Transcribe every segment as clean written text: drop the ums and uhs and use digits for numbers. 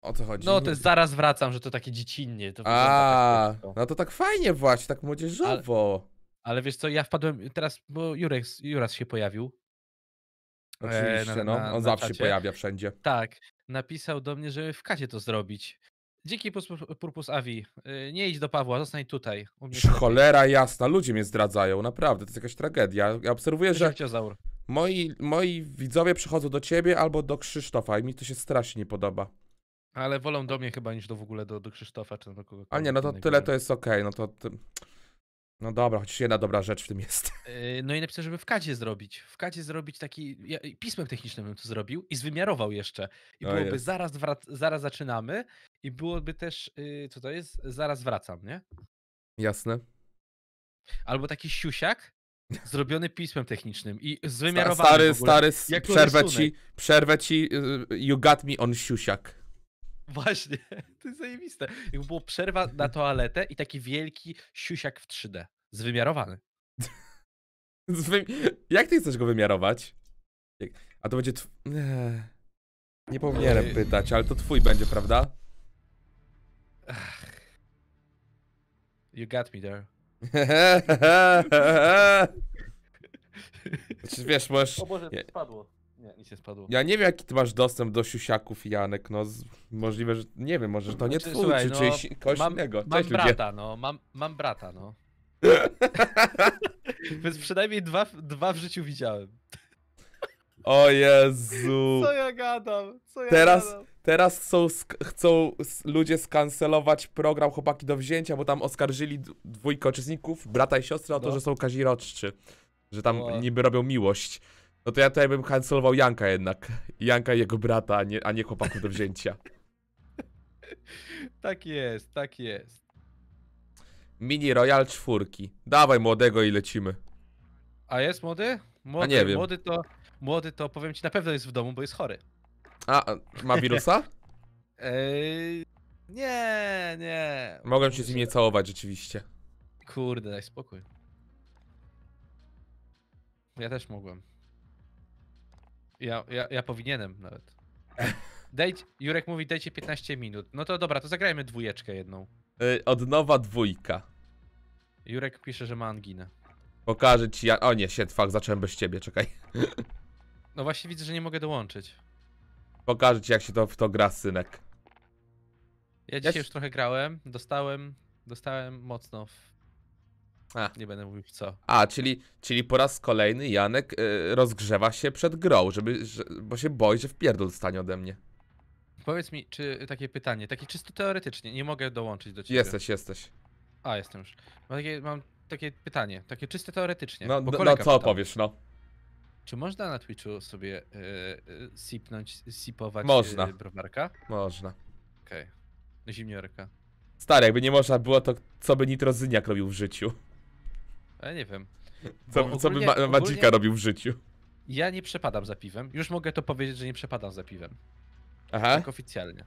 O co chodzi? No to jest zaraz wracam, że to takie dziecinnie. To A, tak no to tak fajnie właśnie, tak młodzieżowo. ale wiesz co, ja wpadłem teraz, bo Juras się pojawił. Oczywiście, no, on zawsze się czacie. pojawia wszędzie. Tak, napisał do mnie, żeby w kacie to zrobić. Dzięki Purpus Avi. Nie idź do Pawła, zostań tutaj. U mnie Cholera jasna, ludzie mnie zdradzają, naprawdę, to jest jakaś tragedia. Ja obserwuję, że moi widzowie przychodzą do ciebie albo do Krzysztofa i mi to się strasznie nie podoba. Ale wolą do mnie chyba niż w ogóle do Krzysztofa czy do kogoś. A nie, no to tyle to jest okej, no to... No dobra, chociaż jedna dobra rzecz w tym jest. No i napisał, żeby w kadzie zrobić. W kadzie zrobić taki... pismem technicznym bym to zrobił i zwymiarował jeszcze. I O byłoby jest. zaraz zaczynamy i byłoby też, co to jest? Zaraz wracam, nie? Jasne. Albo taki siusiak zrobiony pismem technicznym i zwymiarowany Stary, rysunek. przerwę ci, you got me on siusiak. Właśnie, to jest zajebiste. Jakby było przerwa na toaletę i taki wielki siusiak w 3D. Zwymiarowany. Jak ty chcesz go wymiarować? A to będzie... Nie powinienem pytać, ale to twój będzie, prawda? You got me there. Znaczy, wiesz, możesz... O Boże, to spadło. Nie, nic nie spadło. Ja nie wiem, jaki ty masz dostęp do siusiaków, Janek, no możliwe, że... Nie wiem, może to nie twój, słuchaj, czy czyjś kogoś innego. Mam Cześć, brata, ludzie. no. Mam brata, no. Więc przynajmniej dwa w życiu widziałem. O Jezu. Co ja gadam? Co ja gadam? Teraz chcą ludzie skancelować program Chłopaki do wzięcia, bo tam oskarżyli dwójkę uczestników, brata i siostrę, o to, że są kaziroczczy. Że tam niby robią miłość. No to ja tutaj bym cancelował Janka jednak. Janka i jego brata, a nie Chłopaków do wzięcia. Tak jest, tak jest. Mini Royal 4. Dawaj młodego i lecimy. A jest młody? A nie wiem. Młody to powiem ci na pewno jest w domu, bo jest chory. A, ma wirusa? Nie. Mogłem się z nim nie całować rzeczywiście. Kurde, daj spokój. Ja też mogłem. Ja powinienem nawet. Jurek mówi, dajcie 15 minut. No to dobra, to zagrajmy dwójeczkę jedną. Od nowa 2. Jurek pisze, że ma anginę. Pokażę ci, o nie, fuck, zacząłem bez ciebie, czekaj. No właśnie widzę, że nie mogę dołączyć. Pokażę ci, jak się w to gra, synek. Ja dzisiaj już trochę grałem, dostałem mocno nie będę mówił w co. Czyli po raz kolejny Janek rozgrzewa się przed grą, bo się boi, że wpierdol dostanie ode mnie. Powiedz mi, czy takie pytanie, takie czysto teoretycznie, nie mogę dołączyć do ciebie. Jesteś. A, jestem już. Mam takie pytanie, takie czyste teoretycznie. No co pytał, opowiesz, no? Czy można na Twitchu sobie sipować browarka? Można. Okej. Zimniorka. Stary, jakby nie można było, to co by Nitrozyniak robił w życiu? Ja nie wiem. Co by Magika robił w życiu? Ja nie przepadam za piwem. Już mogę to powiedzieć, że nie przepadam za piwem. Aha. Tak oficjalnie.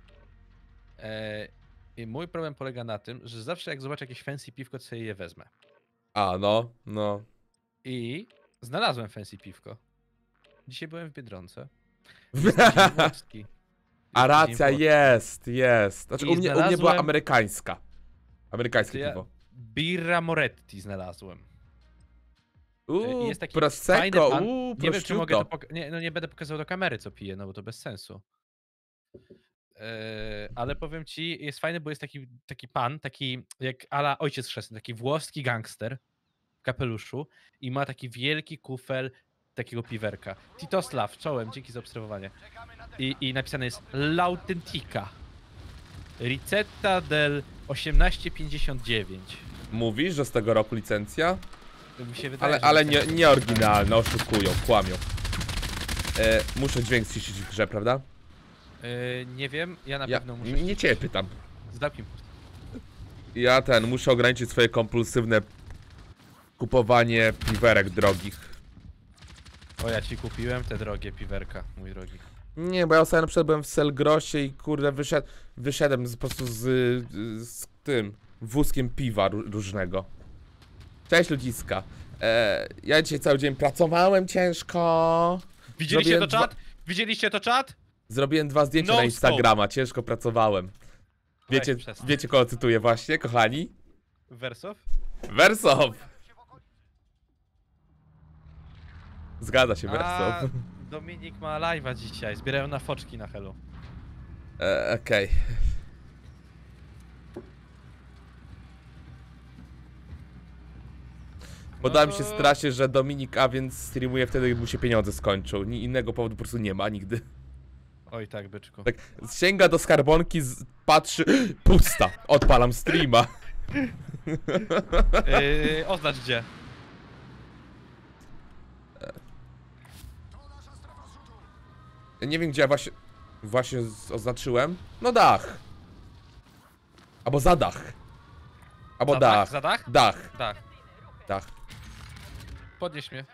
I mój problem polega na tym, że zawsze jak zobaczę jakieś fancy piwko, to sobie je wezmę. A, no. I znalazłem fancy piwko. Dzisiaj byłem w Biedronce. A racja, jest. Znaczy u mnie była amerykańska. Amerykańskie piwo. Birra Moretti znalazłem. Jest taki Prosecco, nie wiem, czy mogę to nie będę pokazywał do kamery, co piję, no bo to bez sensu. Ale powiem ci, jest fajny, bo jest taki pan, taki jak ala ojciec chrzestny, taki włoski gangster w kapeluszu i ma taki wielki kufel takiego piwerka. Titoslav, czołem, dzięki za obserwowanie. I napisane jest L'Autentica. Ricetta del 1859. Mówisz, że z tego roku licencja? Mi się wydaje, ale nie oryginalne, oszukują, kłamią. Muszę dźwięk ściszyć w grze, prawda? Nie wiem, ja na pewno muszę... Nie ciebie pytam. Zdapnij. Ja muszę ograniczyć swoje kompulsywne kupowanie piwerek drogich. O, ja ci kupiłem te drogie piwerka, mój drogi. Nie, bo ja ostatnio na przykład byłem w Selgrosie i kurde wyszedłem po prostu z tym wózkiem piwa różnego. Cześć ludziska. Ja dzisiaj cały dzień pracowałem ciężko. Widzieliście to czat? Widzieliście to czat? Zrobiłem 2 zdjęcia No na Instagrama, ciężko pracowałem. Wiecie kogo cytuję właśnie, kochani? Wersow? Wersow! Zgadza się, Wersow. Dominik ma live'a dzisiaj, zbierają na foczki na Hello. Okej. Podoba mi się strasznie, że Dominik A więc streamuje wtedy, gdy mu się pieniądze skończą. Innego powodu po prostu nie ma nigdy. Oj tak, byczku. Tak, sięga do skarbonki, patrzy... Pusta! Odpalam streama. Oznacz gdzie. Nie wiem, gdzie ja właśnie oznaczyłem. No dach. Albo za dach. Albo Za dach. dach? Za dach? Dach. Tak. Dach. Podnieś mnie.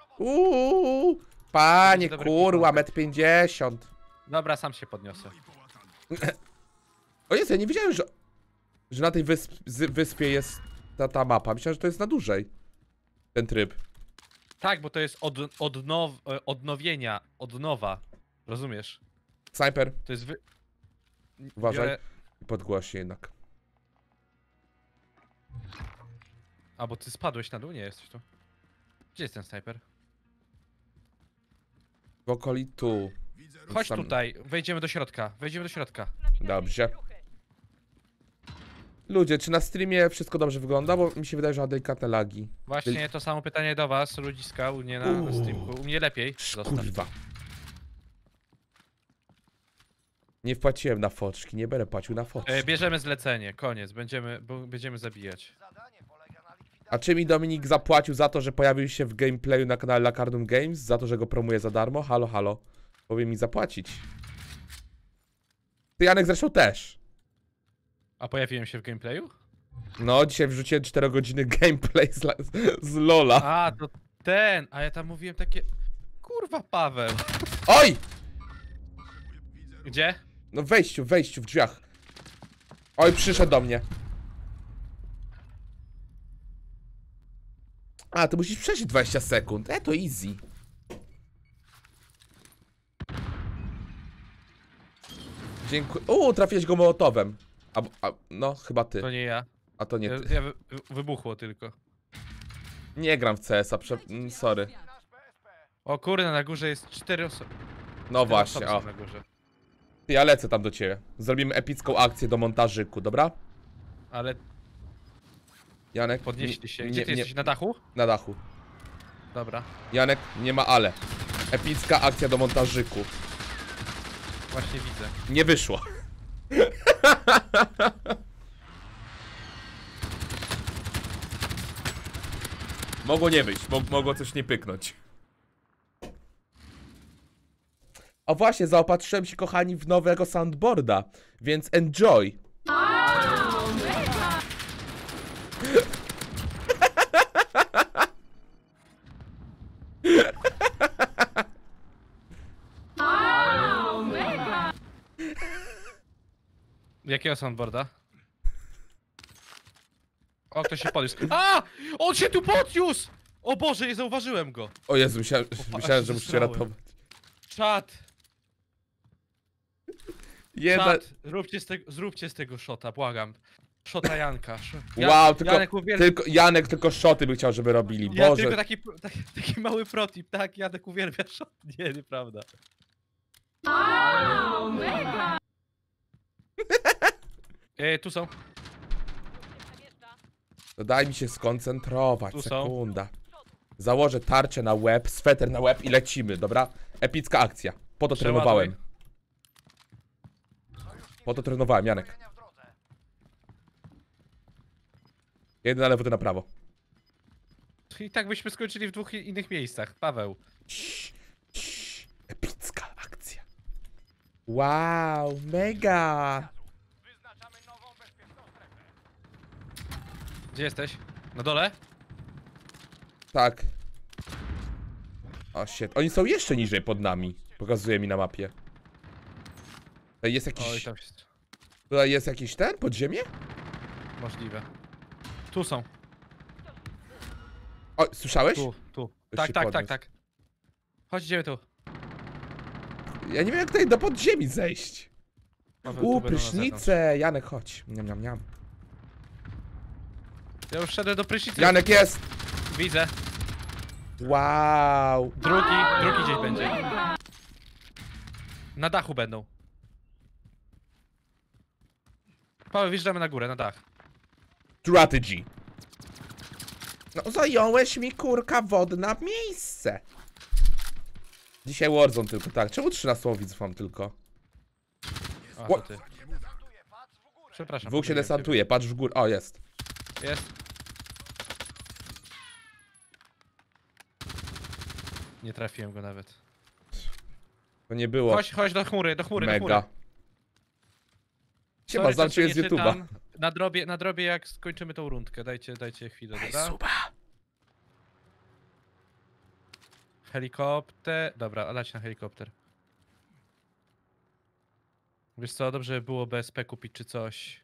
Panie, Dobry kurwa, kliknięty. 1,50 m. Dobra, sam się podniosę. O Jezu, ja nie wiedziałem, że na tej wyspie jest ta mapa. Myślałem, że to jest na dłużej. Ten tryb. Tak, bo to jest odnowienia, od nowa. Rozumiesz? Snajper, To jest uważaj. Biorę... Podgłoś się jednak. A, bo ty spadłeś na dół? Nie jesteś tu. Gdzie jest ten snajper? W okoli tu. Chodź Sam- tutaj, wejdziemy do środka. Wejdziemy do środka. Dobrze. Ludzie, czy na streamie wszystko dobrze wygląda? Bo mi się wydaje, że ma delikatne lagi. Właśnie to samo pytanie do was, ludziska, u mnie na streamku. U mnie lepiej. Zostaw. Kurwa. Nie wpłaciłem na foczki, nie będę płacił na foczki. Bierzemy zlecenie, koniec. Będziemy zabijać. A czy mi Dominik zapłacił za to, że pojawił się w gameplayu na kanale Lakardum Games? Za to, że go promuje za darmo? Halo, halo. Powinien mi zapłacić. Ty, Janek, zresztą też. A pojawiłem się w gameplayu? No, dzisiaj wrzuciłem 4 godziny gameplay z LoL'a. A, to ten! A ja tam mówiłem takie... Kurwa, Paweł. Oj! Gdzie? No w wejściu, w drzwiach. Oj, przyszedł do mnie. A, ty musisz przejść 20 sekund. To easy. Dziękuję. Trafiłeś go mołotowem. No, chyba ty. To nie ja. A to nie ty. Ja wybuchło tylko. Nie gram w CS-a, sorry. O kurde, na górze jest 4 osoby. No właśnie, o. Na górze. Ty, ja lecę tam do ciebie. Zrobimy epicką akcję do montażyku, dobra? Ale Janek, podnieśli się. Gdzie ty jesteś? Na dachu? Na dachu. Dobra. Janek, nie ma ale. Epicka akcja do montażyku. Właśnie widzę. Nie wyszło. Mogło nie wyjść, mogło coś nie pyknąć. O właśnie, zaopatrzyłem się, kochani, w nowego soundboarda, więc enjoy. Jakiego soundboarda? O, ktoś się podniósł. A! On się tu podniósł! O Boże, nie zauważyłem go. O Jezu, myślałem, aż że muszę się zesrałem. ratować. Czad! Jedna... Czad! Zróbcie z tego shota, błagam. Shota Janka. Wow, Janek tylko szoty by chciał, żeby robili. Ja Boże. tylko taki mały protip, tak? Janek uwielbia shot. Nie, nieprawda. Tu są. To daj mi się skoncentrować, Tu są. sekunda. Założę tarczę na łeb, sweter na łeb i lecimy, dobra? Epicka akcja. Po to Przeładuj. trenowałem. Po to trenowałem, Janek. Jeden na lewo, ty na prawo. I tak byśmy skończyli w 2 innych miejscach. Paweł. Epicka akcja. Wow, mega. Gdzie jesteś? Na dole? Tak. O shit, oni są jeszcze niżej pod nami. Pokazuje mi na mapie. Tutaj jest jakiś... Oj, tam jest. Tutaj jest jakiś ten, podziemie? Możliwe. Tu są. O, słyszałeś? Tu. Już Tak, się tak, podniósł. tak. Chodź, idziemy tu. Ja nie wiem, jak tutaj do podziemi zejść. Paweł, tu będą na Prysznice! Janek, chodź. Niam, niam, niam. zewnątrz. Ja już szedłem do prysznicy. Janek jest! Widzę. Wow! Drugi gdzieś będzie. Na dachu będą. Paweł, wjeżdżamy na górę, na dach. Strategy. No, zająłeś mi, kurka, wodna miejsce. Dzisiaj Warzone tylko, tak. Czemu 13 widzów mam tylko? A, to ty. Przepraszam. Dwóch się pomyliłem desantuje, patrz w górę. O, jest. ciebie. Jest. Nie trafiłem go nawet. To nie było Chodź do chmury, do chmury. mega. Siema, Sorry, znam że cię nie z YouTube'a. czytam. Nadrobię jak skończymy tą rundkę. Dajcie chwilę, dobra? Suba. Helikopter. Dobra, leć na helikopter. Wiesz co, dobrze by było BSP kupić czy coś.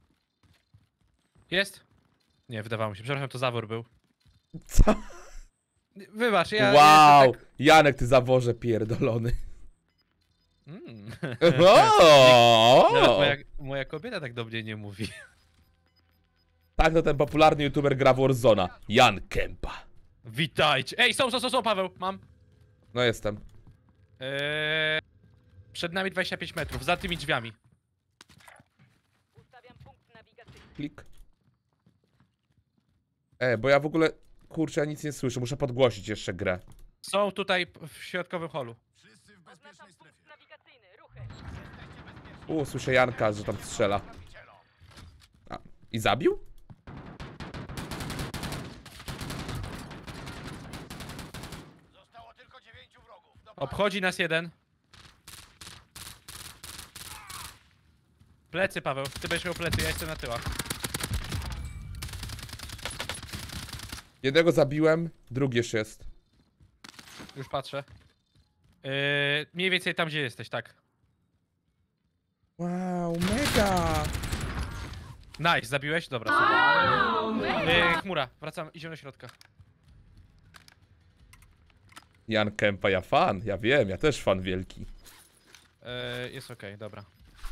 Jest? Nie, wydawało mi się. Przepraszam, to zawór był. Co? Wybacz, ja... Wow! Ja tak... Janek, ty zaworze pierdolony. Nawet O! moja kobieta tak do mnie nie mówi. Tak to ten popularny youtuber gra w Warzona. Jan Kempa. Witajcie! Ej, są, Paweł, mam. No jestem. Przed nami 25 metrów, za tymi drzwiami. Klik. Bo ja w ogóle... Kurczę, ja nic nie słyszę, muszę podgłosić jeszcze grę. Są tutaj w środkowym holu. Słyszę Janka, że tam strzela. A, i zabił? Obchodzi nas jeden. Plecy, Paweł. Ty będziesz miał plecy, ja jestem na tyłach. Jednego zabiłem, drugi jeszcze jest. Już patrzę. Mniej więcej tam, gdzie jesteś, tak. Wow, mega! Nice, zabiłeś? Dobra, super. Chmura, wracamy, idziemy do środka. Jan Kempa, ja fan, ja wiem, ja też fan wielki. Jest okej, dobra.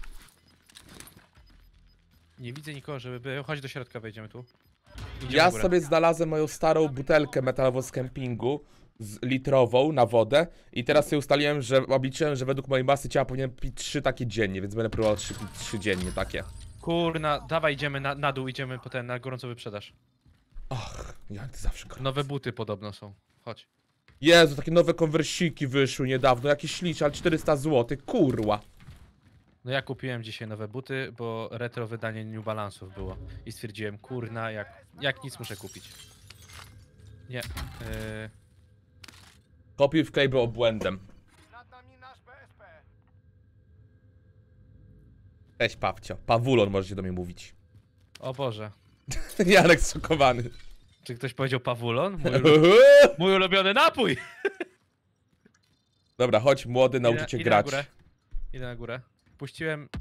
Nie widzę nikogo, żeby był. Chodź do środka, wejdziemy tu. Idziemy Ja w górę. sobie znalazłem moją starą butelkę metalową z kempingu, litrową, na wodę i teraz sobie ustaliłem, że obliczyłem, że według mojej masy ciała powinien pić 3 takie dziennie, więc będę próbował 3 dziennie takie. Kurna, dawaj idziemy na dół, idziemy potem na gorącą wyprzedaż. Ach, Jan, ty zawsze gorący. Nowe buty podobno są. Chodź. Jezu, takie nowe konwersiki wyszły niedawno, jakieś ślicze, ale 400 zł, kurwa. No ja kupiłem dzisiaj nowe buty, bo retro wydanie New Balance'ów było. I stwierdziłem, kurna, jak nic muszę kupić. Nie. Kopiuj wklej był obłędem. Cześć, Pawcio. Pawulon możecie do mnie mówić. O Boże. Janek zszokowany. Czy ktoś powiedział Pawulon? Mój ulubiony napój! Dobra, chodź młody, nauczę cię grać. Na górę. Idę na górę. Puściłem...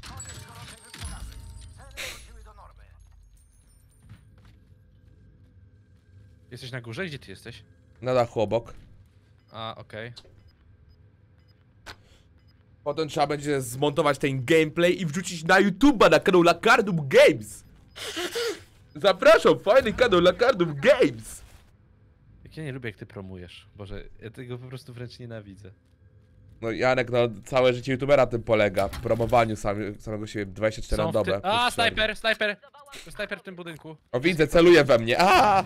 Jesteś na górze? Gdzie ty jesteś? Na dachu obok. A, okej. Potem trzeba będzie zmontować ten gameplay i wrzucić na YouTube'a, na kanał Lakardum Games. Zapraszam, fajny kanał Lakardum Games. Jak ja nie lubię, jak ty promujesz. Boże, ja tego po prostu wręcz nienawidzę. No Janek, no całe życie youtubera tym polega. W promowaniu samego siebie 24 na dobę. A, snajper! Snajper w tym budynku. O, widzę, celuje we mnie. A!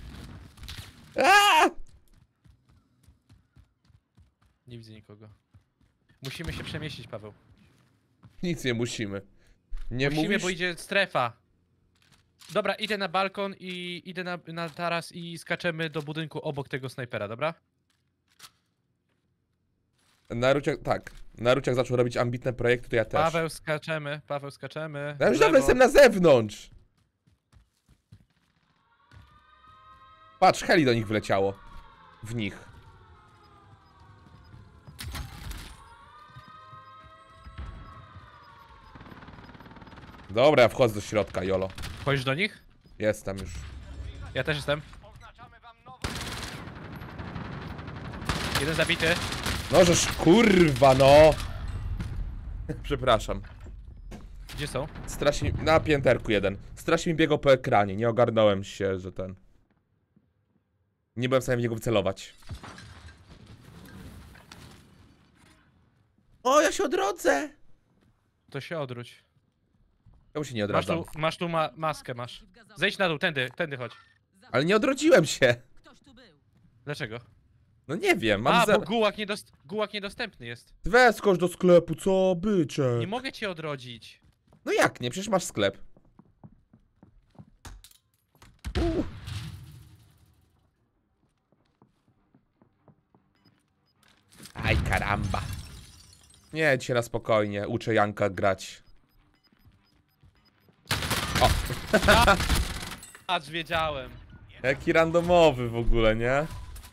Nie widzę nikogo. Musimy się przemieścić, Paweł. Nic nie musimy. Nie Musimy, mówisz? bo idzie strefa. Dobra, idę na balkon i idę na taras i skaczemy do budynku obok tego snajpera, dobra? Naruciak, tak. Naruciak zaczął robić ambitne projekty, to ja też. Paweł skaczemy. Ja już dawno jestem na zewnątrz. Patrz, heli do nich wleciało. W nich. Dobra, ja wchodzę do środka, jolo. Wchodzisz do nich? Jestem już. Ja też jestem. Jeden zabity. No żeż kurwa, no. Przepraszam. Gdzie są? Strasznie... Na pięterku jeden. Strasznie mi biegał po ekranie, nie ogarnąłem się, że ten... Nie byłem w stanie w niego wycelować. O, ja się odrodzę! To się odwróć. Ja się nie odradzam. Masz tu maskę, masz. Zejdź na dół, tędy chodź. Ale nie odrodziłem się. Dlaczego? No nie wiem, mam A, bo gułak niedostępny jest. Weź skocz do sklepu, co bycze? Nie mogę cię odrodzić. No jak nie? Przecież masz sklep. Aj, karamba. Nie, dzisiaj na spokojnie. Uczę Janka grać. O! Aż wiedziałem. Jaki randomowy w ogóle, nie?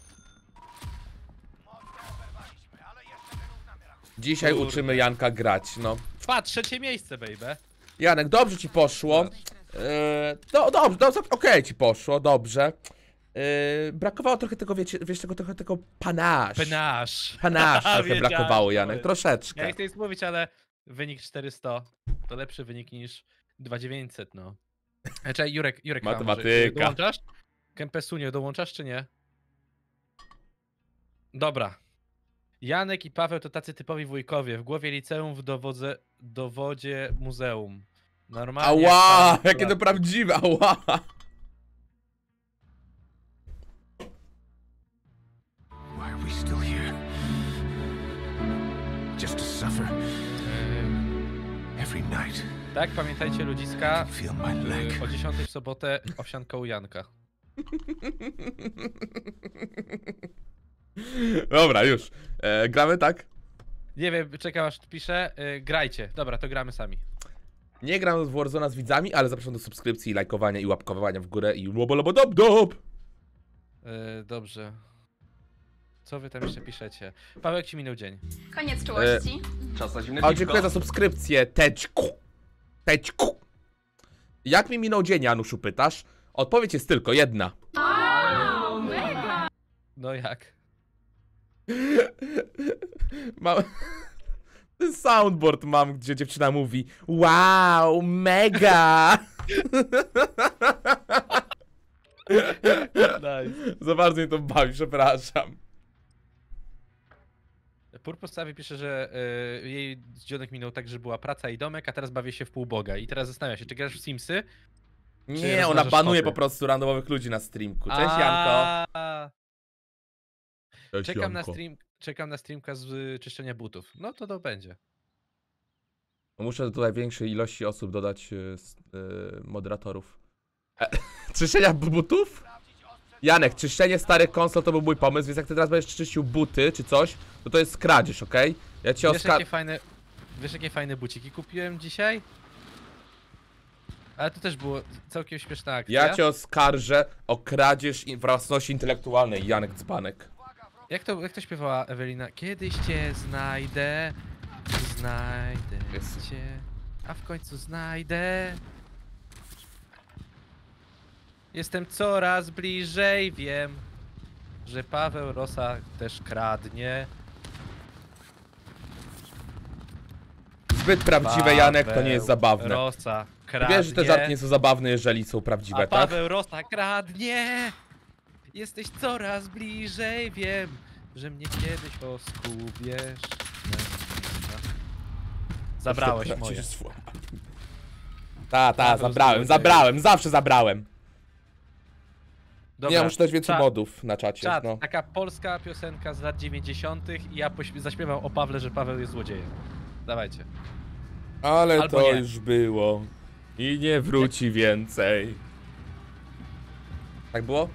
Dzisiaj Kurde. uczymy Janka grać, no. Patrz, 3. miejsce, baby. Janek, dobrze ci poszło. Dobrze, okej ci poszło, dobrze. Brakowało trochę tego, wiesz, trochę tego panache. Panache trochę Wiedziałem, brakowało, Janek, powiem. troszeczkę. Ja nie chcę nic mówić, ale wynik 400 to lepszy wynik niż 2900, no. Czekaj, Jurek Matematyka. Dołączasz? Kempesunio, dołączasz czy nie? Dobra. Janek i Paweł to tacy typowi wujkowie. W głowie liceum, w dowodzie muzeum. Normalnie. Ała, jak jakie to prawdziwe, ała. Why are we still here? Just to suffer every night. Tak, pamiętajcie ludziska. Feel my leg. O 10 w sobotę owsianka u Janka. Dobra, już. Gramy, tak? Nie wiem, czekam aż piszę. Grajcie. Dobra, to gramy sami. Nie gram w Warzona z widzami, ale zapraszam do subskrypcji, lajkowania i łapkowania w górę i łobolobodobdob! Dobrze. Co wy tam jeszcze piszecie? Paweł, jak ci minął dzień? Koniec czułości. Czas na zimne O, piwko. dziękuję za subskrypcję, Teczku. Teczku. Jak mi minął dzień, Januszu, pytasz? Odpowiedź jest tylko jedna. No jak? Mam... Ten soundboard mam, gdzie dziewczyna mówi wow, mega! Nice. Za bardzo mnie to bawi, przepraszam. Purposawi pisze, że jej dzionek minął tak, że była praca i domek, a teraz bawię się w półboga. I teraz zastanawia się, czy grasz w Simsy? Nie, ona rozważasz banuje hobby? po prostu randomowych ludzi na streamku. Cześć, Janko. Cześć, Czekam na streamka z czyszczenia butów. No to będzie. Muszę tutaj większej ilości osób dodać moderatorów. Czyszczenia butów? Janek, czyszczenie starych konsol to był mój pomysł, więc jak ty teraz będziesz czyścił buty czy coś, to jest kradzież, okej? Ja cię Wiesz jakie fajne buciki kupiłem dzisiaj? Ale to też było całkiem śmieszna akcja. Ja cię oskarżę o kradzież własności intelektualnej, Janek Dzbanek. Jak to śpiewała Ewelina? Kiedyś cię znajdę, Jezu. cię, a w końcu znajdę. Jestem coraz bliżej, wiem, że Paweł Rosa też kradnie. Zbyt prawdziwe, Janek, to nie jest zabawne. Rosa kradnie. Wiesz, że te żarty nie są zabawne, jeżeli są prawdziwe, A tak? Paweł Rosa kradnie. Jesteś coraz bliżej, wiem, że mnie kiedyś oskubiesz. Zabrałeś moje. Zabrałem, zawsze zabrałem. Dobra, Nie, muszę dać więcej czat, modów na czacie, czat, no. taka polska piosenka z lat 90. i ja zaśpiewam o Pawle, że Paweł jest złodziejem. Dawajcie. Ale Albo to nie. już było. I nie wróci więcej. Tak było?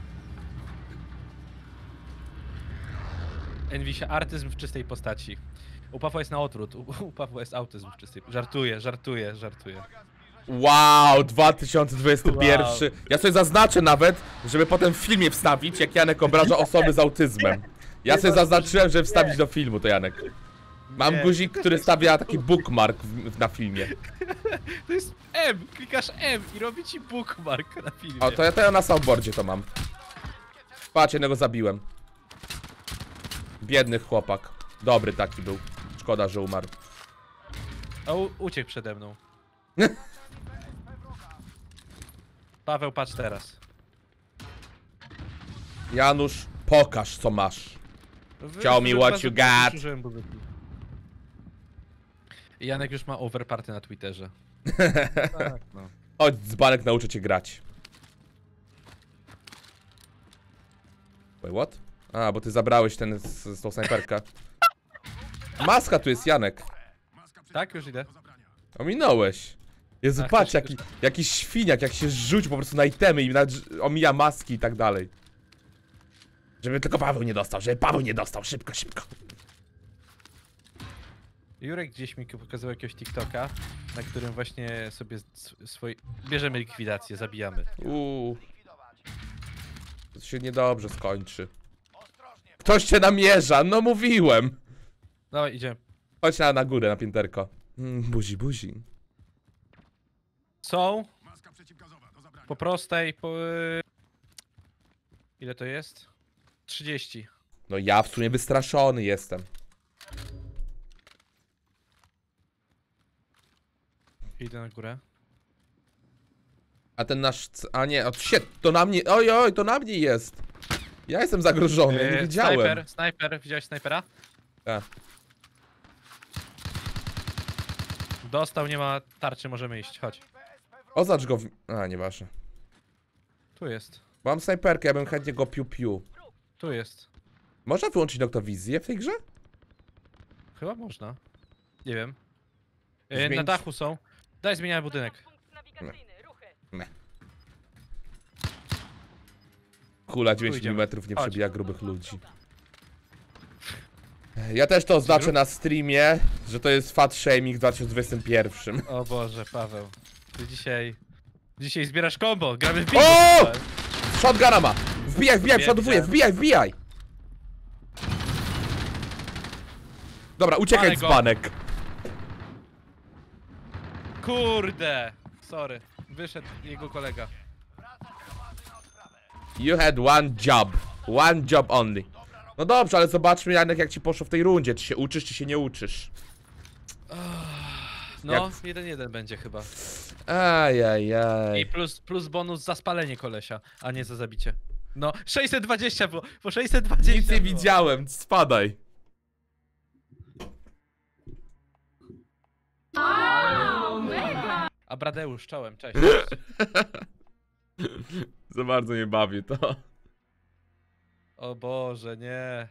Envisia, artyzm w czystej postaci. U Pawła jest na odwrót, u Pawła jest autyzm w czystej postaci. Żartuję. Wow, 2021. Wow. Ja sobie zaznaczę nawet, żeby potem w filmie wstawić, jak Janek obraża osoby z autyzmem. Ja sobie zaznaczyłem, żeby wstawić do filmu to, Janek. Mam Nie. guzik, który stawia taki bookmark na filmie. To jest M, klikasz M i robi ci bookmark na filmie. O, to ja na soundboardzie to mam. Patrz, jednego zabiłem. Biedny chłopak. Dobry taki był. Szkoda, że umarł. A uciekł przede mną. Paweł, patrz teraz. Janusz, pokaż co masz. Show me what you got. I Janek już ma overparty na Twitterze. Tak, no. Chodź, dzbanek, nauczę cię grać. Wait, what? A, bo ty zabrałeś ten z tą snajperkę. Maska tu jest, Janek. Tak, już idę. Ominąłeś. Jezu, Ach, patrz, też- jakiś świniak, jak się rzuci po prostu na itemy i nawet omija maski i tak dalej. Żeby tylko Paweł nie dostał, żeby Paweł nie dostał, szybko, szybko. Jurek gdzieś mi pokazał jakiegoś TikToka, na którym właśnie sobie bierzemy likwidację, zabijamy. To się niedobrze skończy. Ktoś cię namierza, no mówiłem. No, idziemy. Chodź na górę, na pięterko. Buzi, buzi. Są. Po prostej, Ile to jest? 30. No ja w sumie wystraszony jestem. Idę na górę. A ten nasz... A nie, to na mnie... Oj, oj, to na mnie jest. Ja jestem zagrożony, ja nie wiedziałem. Snajper, widziałeś snajpera? Tak. Dostał, nie ma tarczy, możemy iść, chodź. Oznacz go w... A, nieważne. Tu jest, Mam snajperkę, ja bym chętnie go piu. tu jest. Można wyłączyć noktowizję w tej grze? Chyba można. Nie wiem. Zmienić- Na dachu są. Daj, zmieniamy budynek. Kula 9 idziemy. mm nie Chodź. przebija grubych ludzi. Ja też to oznaczę na streamie, że to jest fat shaming w 2021. O Boże, Paweł. Ty dzisiaj zbierasz combo, gramy w O! bingo. Shotguna ma! Wbijaj, Wiem, przodowuję, wiem. wbijaj! Dobra, uciekaj Palę go. dzbanek. Kurde! Sorry, wyszedł jego kolega. You had one job. One job only. No dobrze, ale zobaczmy, Janek, jak ci poszło w tej rundzie. Czy się uczysz, czy się nie uczysz? No, Jak- 1-1 będzie chyba. Ajajaj. I plus bonus za spalenie kolesia, a nie za zabicie. No, 620 było, po 620 Nic nie było. widziałem, spadaj. A Bradeusz, czołem, cześć. Za bardzo mnie bawi to. O Boże, nie.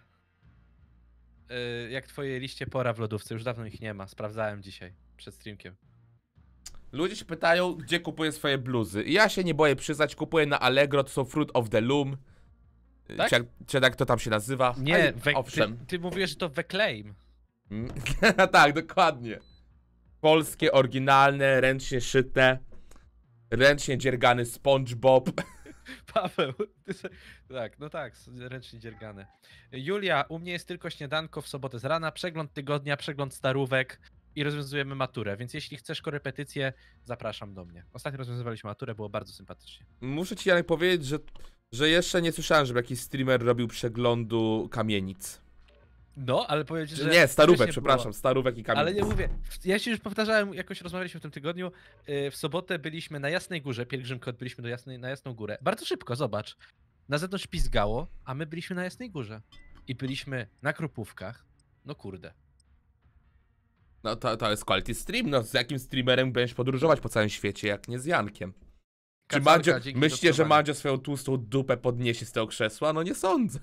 Jak twoje liście pora w lodówce? Już dawno ich nie ma, sprawdzałem dzisiaj, przed streamkiem. Ludzie się pytają, gdzie kupuję swoje bluzy. I ja się nie boję przyznać, kupuję na Allegro, to są Fruit of the Loom. Tak? Czy jak to tam się nazywa? Nie, Aj, owszem. ty mówisz, że to Weclaim. Tak, dokładnie. Polskie, oryginalne, ręcznie szyte. Ręcznie dziergany SpongeBob. Paweł, tak, no tak, ręcznie dziergane. Julia, u mnie jest tylko śniadanko w sobotę z rana, przegląd tygodnia, przegląd starówek i rozwiązujemy maturę, więc jeśli chcesz korepetycję, zapraszam do mnie. Ostatnio rozwiązywaliśmy maturę, było bardzo sympatycznie. Muszę ci, Janek, powiedzieć, że jeszcze nie słyszałem, żeby jakiś streamer robił przeglądu kamienic. No, ale powiem ci, że... Nie, starówek, wcześniej przepraszam, było. starówek i kamienic. Ale nie mówię, ja ci już powtarzałem, jakoś rozmawialiśmy w tym tygodniu, w sobotę byliśmy na Jasnej Górze, pielgrzymkę odbyliśmy na Jasną Górę. Bardzo szybko, zobacz. Na zewnątrz pizgało, a my byliśmy na Jasnej Górze. I byliśmy na Krupówkach. No kurde. No to jest quality stream, no z jakim streamerem będziesz podróżować po całym świecie, jak nie z Jankiem? Czy Kacalka, Mandzio, dzięki myślicie, że dostosowania. Mandzio swoją tłustą dupę podniesie z tego krzesła? No nie sądzę.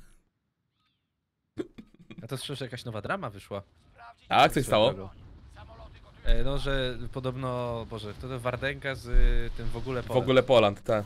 A to słyszę, że jakaś nowa drama wyszła. A, coś stało? Swoją drogą. No, że podobno, Boże, to Wardęga z tym w ogóle W ogóle Poland, tak.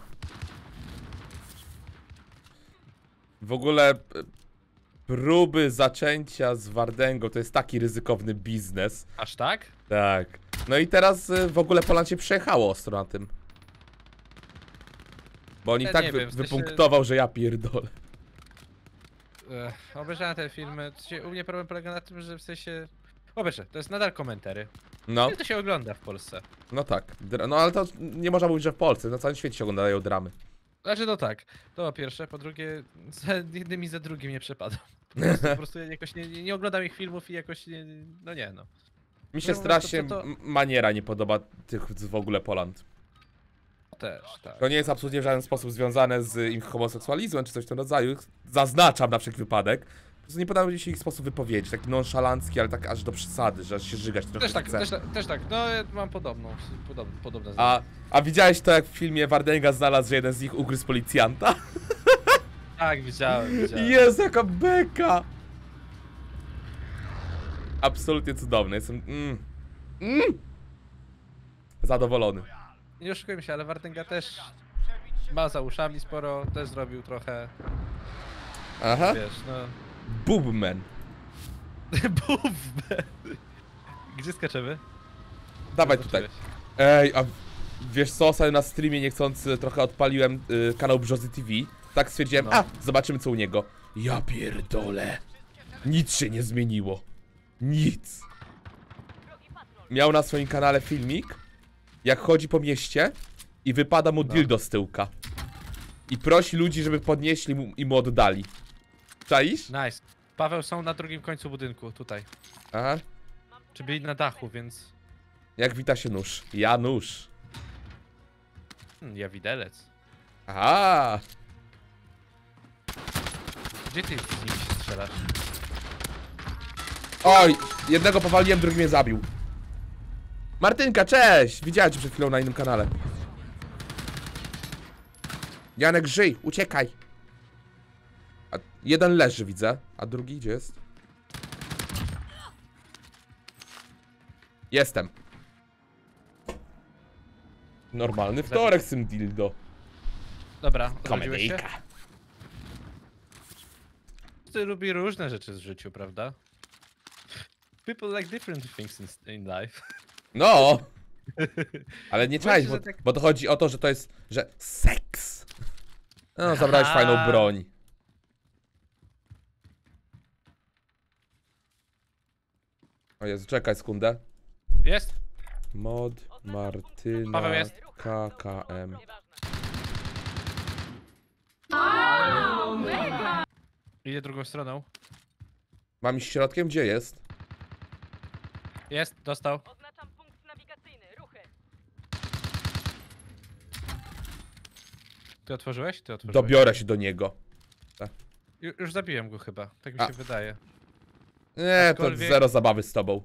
W ogóle próby zaczęcia z Wardęgą to jest taki ryzykowny biznes. Aż tak? Tak. No i teraz w ogóle Poland się przejechało ostro na tym. Bo on i Ja tak nie wiem, w sensie- wypunktował, że ja pierdolę. Obejrzałem te filmy. U mnie problem polega na tym, że w sensie... Obejrzę, to jest nadal komentary. No, Jak to się ogląda w Polsce? no tak. No ale to nie można mówić, że w Polsce, na całym świecie się oglądają dramy. Znaczy no tak, to po pierwsze, po drugie, za jednym i za drugim nie przepadam. Po prostu ja jakoś nie oglądam ich filmów i jakoś no nie no. Mi się strasznie maniera nie podoba tych w ogóle Poland. Też, tak. To nie jest absolutnie w żaden sposób związane z ich homoseksualizmem czy coś w tym rodzaju. Zaznaczam na wszelki wypadek. Po prostu nie podoba mi się ich sposób wypowiedzi, taki nonszalancki, ale tak aż do przesady, że aż się żygać trochę Też tak, no ja mam podobne zdanie. A widziałeś to, jak w filmie Wardęga znalazł, że jeden z nich ugryzł policjanta? Tak, widziałem. Jezu, jaka beka! Absolutnie cudowny, jestem... zadowolony. Nie oszukujmy się, ale Wardęga też ma za uszami sporo, też zrobił trochę, Aha. wiesz, no... Boobman. Bufbe. Gdzie skaczemy? Dawaj tutaj. Ej, a wiesz co, sobie na streamie niechcący trochę odpaliłem kanał Brzozy TV. Tak stwierdziłem, zobaczymy co u niego. Ja pierdolę. Nic się nie zmieniło. Nic. Miał na swoim kanale filmik, jak chodzi po mieście i wypada mu dildo z tyłka. I prosi ludzi, żeby podnieśli i mu oddali. Czaisz? Nice. Paweł, są na drugim końcu budynku, tutaj. Aha. Czy byli na dachu, więc... Jak wita się nóż? Ja nóż. Ja widelec. Aha. Gdzie ty z nimi się strzelasz? Oj, jednego powaliłem, drugi mnie zabił. Martynka, cześć! Widziałem cię przed chwilą na innym kanale. Janek, żyj, uciekaj. A jeden leży, widzę. A drugi gdzie jest? Jestem. Normalny wtorek z tym dildo. Dobra, odrodziłeś się? Komedyjka. Ty lubi różne rzeczy w życiu, prawda? People like different things in life. No! Ale nie czaić, że tak... bo to chodzi o to, że to jest, że seks. No, zabrałeś fajną broń. O Jezu, czekaj sekundę. Jest? Mod Martyna Paweł jest. KKM. Idzie drugą stroną. Mam iść środkiem? Gdzie jest? Jest, dostał. Oznaczam punkt nawigacyjny. Ruchy. Ty otworzyłeś? Ty otworzyłeś. Dobiorę się do niego. Już zabiłem go chyba, tak mi się wydaje. Nie, to Aczkolwiek- zero zabawy z tobą.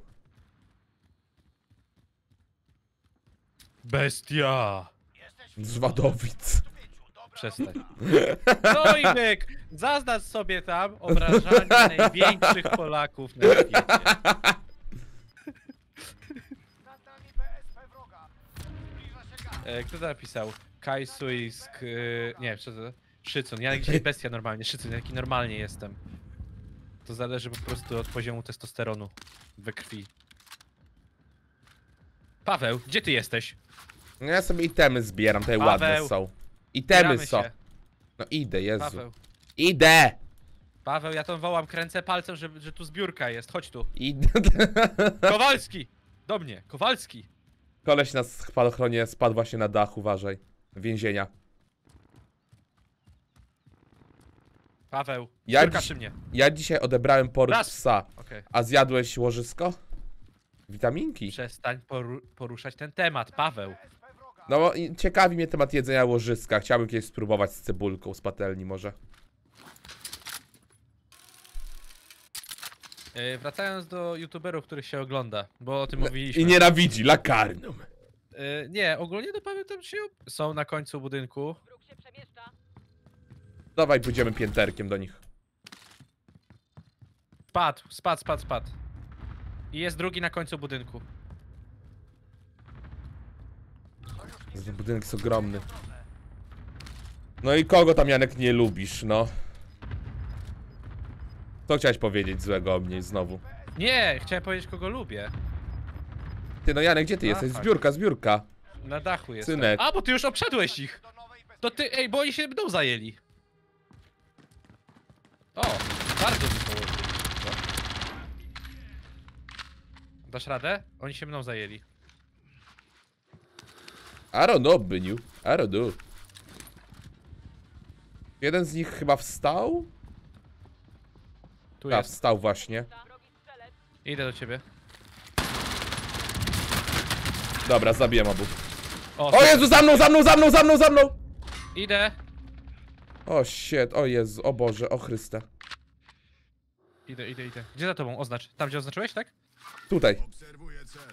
Bestia! Z Wadowic. Przestań. No i myk! Zaznacz sobie tam obrażanie największych Polaków na świecie. Kto to napisał? Kajsuisk... nie, co to? Szycun. Ja dzisiaj bestia normalnie. Szycun, jaki normalnie jestem. To zależy po prostu od poziomu testosteronu we krwi. Paweł, gdzie ty jesteś? No ja sobie itemy zbieram, tutaj Paweł. ładne są. Itemy Zbieramy są. się. No idę, Jezu. Paweł. Idę! Paweł, ja to wołam, kręcę palcem, że tu zbiórka jest. Chodź tu. Idę. Kowalski! Do mnie, Kowalski! Koleś na spadochronie spadł właśnie na dach, uważaj. Więzienia. Paweł, Ja zbiórka dziś- przy mnie. Ja dzisiaj odebrałem poród Raz. psa. Okej. A zjadłeś łożysko? Witaminki. Przestań poruszać ten temat, Paweł. No bo ciekawi mnie temat jedzenia łożyska. Chciałbym kiedyś spróbować z cebulką z patelni może. Wracając do youtuberów, których się ogląda, bo o tym mówiliśmy. I nienawidzi, lakarnum. Nie, ogólnie to pamiętam się. Są na końcu budynku. Wróg się przemieszcza. Dawaj, pójdziemy pięterkiem do nich. Spadł. I jest drugi na końcu budynku. Ten budynek jest ogromny. No i kogo tam, Janek, nie lubisz, no? Co chciałeś powiedzieć złego o mnie znowu? Nie, chciałem powiedzieć, kogo lubię. Ty, no Janek, gdzie ty jesteś? fuck. Zbiórka. Na dachu jestem. Synek. A, bo ty już obszedłeś ich. To ty, ej, bo oni się mną zajęli. O, bardzo mi położyli. Co? Dasz radę? Oni się mną zajęli. I don't know, Byniu. I don't know. Jeden z nich chyba wstał? Tu Tak, jest. wstał właśnie. Wrogi strzelec. Idę do ciebie. Dobra, zabiłem obu. O, O Jezu, za mną, za mną, za mną, za mną, za mną! Idę. O shit, o Jezu, o Boże, o Chryste. Idę. Gdzie za tobą? Oznacz. Tam, gdzie oznaczyłeś, tak? Tutaj. Obserwuję cel.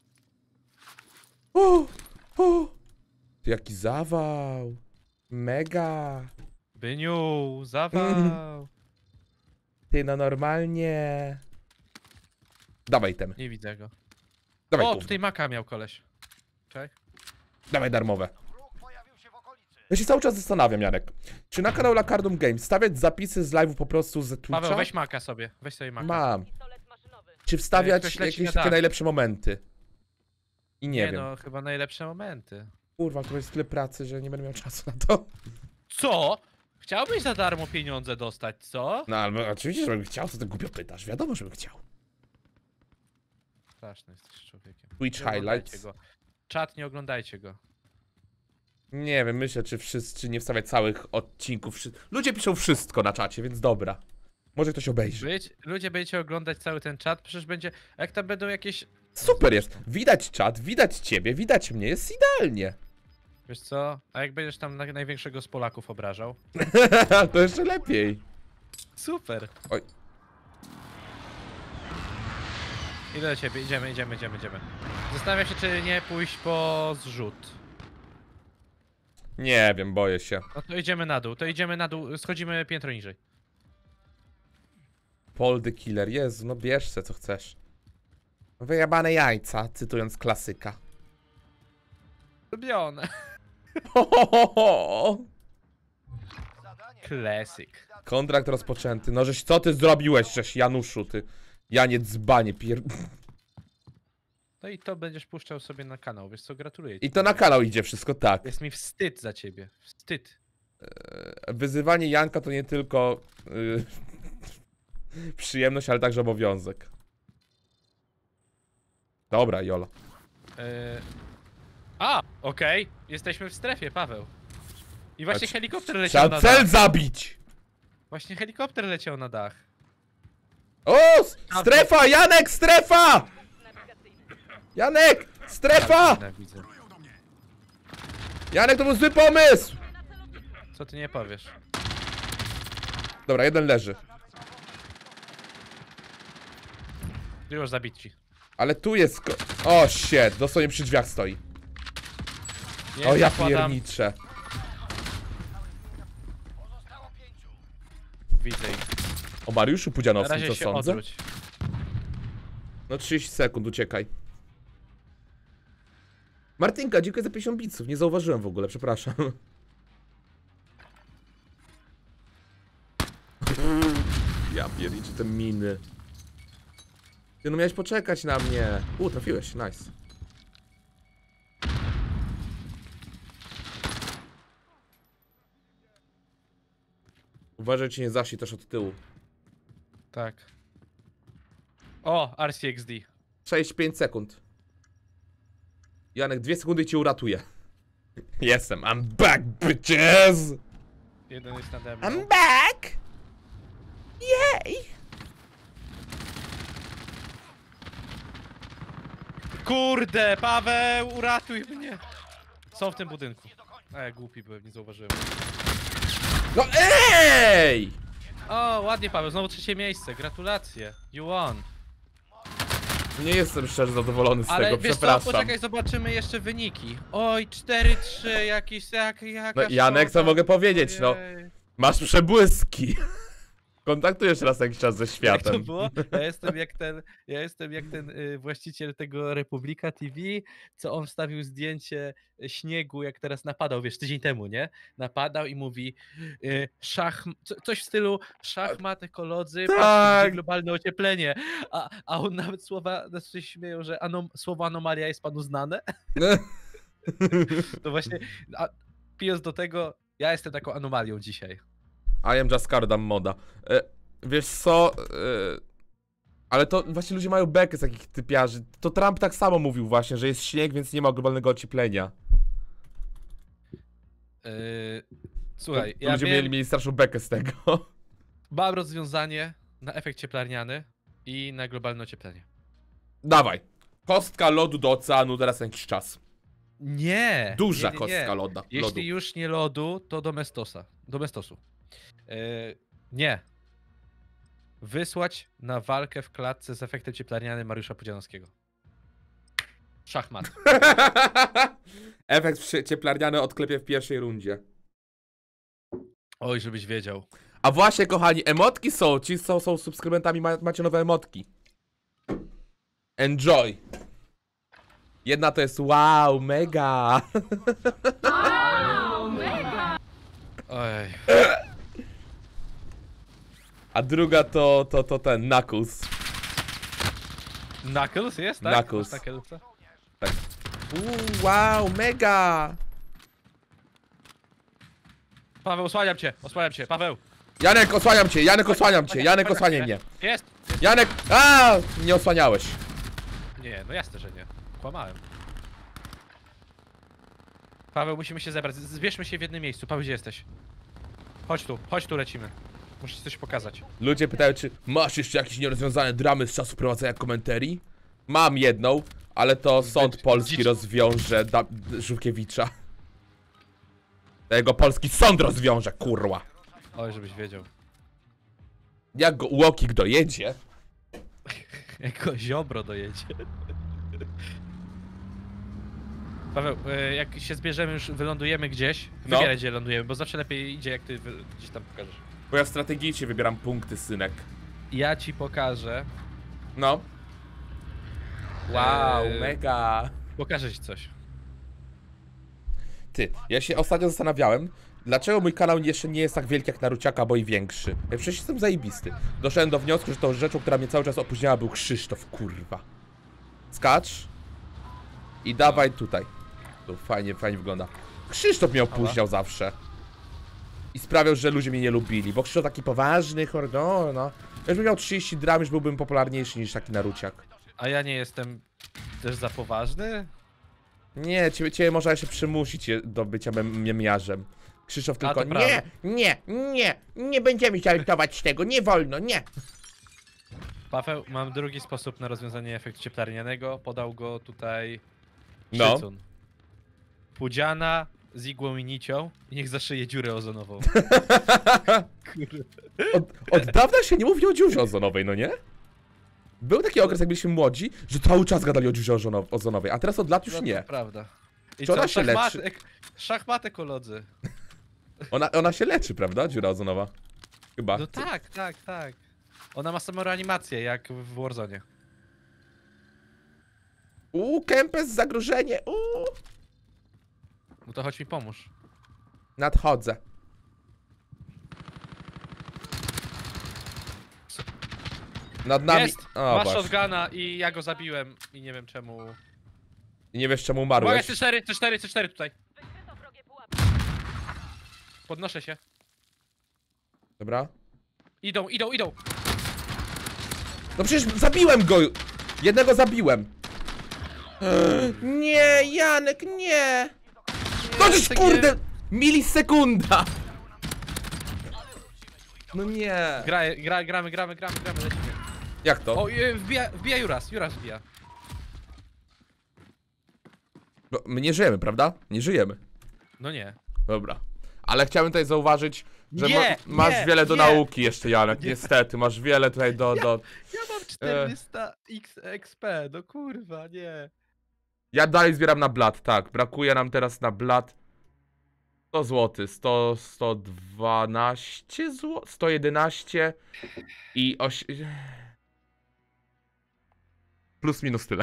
O! Jaki zawał. Mega. Byniu, zawał. Ty, no normalnie. Dawaj temy. Nie widzę go. Dawaj, O, gówno. tutaj maka miał koleś. Czekaj. Dawaj darmowe. Ja się cały czas zastanawiam, Janek. Czy na kanał Lakardum Games stawiać zapisy z live'u po prostu z Twitcha? Paweł, weź maka sobie. Weź sobie maka. Mam. Pistolet maszynowy. Czy wstawiać Ktoś leci jakieś na takie dach. najlepsze momenty? I nie wiem. no, chyba najlepsze momenty. Kurwa, to jest tyle pracy, że nie będę miał czasu na to. Co? Chciałbyś za darmo pieniądze dostać, co? No ale oczywiście, żebym chciał, co ty głupio pytasz. Wiadomo, żebym chciał. Straszny jesteś człowiekiem. Twitch Nie oglądajcie highlights. go. Czat, nie oglądajcie go. Nie wiem, myślę, czy wszyscy, czy nie wstawiać całych odcinków. Ludzie piszą wszystko na czacie, więc dobra. Może ktoś obejrzy. Ludzie będziecie oglądać cały ten czat, przecież będzie... Jak tam będą jakieś... Super jest. Widać czat, widać ciebie, widać mnie, jest idealnie. Wiesz co? A jak będziesz tam największego z Polaków obrażał? To jeszcze lepiej. Super. Oj. Idę do ciebie, idziemy. Zastanawiam się, czy nie pójść po zrzut. Nie wiem, boję się. No to idziemy na dół, schodzimy piętro niżej. Paul the Killer, Jezu, no bierz se co chcesz. Wyjebane jajca, cytując klasyka. Lubione. Classic. Kontrakt rozpoczęty. No żeś, co ty zrobiłeś, żeś Januszu, ty. Janie dzbanie, No i to będziesz puszczał sobie na kanał, wiesz co, gratuluję ci. I to na kanał idzie wszystko, tak. Jest mi wstyd za ciebie, wstyd. Wyzywanie Janka to nie tylko przyjemność, ale także obowiązek. Dobra, Jolo. Okej. Jesteśmy w strefie, Paweł. I właśnie A helikopter leciał Trzeba na cel dach. zabić! Właśnie helikopter leciał na dach. O! Strefa! Janek, strefa! Janek! Strefa! Nienawidzę. Janek, to był zły pomysł! Co ty nie powiesz? Dobra, jeden leży. Już zabici. Ale tu jest o, shit, dosłownie przy drzwiach stoi. O, ja pierniczę. Widzę ich. O Mariuszu Na Pudzianowskim, razie co się sądzę? odwróć. No 30 sekund, uciekaj. Martynka, dziękuję za 50 bitsów, nie zauważyłem w ogóle, przepraszam. Ja pierniczę te miny. Ty no miałeś poczekać na mnie. Trafiłeś, nice. Uważaj, ci nie zaszli też od tyłu. Tak. O, RCXD. 6-5 sekund. Janek, 2 sekundy i cię uratuję. Jestem, I'm back, bitches! Jeden jest nade mną. I'm back! Yay! Kurde, Paweł, uratuj mnie! Są w tym budynku. Głupi byłem, nie zauważyłem. No ej! O, ładnie, Paweł, znowu trzecie miejsce, gratulacje. You won. Nie jestem szczerze zadowolony z Ale tego, wiesz co, przepraszam. poczekaj, zobaczymy jeszcze wyniki. Oj, 4-3, jakiś, jaka No, Janek, co szkoda. mogę powiedzieć, no. Ojej. Masz przebłyski. Kontaktujesz raz na jakiś czas ze Jak to światem. było? Ja jestem jak ten właściciel tego Republika TV, co on wstawił zdjęcie śniegu, jak teraz napadał, wiesz, tydzień temu, nie? Napadał i mówi coś w stylu szachmat, ekolodzy, Tak. globalne ocieplenie. A on nawet się śmieją, że słowo anomalia jest panu znane. To właśnie, pijąc do tego, ja jestem taką anomalią dzisiaj. I am just Cardam moda. Wiesz co? Ale to właśnie ludzie mają bekę z takich typiarzy. To Trump tak samo mówił właśnie, że jest śnieg, więc nie ma globalnego ocieplenia. Słuchaj, To ludzie mieli straszną bekę z tego. mam rozwiązanie na efekt cieplarniany i na globalne ocieplenie. Dawaj. Kostka lodu do oceanu teraz na jakiś czas. Nie! Duża nie. kostka lodu. Jeśli już nie lodu, to Domestosu. Nie. Wysłać na walkę w klatce z efektem cieplarnianym Mariusza Pudzianowskiego. Szachmat. Efekt cieplarniany odklepie w pierwszej rundzie. Oj, żebyś wiedział. A właśnie, kochani, emotki są. Ci są subskrybentami, macie nowe emotki. Enjoy. Jedna to jest wow, mega. Oj. A druga to ten, Knuckles. Knuckles jest, tak? Knuckles. Knucklesa? Wow, mega. Paweł, osłaniam cię, Paweł! Janek, osłaniam cię, Janek, osłaniaj mnie. Jest! Janek, nie osłaniałeś. Nie, no jasne, że nie. Kłamałem. Paweł, musimy się zebrać. Zbierzmy się w jednym miejscu. Paweł, gdzie jesteś? Chodź tu, lecimy. Muszę ci coś pokazać. Ludzie pytają, czy masz jeszcze jakieś nierozwiązane dramy z czasu prowadzenia komentarii? Mam jedną, ale to sąd polski rozwiąże Żółkiewicza. Tego polski sąd rozwiąże, kurwa. Oj, żebyś wiedział. Jak go Łokik dojedzie? Jako Ziobro dojedzie. Paweł, jak się zbierzemy, już wylądujemy gdzieś, No. wybieraj gdzie lądujemy, bo zawsze lepiej idzie jak ty gdzieś tam pokażesz. Bo ja strategicznie wybieram punkty, synek. Ja ci pokażę. No. Wow, Eee. mega. Pokażę ci coś. Ty, ja się ostatnio zastanawiałem, dlaczego mój kanał jeszcze nie jest tak wielki jak Naruciaka, bo i większy. Ja przecież jestem zajebisty. Doszedłem do wniosku, że tą rzeczą, która mnie cały czas opóźniała, był Krzysztof, kurwa. Skacz. I dawaj tutaj. To fajnie wygląda. Krzysztof mnie opóźniał zawsze. I sprawiał, że ludzie mnie nie lubili, bo Krzysztof taki poważny, no. Już bym miał 30 dram, już byłbym popularniejszy niż taki Naruciak. A ja nie jestem też za poważny? Nie, ciebie można jeszcze przymusić do bycia memiarzem. Krzysztof A, tylko, to prawda. nie będziemy żartować tego, nie wolno, nie. Paweł, mam drugi sposób na rozwiązanie efektu cieplarnianego. Podał go tutaj No. Szycun. Pudziana z igłą i nicią i niech zaszyje dziurę ozonową. Od dawna się nie mówi o dziurze ozonowej, no nie? Był taki okres, jak byliśmy młodzi, że cały czas gadali o dziurze ozonowej, a teraz od lat już No, nie. to prawda. I Czy ona się leczy? Szachmatek kolodzy. Ona się leczy, prawda? Dziura ozonowa. Chyba. No tak. Ona ma samą reanimację, jak w Warzone. Kempes, zagrożenie, No to chodź mi pomóż. Nadchodzę. Nad nami... Jest! O, Masz właśnie. shotguna i ja go zabiłem i nie wiem czemu. I nie wiesz czemu Uwaga, umarłeś. C4 tutaj. Wykryto wrogie pułapki. Podnoszę się. Dobra. Idą. No przecież zabiłem go! Jednego zabiłem. Nie, Janek, nie! No Ja gdzieś, tak kurde! Milisekunda! No nie. Gramy, lecimy. Jak to? O, wbija Juras wbija. No, my nie żyjemy, prawda? Nie żyjemy. No nie. Dobra. Ale chciałem tutaj zauważyć, że Nie, masz nie, wiele do nie. nauki jeszcze, Janek. Niestety, masz wiele tutaj do... Ja mam 400 XP, no kurwa, nie. Ja dalej zbieram na blat, tak. Brakuje nam teraz na blat 100 zł, 112 zł, 111 i plus minus tyle.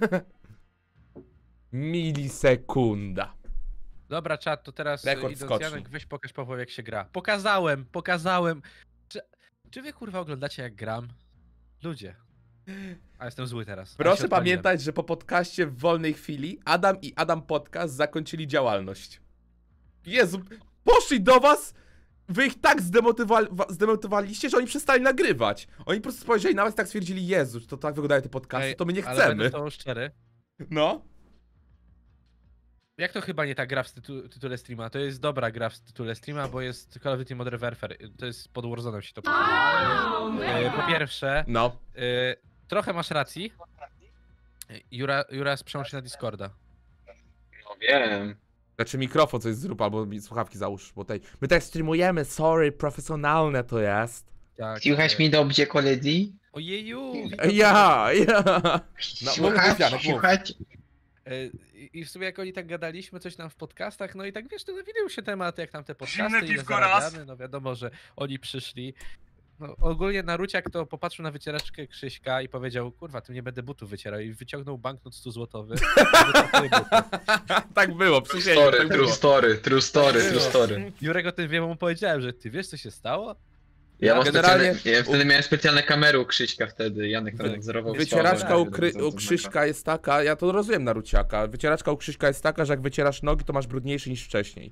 Milisekunda. Dobra, czat, to teraz Rekord idąc, skoczni. Janek, weź pokaż Pawłowi jak się gra. Pokazałem. Czy wy kurwa oglądacie jak gram? Ludzie. A jestem zły teraz. Ale się Proszę odpaliłem. pamiętać, że po podcaście w wolnej chwili Adam i Adam Podcast zakończyli działalność. Jezu, poszli do was, wy ich tak zdemotywowaliście, że oni przestali nagrywać. Oni po prostu spojrzeli na was i tak stwierdzili, Jezu, to tak wyglądają te podcasty, Ej, to my nie Ale będę chcemy. z tobą szczery. No. Jak to chyba nie ta gra w tytule streama? To jest dobra gra w tytule streama, bo jest Call of Duty Modern Warfare. To jest pod Warzone'em się to po pierwsze, No. trochę masz racji, Jura, przełącz się na Discorda. No wiem. Znaczy mikrofon coś zrób, albo słuchawki załóż, bo tutaj... My tak streamujemy, sorry, profesjonalne to jest. Tak. Słuchać mi dobrze, koledzy? Ojeju! Ja. No, Słuchać, słuchać. I w sumie jak oni tak gadaliśmy coś tam w podcastach, no i tak wiesz, to nawinął się temat, jak tam te Zimne podcasty, ile piwko raz. zarabiamy, no wiadomo, że oni przyszli. No ogólnie Naruciak to popatrzył na wycieraczkę Krzyśka i powiedział, kurwa, tym nie będę butów wycierał i wyciągnął banknot 100 złotowy. Tak było, True przysięgam, story, tak true było. story, true story, true story. Jurek o tym wie, bo mu powiedziałem, że ty wiesz co się stało? Generalnie- Ja wtedy miałem specjalne kamery u Krzyśka wtedy, Janek to Tak. nadzorował. Wycieraczka u, wysłał u Krzyśka jest taka, ja to rozumiem Naruciaka, wycieraczka u Krzyśka jest taka, że jak wycierasz nogi, to masz brudniejszy niż wcześniej.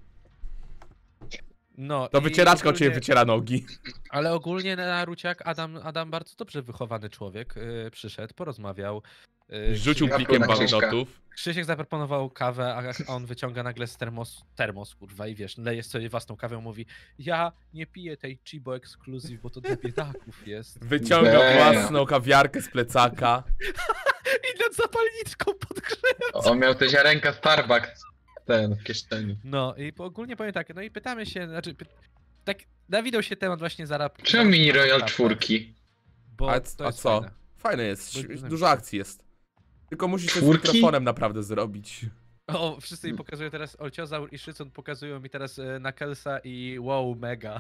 No To i wycieraczka u ciebie ogólnie- wyciera nogi. Ale ogólnie Naruciak, Adam bardzo dobrze wychowany człowiek, przyszedł, porozmawiał. Rzucił Krzysiek- plikiem na Krzyśka. banknotów. Krzysiek zaproponował kawę, a on wyciąga nagle z termos, kurwa, i wiesz, leje sobie własną kawę, mówi, ja nie piję tej Chibo Exclusive, bo to dla biedaków jest. Wyciągał Damn. własną kawiarkę z plecaka. I nad zapalniczką pod grzechem. On miał te ziarenka Starbucks w kieszeni. No i ogólnie powiem tak, no i pytamy się, znaczy, tak nawinął się temat właśnie Czemu Mini Royal tak, 4? Bo A to jest co? fajne. Fajne jest, Bo- dużo akcji jest. Tylko musisz coś z Czwórki? mikrofonem naprawdę zrobić. O, wszyscy mi pokazują teraz, Olciozaur i Szycun pokazują mi teraz Knucklesa i wow, mega.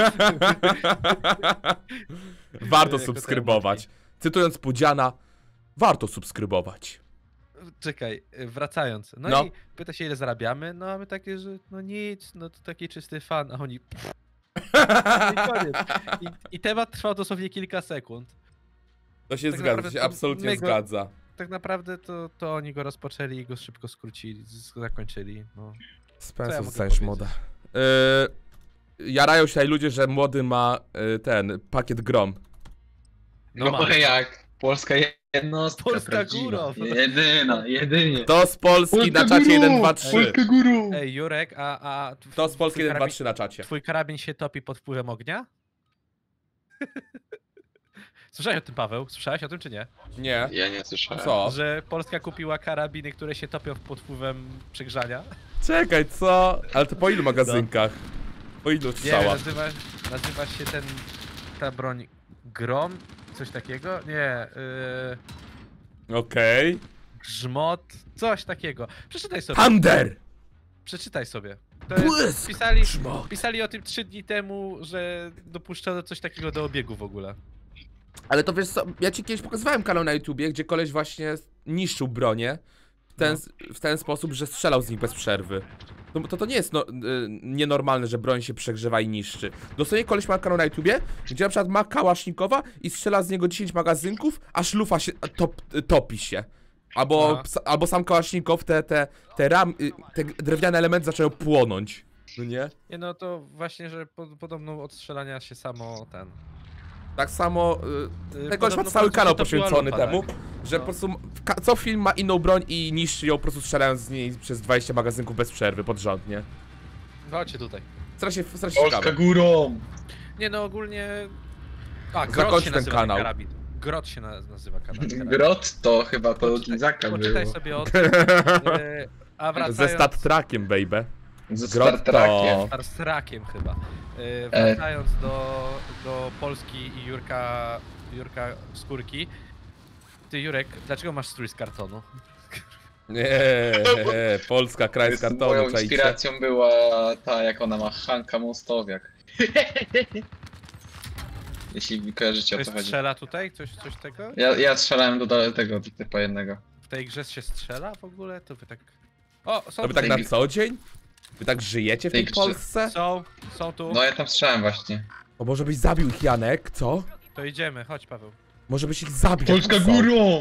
Warto Jako te subskrybować. Cytując Pudziana, warto subskrybować. Czekaj, wracając. No, No. i pyta się ile zarabiamy, no a my takie, że no nic, no to taki czysty fan, a oni no i koniec. I temat trwał dosłownie kilka sekund. To się Tak zgadza, naprawdę się to absolutnie mega- zgadza. Tak naprawdę to oni go rozpoczęli i go szybko skrócili, zakończyli. No. Co ja Spencer, mogę dostaniesz powiedzieć? moda. Jarają się tutaj ludzie, że młody ma ten pakiet grom. No No mamy. jak? Polska jednostka Polska prawdziwa. górą. Jedyna, jedynie. To z Polski Polska na czacie górą! 1, 2, 3. Polska górą! Ej, Jurek, a To z Polski twój 1, 2, karabin- 3 na czacie. Twój karabin się topi pod wpływem ognia? Słyszałeś o tym, Paweł? Słyszałeś o tym, czy nie? Nie. Ja nie słyszałem. Co? Że Polska kupiła karabiny, które się topią pod wpływem przegrzania? Czekaj, co? Ale to po ilu magazynkach? Po ilu Nie wiem, strzałach? nazywa się ta broń Grom? Coś takiego? Nie, Okej. Grzmot, coś takiego. Przeczytaj sobie. Thunder! Przeczytaj sobie. To jest, Błysk! pisali o tym 3 dni temu, że dopuszczono coś takiego do obiegu w ogóle. Ale to wiesz co, ja ci kiedyś pokazywałem kanał na YouTubie, gdzie koleś właśnie niszczył bronię w ten sposób, że strzelał z nich bez przerwy. To nie jest nienormalne, że broń się przegrzewa i niszczy. Dosłownie koleś ma kanał na YouTubie, gdzie na przykład ma kałasznikowa i strzela z niego 10 magazynków, aż lufa się topi się. Albo sam kałasznikow, te drewniane elementy zaczynają płonąć. No nie? Nie no to właśnie, że podobno od strzelania się samo ten... Tak samo ten koleś ma podobno cały po prostu kanał się topiła poświęcony lufa, temu, tak? że No. po prostu co film ma inną broń i niszczy ją po prostu strzelając z niej przez 20 magazynków bez przerwy, podrządnie. Chodźcie tutaj. Strasznie Polska ciekawe. górą! Nie no ogólnie... A, Zakończ Grot się ten nazywa kanał. ten karabin. Grot się nazywa karabin. Grot to chyba to Ginzaka Poczytaj było. sobie o tym. A wracając... Ze Star Trekiem, baby. Ze Grot Star Trekiem. Star Trekiem chyba. Wracając do Polski i Jurka Skórki. Ty Jurek, dlaczego masz strój z kartonu? Nie, Polska, kraj z Moją kartonu, czajcie. inspiracją była ta, jak ona ma, Hanka Mostowiak. Jeśli kojarzycie o Ktoś co chodzi. strzela tutaj? Coś tego? Ja strzelałem do tego typa jednego. W tej grze się strzela w ogóle? To wy tak... O, są To wy tak tutaj. na co dzień? Wy tak żyjecie w tej Tej grze. Polsce? Są tu. No ja tam strzelałem właśnie. O, może byś zabił ich, Janek, co? To idziemy, chodź Paweł. Może byś ich zabił. Polska jak są. górą!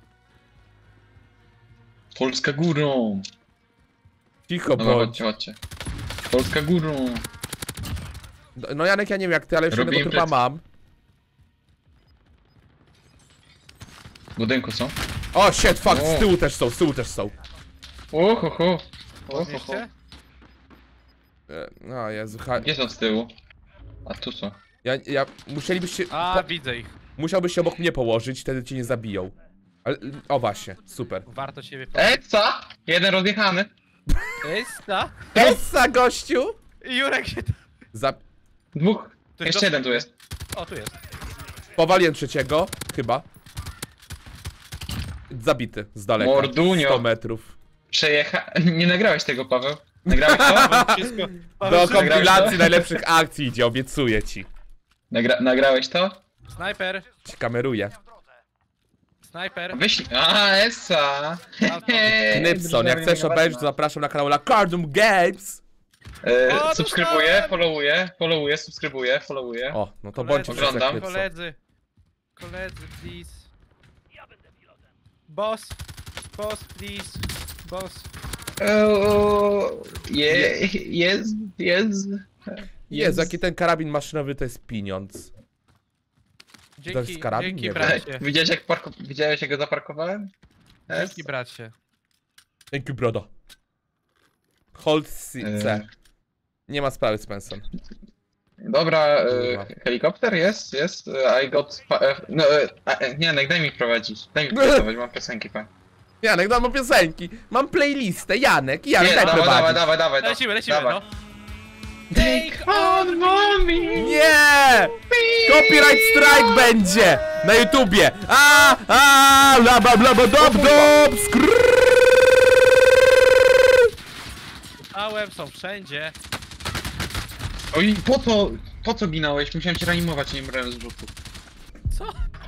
Polska górą! Cicho No bądź. chodźcie, chodźcie. Polska górą! No Janek, ja nie wiem jak ty, ale jeszcze Robię jednego trupa imprezę. mam. W budynku są? O, shit, fuck, O. z tyłu też są, z tyłu też są. Ohoho! Podnieście? No Jezu, Gdzie są z tyłu? A tu są. ja musielibyście... A, widzę ich. Musiałbyś się obok mnie położyć, wtedy cię nie zabiją. Ale, o właśnie, super. Warto siebie... Co? Jeden rozjechany. Esta! Essa, gościu! Jurek się... Za... Dwóch. To Jeszcze jeden tu jest. O, tu jest. Powaliłem trzeciego, chyba. Zabity, z daleka. Mordunio. 100 metrów. Nie nagrałeś tego, Paweł? Nagrałeś to? Wszystko... Do kompilacji najlepszych akcji idzie, obiecuję ci. Nagrałeś to? Snajper! Ci kameruję. Snajper! Wyślij. Essa! Knypson, jak chcesz obejrzeć, to zapraszam na kanał Cardum Games. Subskrybuję, followuję, subskrybuję, followuję. O, no to bądźcie wszyscy jak Oglądam. Knypson. Koledzy! Koledzy, please! Boss! Boss, please! Boss! Jest. Jezu, jaki ten karabin maszynowy to jest pieniądz. To jest karabin? Dzięki Nie bracie! Widziałeś jak go zaparkowałem? Dzięki bracie! Thank you, brodo. Hold C. Nie ma sprawy, Spencer. Dobra, Kurwa. helikopter jest. I got... Janek, daj mi prowadzić. Daj mi prowadzić, mam piosenki, pan. Janek, dam piosenki. Mam playlistę. Janek, daj Dawaj, prowadzić. dawaj. Lecimy, dawaj. no! Take on mommy! Nie! Copyright strike będzie! Na YouTubie! Bla bla bla bla dob dob skrrr. Ałem są wszędzie! Oj, po co ginąłeś? Musiałem cię reanimować, nie brałem z rzutu. Co?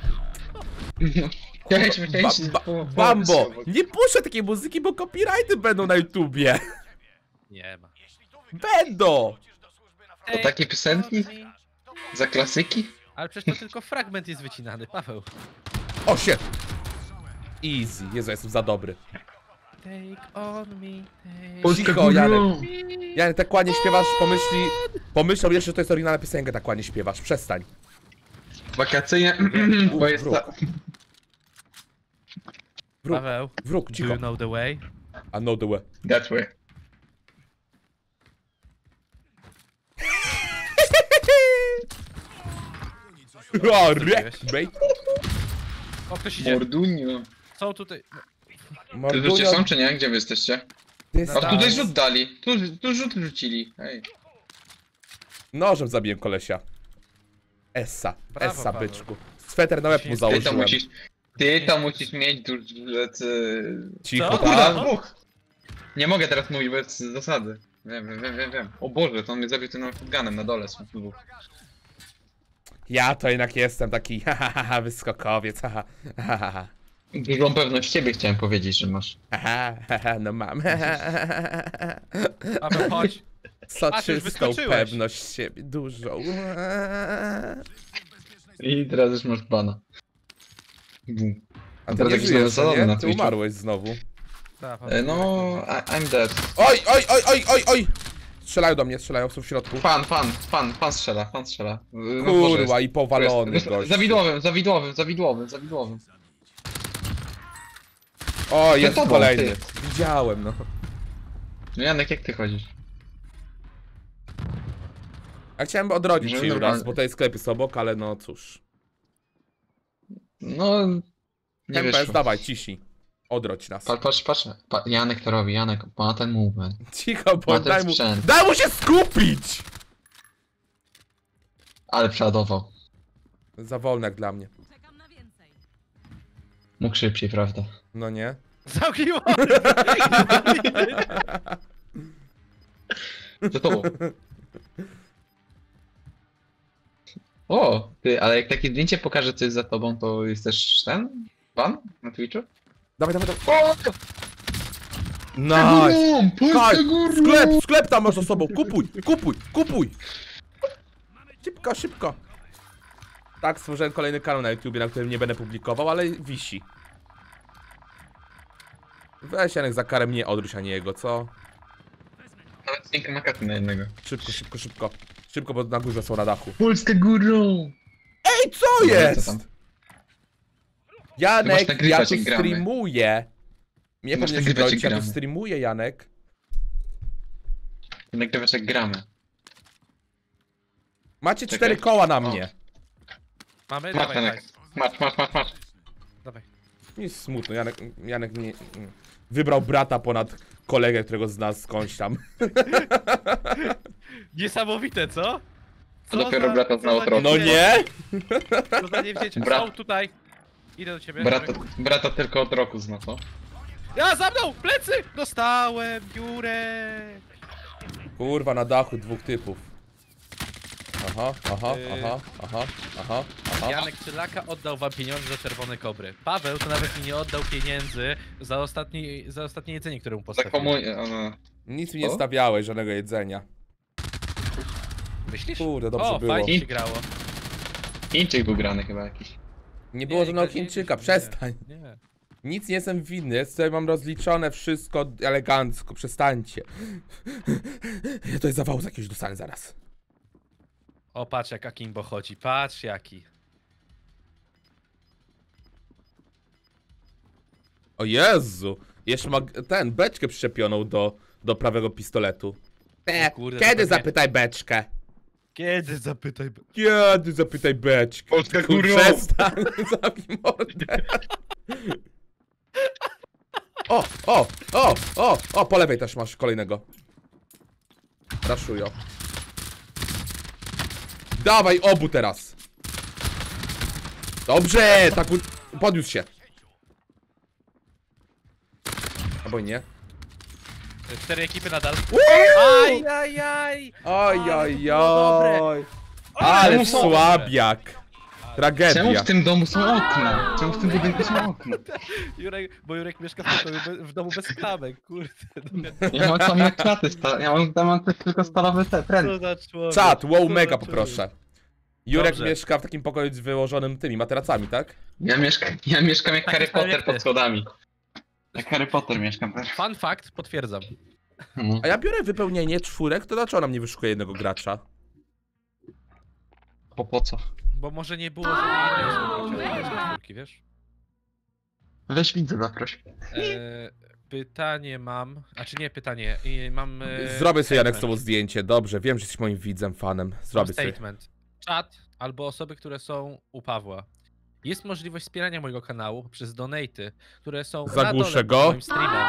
Bambo! Nie puszczę takiej muzyki, bo copyrighty będą na YouTubie. Nie ma. Będą! To takie piosenki? Za klasyki? Ale przecież to tylko fragment jest wycinany, Paweł. O się! Easy. Jezu, jestem za dobry. Take on me, take... Cicho, Janek. Janek, tak ładnie śpiewasz, pomyślał jeszcze, że to jest oryginalna piosenka, tak ładnie śpiewasz. Przestań. Wakacyjne, bo jest wróg. Paweł, Wróg, do cicho. you know the way? I know the way. That way. O, bej. O, ktoś idzie. Mordunio. Są tutaj... Ty ludzie są czy nie? Gdzie wy jesteście? Jest O, Tak. tutaj rzut dali. Tu rzut rzucili. Ej. Nożem zabiłem kolesia. Essa, Brawo, Essa, Paweł. byczku. Sweter na łeb mu Ty to założyłem. musisz mieć Cicho, Co? tak? dwóch. Nie mogę teraz mówić, bo jest z zasady. Wiem. O Boże, to on mnie zabił tym shotgunem na dole są dwóch. Ja to jednak jestem taki wyskokowiec, haha. Dużą pewność ciebie chciałem powiedzieć, że masz. No mam. Paweł, chodź. Soczystą wyskoczyłeś. pewność siebie, dużą. I teraz już masz bana. A ty Teraz nie jakieś żyjesz, nowe zasady nie? na Ty Twitchu. umarłeś znowu. Tak, Paweł. No, I'm dead. Oj! Strzelają do mnie, są w środku. Pan strzela. No, Kurwa, i powalony jest. gość. Zawidłowym. O, jest tobą, kolejny. ty. Widziałem, no. No Janek, jak ty chodzisz? Ja chciałem odrodzić Że się raz, normalnie. bo tutaj sklepy są obok, ale no cóż. No, nie Tempest, wyszło. dawaj, ciśnij. Odrodź nas. Patrz. Janek to robi, Janek ma ten movement. Cicho, bo Ma ten daj mu... sprzęt. Daj mu się skupić! Ale przeładował. Za wolno jak dla mnie. Czekam na więcej. Mógł szybciej, prawda? No nie? Zamknij Za tobą. O, ty, ale jak takie zdjęcie pokaże, co jest za tobą, to jest też ten? Pan? Na Twitchu? Dawaj. O! Nice! Kaj, Sklep! sklep tam masz za sobą, kupuj! Szybko. Tak, stworzyłem kolejny kanał na YouTubie, na którym nie będę publikował, ale wisi. Weź Janek za karę mnie odwróć, a nie jego, co? Nawet zdjęcie makaty na jednego. Szybko. Szybko, bo na górze są na dachu. Polskę górą! Ej, co Dobra, jest? co tam? Janek, nagrywać, ja tu jak gramy. streamuję. Mnie Masz powinieneś nagrywać, bronić, ja jak tu gramy. streamuję, Janek. Nagrywasz jak gramy. Macie Czekaj. 4 koła na mnie. Mamy? Masz, Dawaj, Janek. dawaj. Masz. Dawaj. Mi jest smutno, Janek nie... Wybrał brata ponad kolegę, którego zna skądś tam. Niesamowite, co? A dopiero brata znał od roku. No nie? Co za niewdzięczny. Brat. Są tutaj. Idę do ciebie. Brata tylko od roku zna, co? Ja za mną! Plecy! Dostałem dziurę! Kurwa, na dachu dwóch typów. Aha. Janek Czylaka oddał wam pieniądze za czerwone kobry. Paweł to nawet mi nie oddał pieniędzy za ostatnie jedzenie, które mu Za postawiłem. Nic mi nie O? stawiałeś, żadnego jedzenia. Myślisz? Kurde, dobrze O, było. fajnie się grało. Chińczyk był grany chyba jakiś. Nie było żadnego nie, Chińczyka, nie, przestań. Nie. Nic nie jestem winny, sobie mam rozliczone wszystko elegancko, przestańcie. Ja to jest zawał z jakiegoś dostanę zaraz. O, patrz jak Akimbo chodzi, patrz jaki. O Jezu! Jeszcze ma ten, beczkę przyczepioną do prawego pistoletu. kurde, to Kiedy pewnie- zapytaj beczkę? Kiedy zapytaj? Kiedy zapytaj beczkę? Polska Kur- kurwa! Przestań, zabij mordę. O, po lewej też masz kolejnego. Raszujo. Dawaj obu teraz. Dobrze, tak podniósł się. Albo nie. 4 ekipy nadal. Aj, Ajajaj! oj. Ale Czemu są- słabiak. Czemu Tragedia. w tym domu są okna? Czemu w tym budynku są okna? Bo Jurek mieszka w pokoju w domu bez klamek, kurde. Ja mam same klaty, ja mam też tylko stalowe trendy. Co za człowiek. Czat, co wow za mega człowiek. poproszę. Jurek Dobrze. mieszka w takim pokoju z wyłożonym tymi materacami, tak? Ja mieszkam jak Tak Harry samo jak Potter ty. pod schodami. Jak Harry Potter mieszkam też. Fun fact, potwierdzam. No. A ja biorę wypełnienie czwórek, to dlaczego ona mnie wyszukuje jednego gracza? Po co? Bo może nie było żadnej innej osoby, która chciała grać na czwórki, wiesz? Weź widzę, zaproś. Pytanie mam, a czy nie pytanie, mam... Zrobię sobie Janek z statement. tobą zdjęcie, dobrze, wiem, że jesteś moim widzem, fanem. Zrobię sobie. Statement. Czat albo osoby, które są u Pawła. Jest możliwość wspierania mojego kanału poprzez donaty, które są Zagłuszę na dole go. pod moim streamem.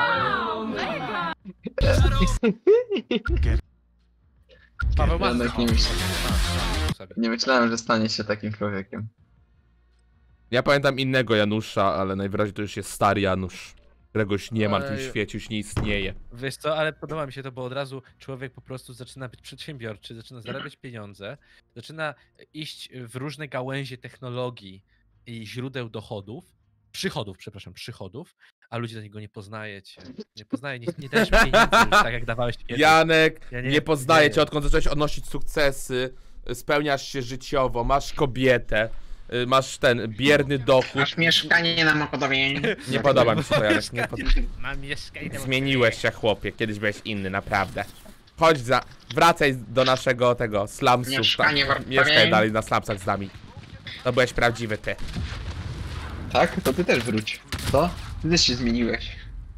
Paweł ma Janek nie Nie myślałem, że stanie się takim człowiekiem. Ja pamiętam innego Janusza, ale najwyraźniej to już jest stary Janusz. Któregoś nie ma w tym Ej. świecie, już nie istnieje. Wiesz co, ale podoba mi się to, bo od razu człowiek po prostu zaczyna być przedsiębiorczy, zaczyna zarabiać pieniądze, zaczyna iść w różne gałęzie technologii i źródeł przychodów, a ludzie do niego nie poznajecie. Nie dajesz pieniędzy już tak, jak dawałeś kiedyś. Janek, Ja nie poznaję nie. cię, odkąd zacząłeś odnosić sukcesy, spełniasz się życiowo, masz kobietę, masz ten bierny dochód. mieszkanie na Mokodowie. Nie podoba mi się to, Janek, nie Mam mieszkanie. Zmieniłeś się, chłopie, kiedyś byłeś inny, naprawdę. Wracaj do naszego tego slumsu. Mieszkanie w Warszawie. Mieszkaj dalej na slumsach z nami. To byłeś prawdziwy ty. Tak? To ty też wróć. Co? Ty też się zmieniłeś.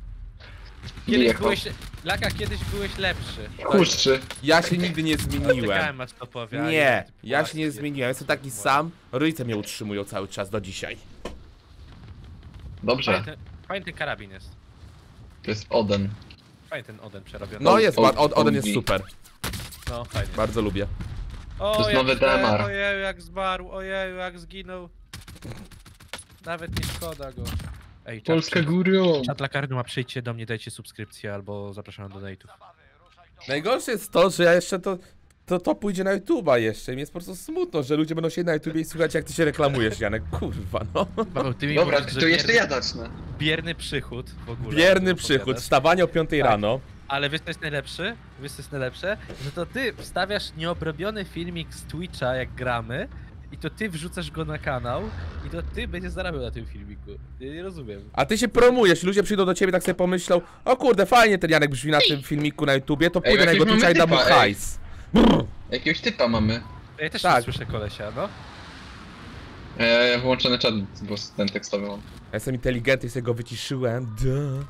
Kiedyś byłeś lepszy. Kurczę. Ja się nigdy nie zmieniłem. Czekałem, aż to powie, ale Nie, ty ja się nie płaski. zmieniłem. Jestem taki sam. Rodzice mnie utrzymują cały czas do dzisiaj. Dobrze. Fajny ten karabin jest. To jest Oden. Fajny ten Oden przerobiony. No jest, o- Oden jest o- super. No, fajnie. Bardzo lubię. O, To jest jak nowy DMR. Ojeju, jak zmarł, ojeju, jak zginął. Nawet nie szkoda go. Ej, Góro. Czat lakarny ma, przyjdźcie do mnie, dajcie subskrypcję albo zapraszam do donate'ów. Najgorsze jest to, że ja jeszcze to pójdzie na YouTube'a jeszcze i mi jest po prostu smutno, że ludzie będą się na YouTubie i słuchać jak ty się reklamujesz, Janek, kurwa no. Paweł, ty mi Dobra, mówisz, że to jeszcze ja zacznę. bierny przychód w ogóle. Bierny który przychód, opowiadasz. wstawanie o 5 Tak. rano. Ale wiesz co jest najlepsze? Że to ty wstawiasz nieobrobiony filmik z Twitcha jak gramy i to ty wrzucasz go na kanał i to ty będziesz zarabiał na tym filmiku. Ja nie rozumiem. A ty się promujesz, ludzie przyjdą do ciebie tak sobie pomyślą, o kurde, fajnie ten Janek brzmi na tym filmiku na YouTubie, to pójdę na jakiś jego Twitcha i mamy dam mu typa, ej. hajs. Brr. Jakiegoś typa mamy. Ja też Tak. tak. Słyszę kolesia, no. Wyłączony czat, bo ten tekstowy mam. Ja jestem inteligentny i sobie go wyciszyłem. Duh.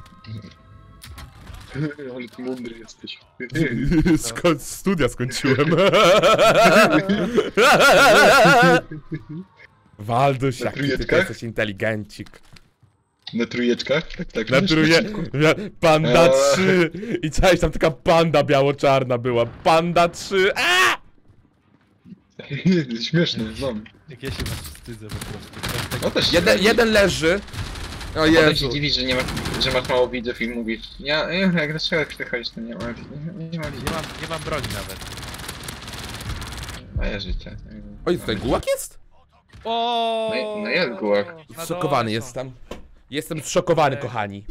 Ale ty mądry jesteś. Studia skończyłem. Walduś, jaki ty trójeczkach? jesteś inteligencik. Na trójeczkach? Tak. Na Panda 3! I cześć, tam taka panda biało-czarna była. Panda 3! A! Śmieszny, znam. Jak ja się was wstydzę po prostu. No też Jeden leży. O Potem się Jezu. dziwisz, że masz mało widzów i mówisz jak dlaczego przychodzisz, to nie ma widzów. Nie mam broni nawet. Moje życie. Oj, tutaj gułak jest? O! No jest gułak. Na dole Zszokowany są. jestem. Jestem zszokowany, kochani.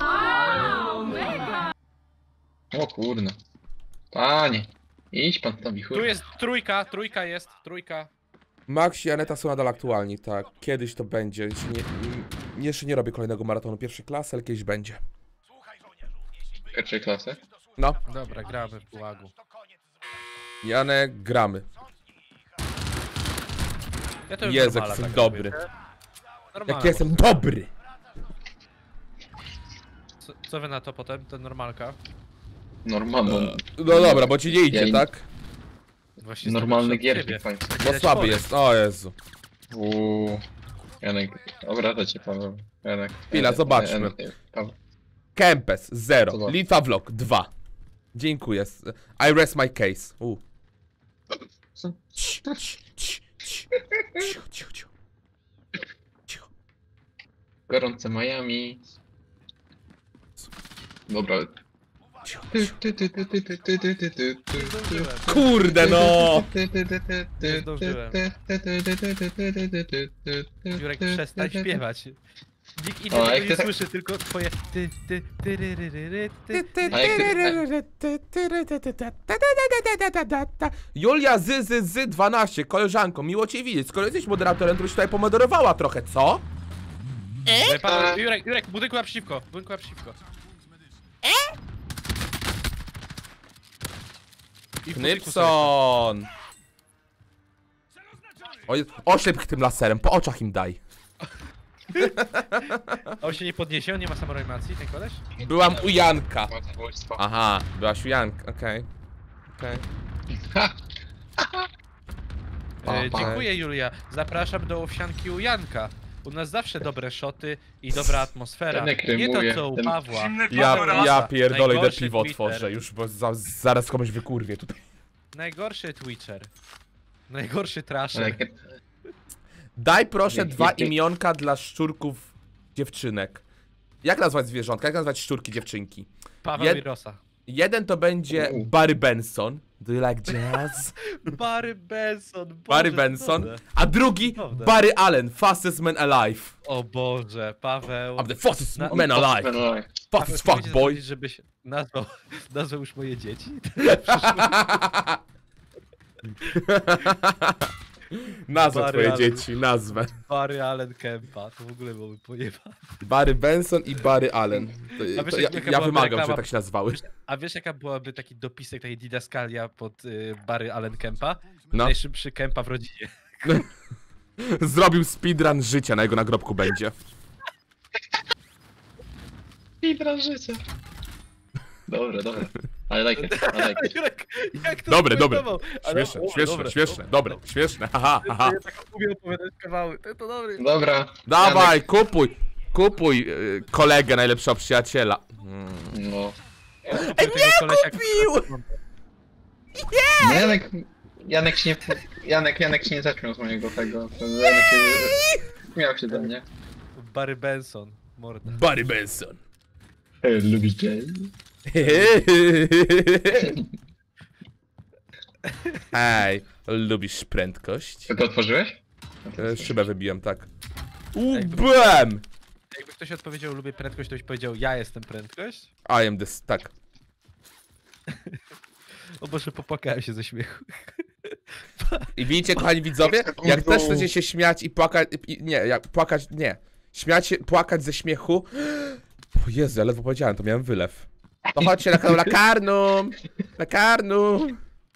O kurno. Panie. Idź pan tam wichur. Tu jest trójka jest, trójka. Max i Aneta są nadal aktualni, tak. Kiedyś to będzie. Jeszcze nie robię kolejnego maratonu pierwszej klasy, ale kiedyś będzie. Pierwszej klasy? No, Dobra, gramy w gułagu. Janek, gramy. Ja to już Jezu, jak normala jestem tak dobry. robię. Normalna Jak jestem dobry! Co wy na to potem, ten normalka? Normalną. No dobra, bo ci nie idzie, Ja im- tak? Właśnie Normalny jestem od gierki ciebie. fajny. Bo słaby jest, o Jezu. Janek, obraża cię Paweł. Janek. Chwila, zobaczmy. Paweł. Kempes, 0. Zobacz. Litwa Vlog, 2. Dziękuję. I rest my case. Co? Cicho, cicho, cicho. Cicho. Gorące Miami. Dobra. Cicho, Ty, cicho. ty, ty, ty, ty, ty, ty, ty, ty, ty, ty, Zdążyłem. Kurde no! Nie zdążyłem. Jurek, przestań śpiewać. Nikt inny O, tego jak nie ty tak- słyszy, tylko twoje A jak Julia z 12, koleżanko, miło cię widzieć. Skoro jesteś moderatorem, to byś tutaj pomoderowała trochę, co? Paweł, Jurek, budynku naprzeciwko, I w budynku sobie. Knypson! Oślep ich tym laserem, po oczach im daj. A on się nie podniesie, on nie ma samoanimacji, ten koleś? Byłam u Janka. Łatwostwo. Aha, byłaś u Janka, okej. Okej. Ha! Dziękuję, Julia. Zapraszam do owsianki u Janka. U nas zawsze dobre szoty i dobra atmosfera. Janek Nie to rymuje. co u Ten- Pawła. Ja pierdolę, idę Najgorszy piwo Twitter. otworzę już, bo zaraz komuś wykurwię tutaj. Najgorszy Twitcher. Najgorszy trasher. Ale Daj proszę Nie, 2 nie. imionka dla szczurków dziewczynek. Jak nazwać zwierzątka? Jak nazwać szczurki dziewczynki? Paweł i Rosa. Jeden to będzie Barry Benson. Do you like jazz? Barry Benson. Boże, Barry Benson. cudowne. A drugi Cudowne. Barry Allen, fastest man alive. O Boże, Paweł. I'm the fastest Na- man alive. Paweł, Fastest chciałbyś fuck boy. zadzwonić, żebyś nazwał już moje dzieci. Nazwę Barry twoje Allen. dzieci, nazwę. Barry Allen Kempa, to w ogóle byłoby pojebane. Barry Benson i Barry Allen. A wiesz, To jaka ja byłaby wymagam, reklama? żeby tak się nazywały. A wiesz jaka byłaby taki dopisek, taki didaskalia pod Barry Allen Kempa? No. Najszybszy Kempa w rodzinie. Zrobił speedrun życia, na jego nagrobku będzie. Speedrun życia. Dobra. I like it. Jurek, jak to Dobre, skomentował? Ale- Śmieszne, o, śmieszne, śmieszne, dobre, śmieszne, haha, haha. Ja tak umiem opowiadać kawały, to dobry. Dobra. Dawaj, kupuj kolegę, najlepszego przyjaciela. No. Nie Kupił! No, Janek się nie zaśmiał z mojego tego. Janek się śmiał się do mnie. Barry Benson, morda. Barry Benson. Lubicie? Hej, lubisz prędkość? Ty to otworzyłeś? Szybę wybiłem, tak. Bam! Jakby ktoś odpowiedział lubię prędkość, to byś powiedział ja jestem prędkość? I am this, tak. O Boże, popłakałem się ze śmiechu. I widzicie, kochani widzowie, jak też chcecie się śmiać i płakać, nie. Śmiać się, płakać ze śmiechu. O Jezu, ja ledwo powiedziałem, to miałem wylew. To chodźcie na kanał Lakarnum! Lakarnum!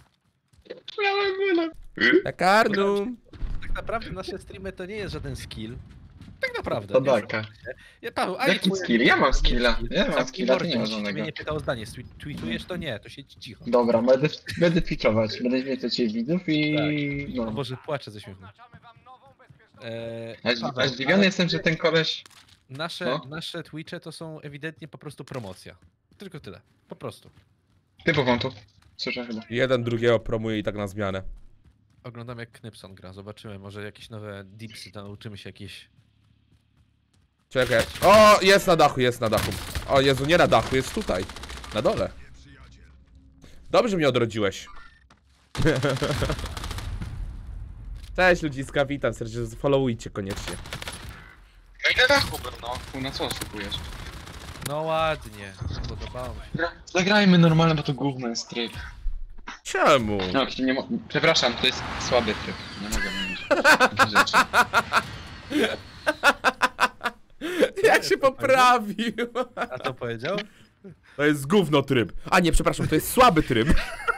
Lakarnum! Tak naprawdę nasze streamy to nie jest żaden skill. Tak naprawdę. To nie taka. Ja, Paweł, a Jaki nie- skill? Ja mam skilla. Ja mam Sam skilla, ty nie masz Mnie żadnego. nie pytał o zdanie, tweetujesz to nie, to siedź cicho. Dobra, będę twitchować. Będę mieć do ciebie widzów i... O No. Boże, płaczę ze śmiechu. A zdziwiony jestem, że ten koleś... Nasze Twitche to są ewidentnie po prostu promocja. Tylko tyle. Po prostu. Typową tu. Słyszę chyba. Jeden drugiego promuje i tak na zmianę. Oglądam jak Knypson gra. Zobaczymy, może jakieś nowe dipsy, nauczymy się jakieś... Czekaj. O, jest na dachu, jest na dachu. O Jezu, nie na dachu, jest tutaj. Na dole. Dobrze mnie odrodziłeś. Cześć ludziska, witam serdecznie, followujcie koniecznie. No i na dachu był, no. Na co oszukujesz? No ładnie. Podobało mi się. Zagrajmy normalnie, bo to gówno jest tryb. Czemu? No, przepraszam, to jest słaby tryb. Nie mogę mówić takich rzeczy. Jak się poprawił? A co powiedział? To jest gówno tryb. A nie, przepraszam, to jest słaby tryb.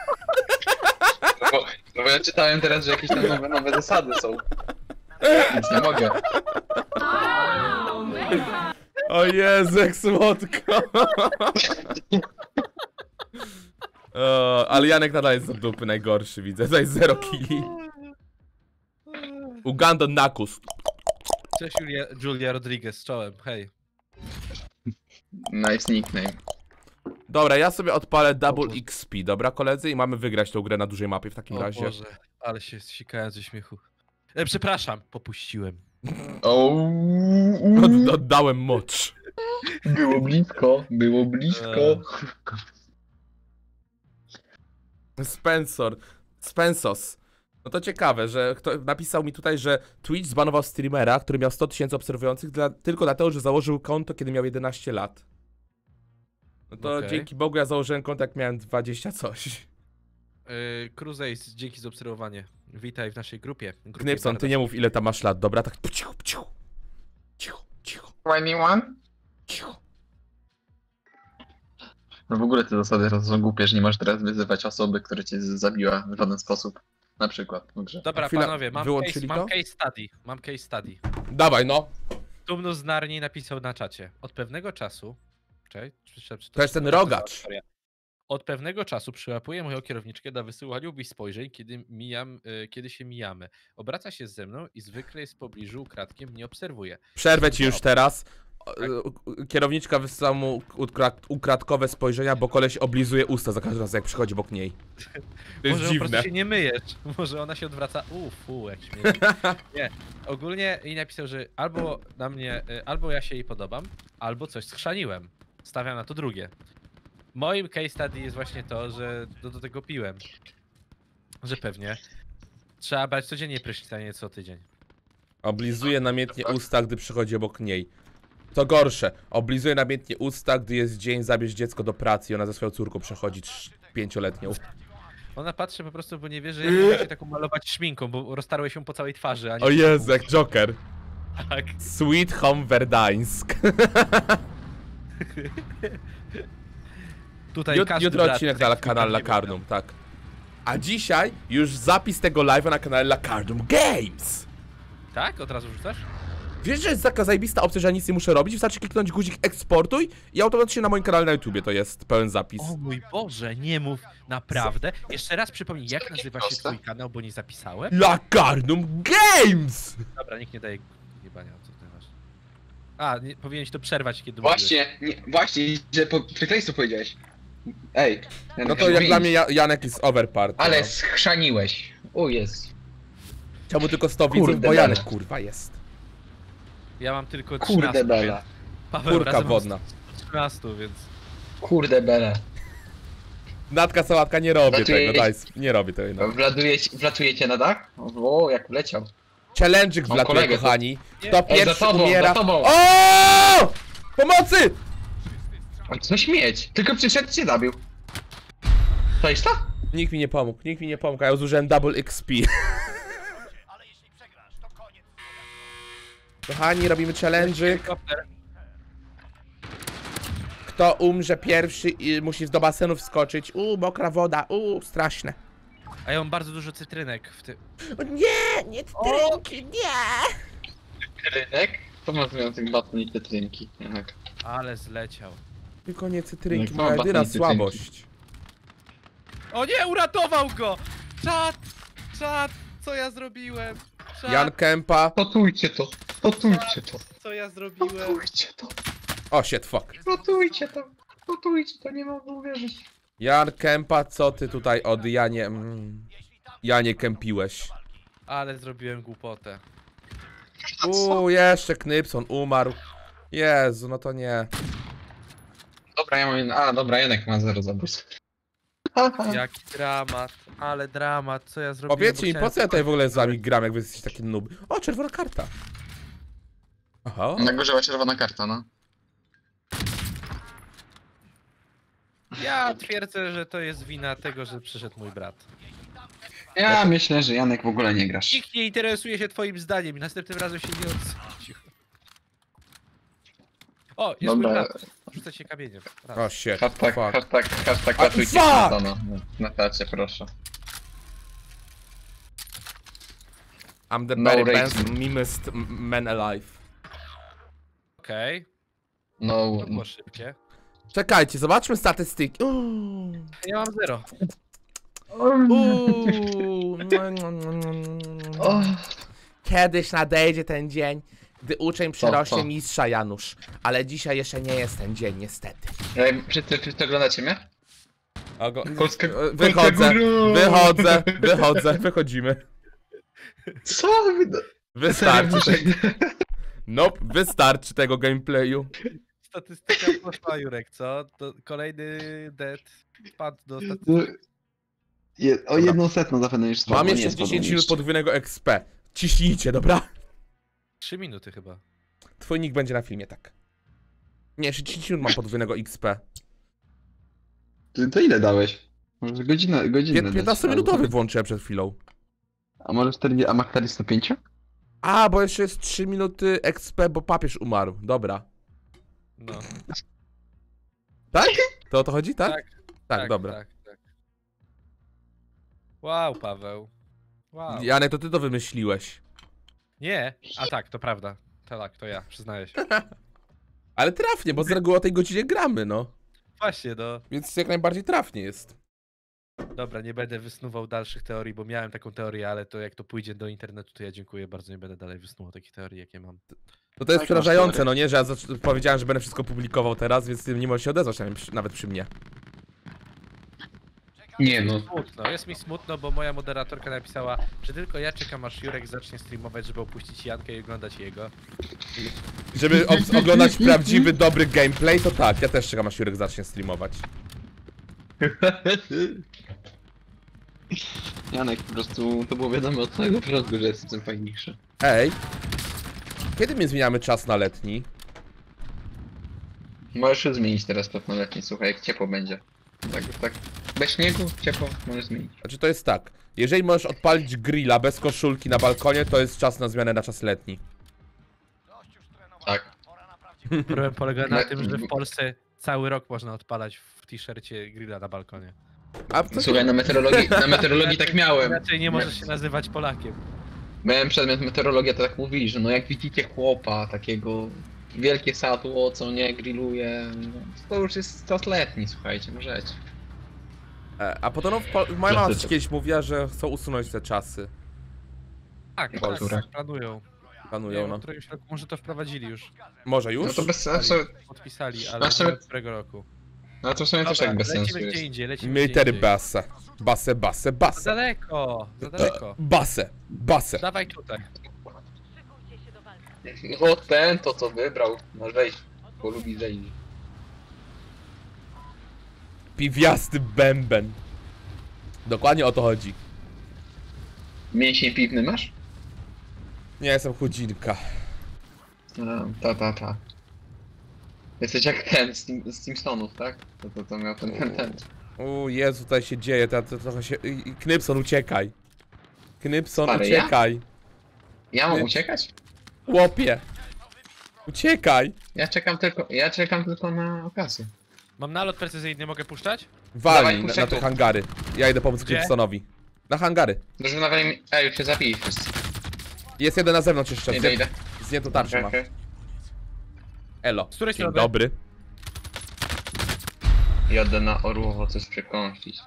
No bo ja czytałem teraz, że jakieś tam nowe zasady są. Więc nie mogę. O Jezu, jak słodko. O, ale Janek nadal jest do dupy najgorszy, widzę. Tutaj 0 killi. Ugando Nakus. Cześć Julia Rodriguez, czołem, hej. Nice nickname. Dobra, ja sobie odpalę Double XP, dobra koledzy? I mamy wygrać tą grę na dużej mapie w takim O razie. Boże, ale się sikałem ze śmiechu. Przepraszam, popuściłem. Oddałem mocz. Było blisko, było blisko. Spensos. No to ciekawe, że napisał mi tutaj, że Twitch zbanował streamera, który miał 100 000 obserwujących tylko dlatego, że założył konto, kiedy miał 11 lat. No to dzięki Bogu ja założyłem konto, jak miałem 20 coś. Cruzade, dzięki za obserwowanie. Witaj w naszej grupie. Knypson, ty nie mów ile tam masz lat, dobra? Tak cicho, cicho. Cicho, cicho. 21? Cicho. No w ogóle te zasady teraz są głupie, że nie możesz teraz wyzywać osoby, która cię zabiła w żaden sposób. Na przykład w grze. Dobra, Chwila, panowie, mam wyłączyli to? case study. Dawaj, no. Tumnus z Narni napisał na czacie. Od pewnego czasu... Czekaj, To jest ten rogacz. Od pewnego czasu przyłapuję moją kierowniczkę na wysyłaniu mi spojrzeń, kiedy się mijamy. Obraca się ze mną i zwykle jest w pobliżu ukradkiem, mnie obserwuje. Przerwę ci już teraz. Kierowniczka wysyła mu ukradkowe spojrzenia, bo koleś oblizuje usta za każdym razem, jak przychodzi obok niej. To jest Może dziwne. po prostu się nie myjesz, może ona się odwraca, jak śmiesznie. Nie, ogólnie i napisał, że albo na mnie, albo ja się jej podobam, albo coś schrzaniłem. Stawiam na to drugie. Moim case study jest właśnie to, że do tego piłem. Że pewnie trzeba brać codziennie prysznic, a nie co tydzień. Oblizuje namiętnie usta, gdy przychodzi obok niej. To gorsze, oblizuje namiętnie usta, gdy jest dzień, zabierz dziecko do pracy i ona ze swoją córką przechodzi 5-letnią. Ona patrzy po prostu, bo nie wie, że ja mogę się taką malować szminką, bo roztarły się po całej twarzy, a nie... O Jezu, jak Joker. Tak. Sweet Home Verdańsk. Tutaj Jutro odcinek na kanale Lakarnum, tak. A dzisiaj już zapis tego live'a na kanale Lakarnum Games. Tak? Od razu wrzucasz? Wiesz, że jest taka zajebista opcja, że ja nic nie muszę robić? Wystarczy kliknąć guzik eksportuj i automatycznie na moim kanale na YouTubie to jest pełen zapis. O mój Boże, nie mów, naprawdę? Jeszcze raz przypomnij, jak nazywa się twój kanał, bo nie zapisałem? Lakarnum Games! Dobra, nikt nie daje jebania, co ty masz. A, powinieneś to przerwać, kiedy Właśnie, że przekleństwo powiedziałeś. Ej. No to jak dla mnie Janek jest overpart. Ale no. schrzaniłeś. O jest. Chciałbym tylko 100 widzów, bo Janek kurwa jest. Ja mam tylko 13, Kurde bela. więc... Paweł Kurka razem wodna. 13, więc... Kurde bela. Natka sałatka nie robię Wlatuje- tego, nie robię tego. No. Wlatujecie na dach? O, jak wleciał. Challenge'ik Mam wlatuje, kolegę, kochani. Nie. Kto Ej, pierwszy za tobą, umiera... za tobą. O! Pomocy! On co śmieć? Tylko przyszedł i cię zabił. To jest to? Nikt mi nie pomógł, a ja zużyłem double XP. Kochani, robimy challenge'yk. Helikopter. Kto umrze pierwszy i musi do basenu wskoczyć. Mokra woda, straszne. A ja mam bardzo dużo cytrynek w tym. O nie cytrynki, nie! Rynek? To ma związek baton i cytrynki. Tak. Ale zleciał. Tylko nie cytrynki, No, moja chyba jedyna nie cytrynki. słabość. O nie, uratował go! Czad! Co ja zrobiłem? Czad! Jan Kempa. Potujcie to. Gotujcie to. Co ja zrobiłem? Gotujcie to. O, shit, fuck. Gotujcie to. Gotujcie to, nie mogę uwierzyć. Jan Kempa, co ty tutaj od Janie... Janie kępiłeś? Ale zrobiłem głupotę. Jeszcze Knypson umarł. Jezu, no to nie. Dobra, ja mam... A, dobra, Janek ma 0 zabójstw. Jaki dramat, ale dramat, co ja zrobiłem? Powiedzcie mi, bo po co ja chciałem- tutaj w ogóle z wami gram, jak wy jesteście taki noob? O, czerwona karta. Aha. Na górze była czerwona karta, no. Ja twierdzę, że to jest wina tego, że przyszedł mój brat. Ja myślę, że Janek w ogóle nie grasz. Nikt nie interesuje się twoim zdaniem i następnym razem się nie odsądził. O, jest mój Dobra. brat. Rzucę się kamieniem. Raz. O, shit, Hashtag, fuck. hashtag A, ratujcie fuck! Simpsona na tacie, proszę. I'm the No very race. best memest man alive. Okej, No, to było szybkie. Czekajcie, zobaczmy statystyki. Uuu. Ja mam 0. Uuu. O, Kiedyś nadejdzie ten dzień, gdy uczeń przerośnie co? mistrza Janusz. Ale dzisiaj jeszcze nie jest ten dzień, niestety. wszyscy oglądacie mnie? Polska Wychodzę, góra. wychodzimy. Co? Wystarczy. Nope, wystarczy tego gameplayu. Statystyka poszła, Jurek, co? To kolejny dead padł do statystyki. O 1/100 zapewne już spadło, Mam nie jeszcze spadło 10 minut jeszcze. podwójnego XP. Ciśnijcie, dobra? 3 minuty chyba. Twój nick będzie na filmie, tak. Nie, jeszcze 10 minut mam podwójnego XP. To ile dałeś? Może godzinę dać, 15-minutowy albo- włączyłem przed chwilą. A może 40, a ma 405? A, bo jeszcze jest 3 minuty XP, bo papież umarł. Dobra. No. Tak? To o to chodzi, tak? Tak, Tak, dobra. Tak. Wow, Paweł. Wow. Janek, to ty to wymyśliłeś. Nie, a tak, to prawda. Tak, to ja, przyznaję się. Ale trafnie, bo z reguły o tej godzinie gramy, no. Właśnie, no. Więc jak najbardziej trafnie jest. Dobra, nie będę wysnuwał dalszych teorii, bo miałem taką teorię, ale to jak to pójdzie do internetu, to ja dziękuję bardzo, nie będę dalej wysnuwał takich teorii, jakie mam. No to jest Tak, przerażające, masz no nie? Że ja powiedziałem, że będę wszystko publikował teraz, więc ty nie możesz się odezwać nawet przy mnie. Nie no. Smutno, jest mi smutno, bo moja moderatorka napisała, że tylko ja czekam aż Jurek zacznie streamować, żeby opuścić Jankę i oglądać jego. Żeby oglądać prawdziwy, dobry gameplay, to tak, ja też czekam aż Jurek zacznie streamować. Janek, po prostu to było wiadomo od samego początku, że jest tym fajniejszy. Ej, kiedy my zmieniamy czas na letni? Możesz się zmienić teraz letni, słuchaj, jak ciepło będzie. Tak. Bez śniegu, ciepło, możesz zmienić. Znaczy to jest tak, jeżeli możesz odpalić grilla bez koszulki na balkonie, to jest czas na zmianę na czas letni. Tak. Problem polega na tym, że w Polsce cały rok można odpalać w t-shircie grilla na balkonie. A w co Słuchaj, na meteorologii tak miałem. Raczej nie możesz się nazywać Polakiem. Miałem przedmiot meteorologia, to tak mówili, że no jak widzicie chłopa takiego, wielkie sadło, co nie grilluje, no, to już jest czas letni, słuchajcie, możecie. A potem moja mama Klasyczne. coś kiedyś mówiła, że chcą usunąć te czasy. Tak, Kultura. planują. Planują, Nie, no. w którymś roku może to wprowadzili już. Może No już? to bez sensu, Podpisali, ale Znaczy- nie od którego roku. no to w sumie też Dobra, tak bez sensu lecimy gdzie jest. indziej, lecimy Military gdzie indziej. basse. Basse. Za daleko, za daleko. Basse. Dawaj tutaj. Szykujcie się do walki. No ten to co wybrał, no wejść, bo lubi zejść. Piwiasty bęben. Dokładnie o to chodzi. Mięsień piwny masz? Nie jestem chudzinka. Ta. Jesteś jak ten z Simpsonów, tak? To miał ten. O Jezu, tutaj się dzieje, to trochę się... Knypson, uciekaj. Knypson, Stary, ja? uciekaj. Ja mam Nie. uciekać? Chłopie. Uciekaj. Ja czekam tylko na okazję. Mam nalot precyzyjny, mogę puszczać? Walnij Dawaj, na puszczaj te tu. hangary. Ja idę pomóc Gdzie? Knypsonowi. Na hangary. Drużyna wali mi... już się zabili wszyscy. Jest jeden na zewnątrz jeszcze. Idę. Zdjętą tarczę ma. Okej. Elo. Z której Dzień strony? dobry. Jadę na Orłowo coś przekąsić.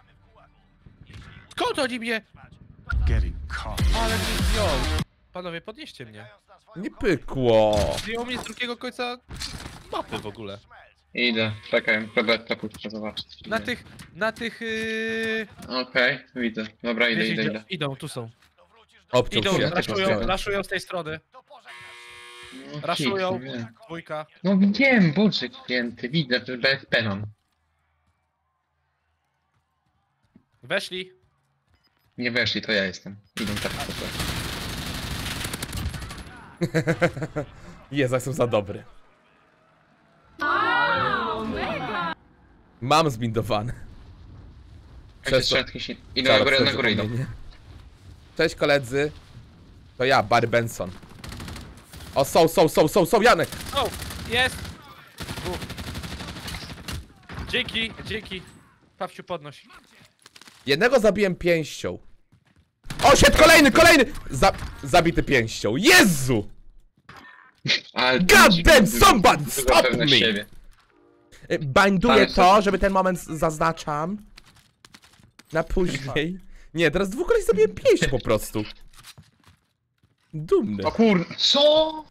Skąd oni mnie? Getting caught. Ale mnie zdjął. Panowie, podnieście mnie. Nie pykło. Zdjął mnie z drugiego końca mapy w ogóle. Idę, czekaj, Roberta puszczę zobaczyć. Na tych... Okej, widzę. Dobra, idę. Idą, tu są. Obciął Idą, się. raszują z tej strony. No, Raszują, hit, nie. dwójka. No wiem, Boże święty, widzę, że BSP mam. Weszli. Nie weszli, to ja jestem. Idą tak po prostu. Jezu, jestem za dobry. Mam zbindowany. Przez to- Idę Czaro, na górę, przez idą. zapomnienie. Cześć koledzy. To ja, Barry Benson. O, są, Janek! O, jest! Dwóch. Dzięki. Pawciu, podnoś. Jednego zabiłem pięścią. O, shit, kolejny! Zabity pięścią. Jezu! Ale God damn, somebody Dużo stop pewność me! siebie. Binduję Ale to, żeby ten moment zaznaczam. Na później. Nie, teraz dwóch kolei zabiłem pięścią po prostu. Dumny. O kur... Co?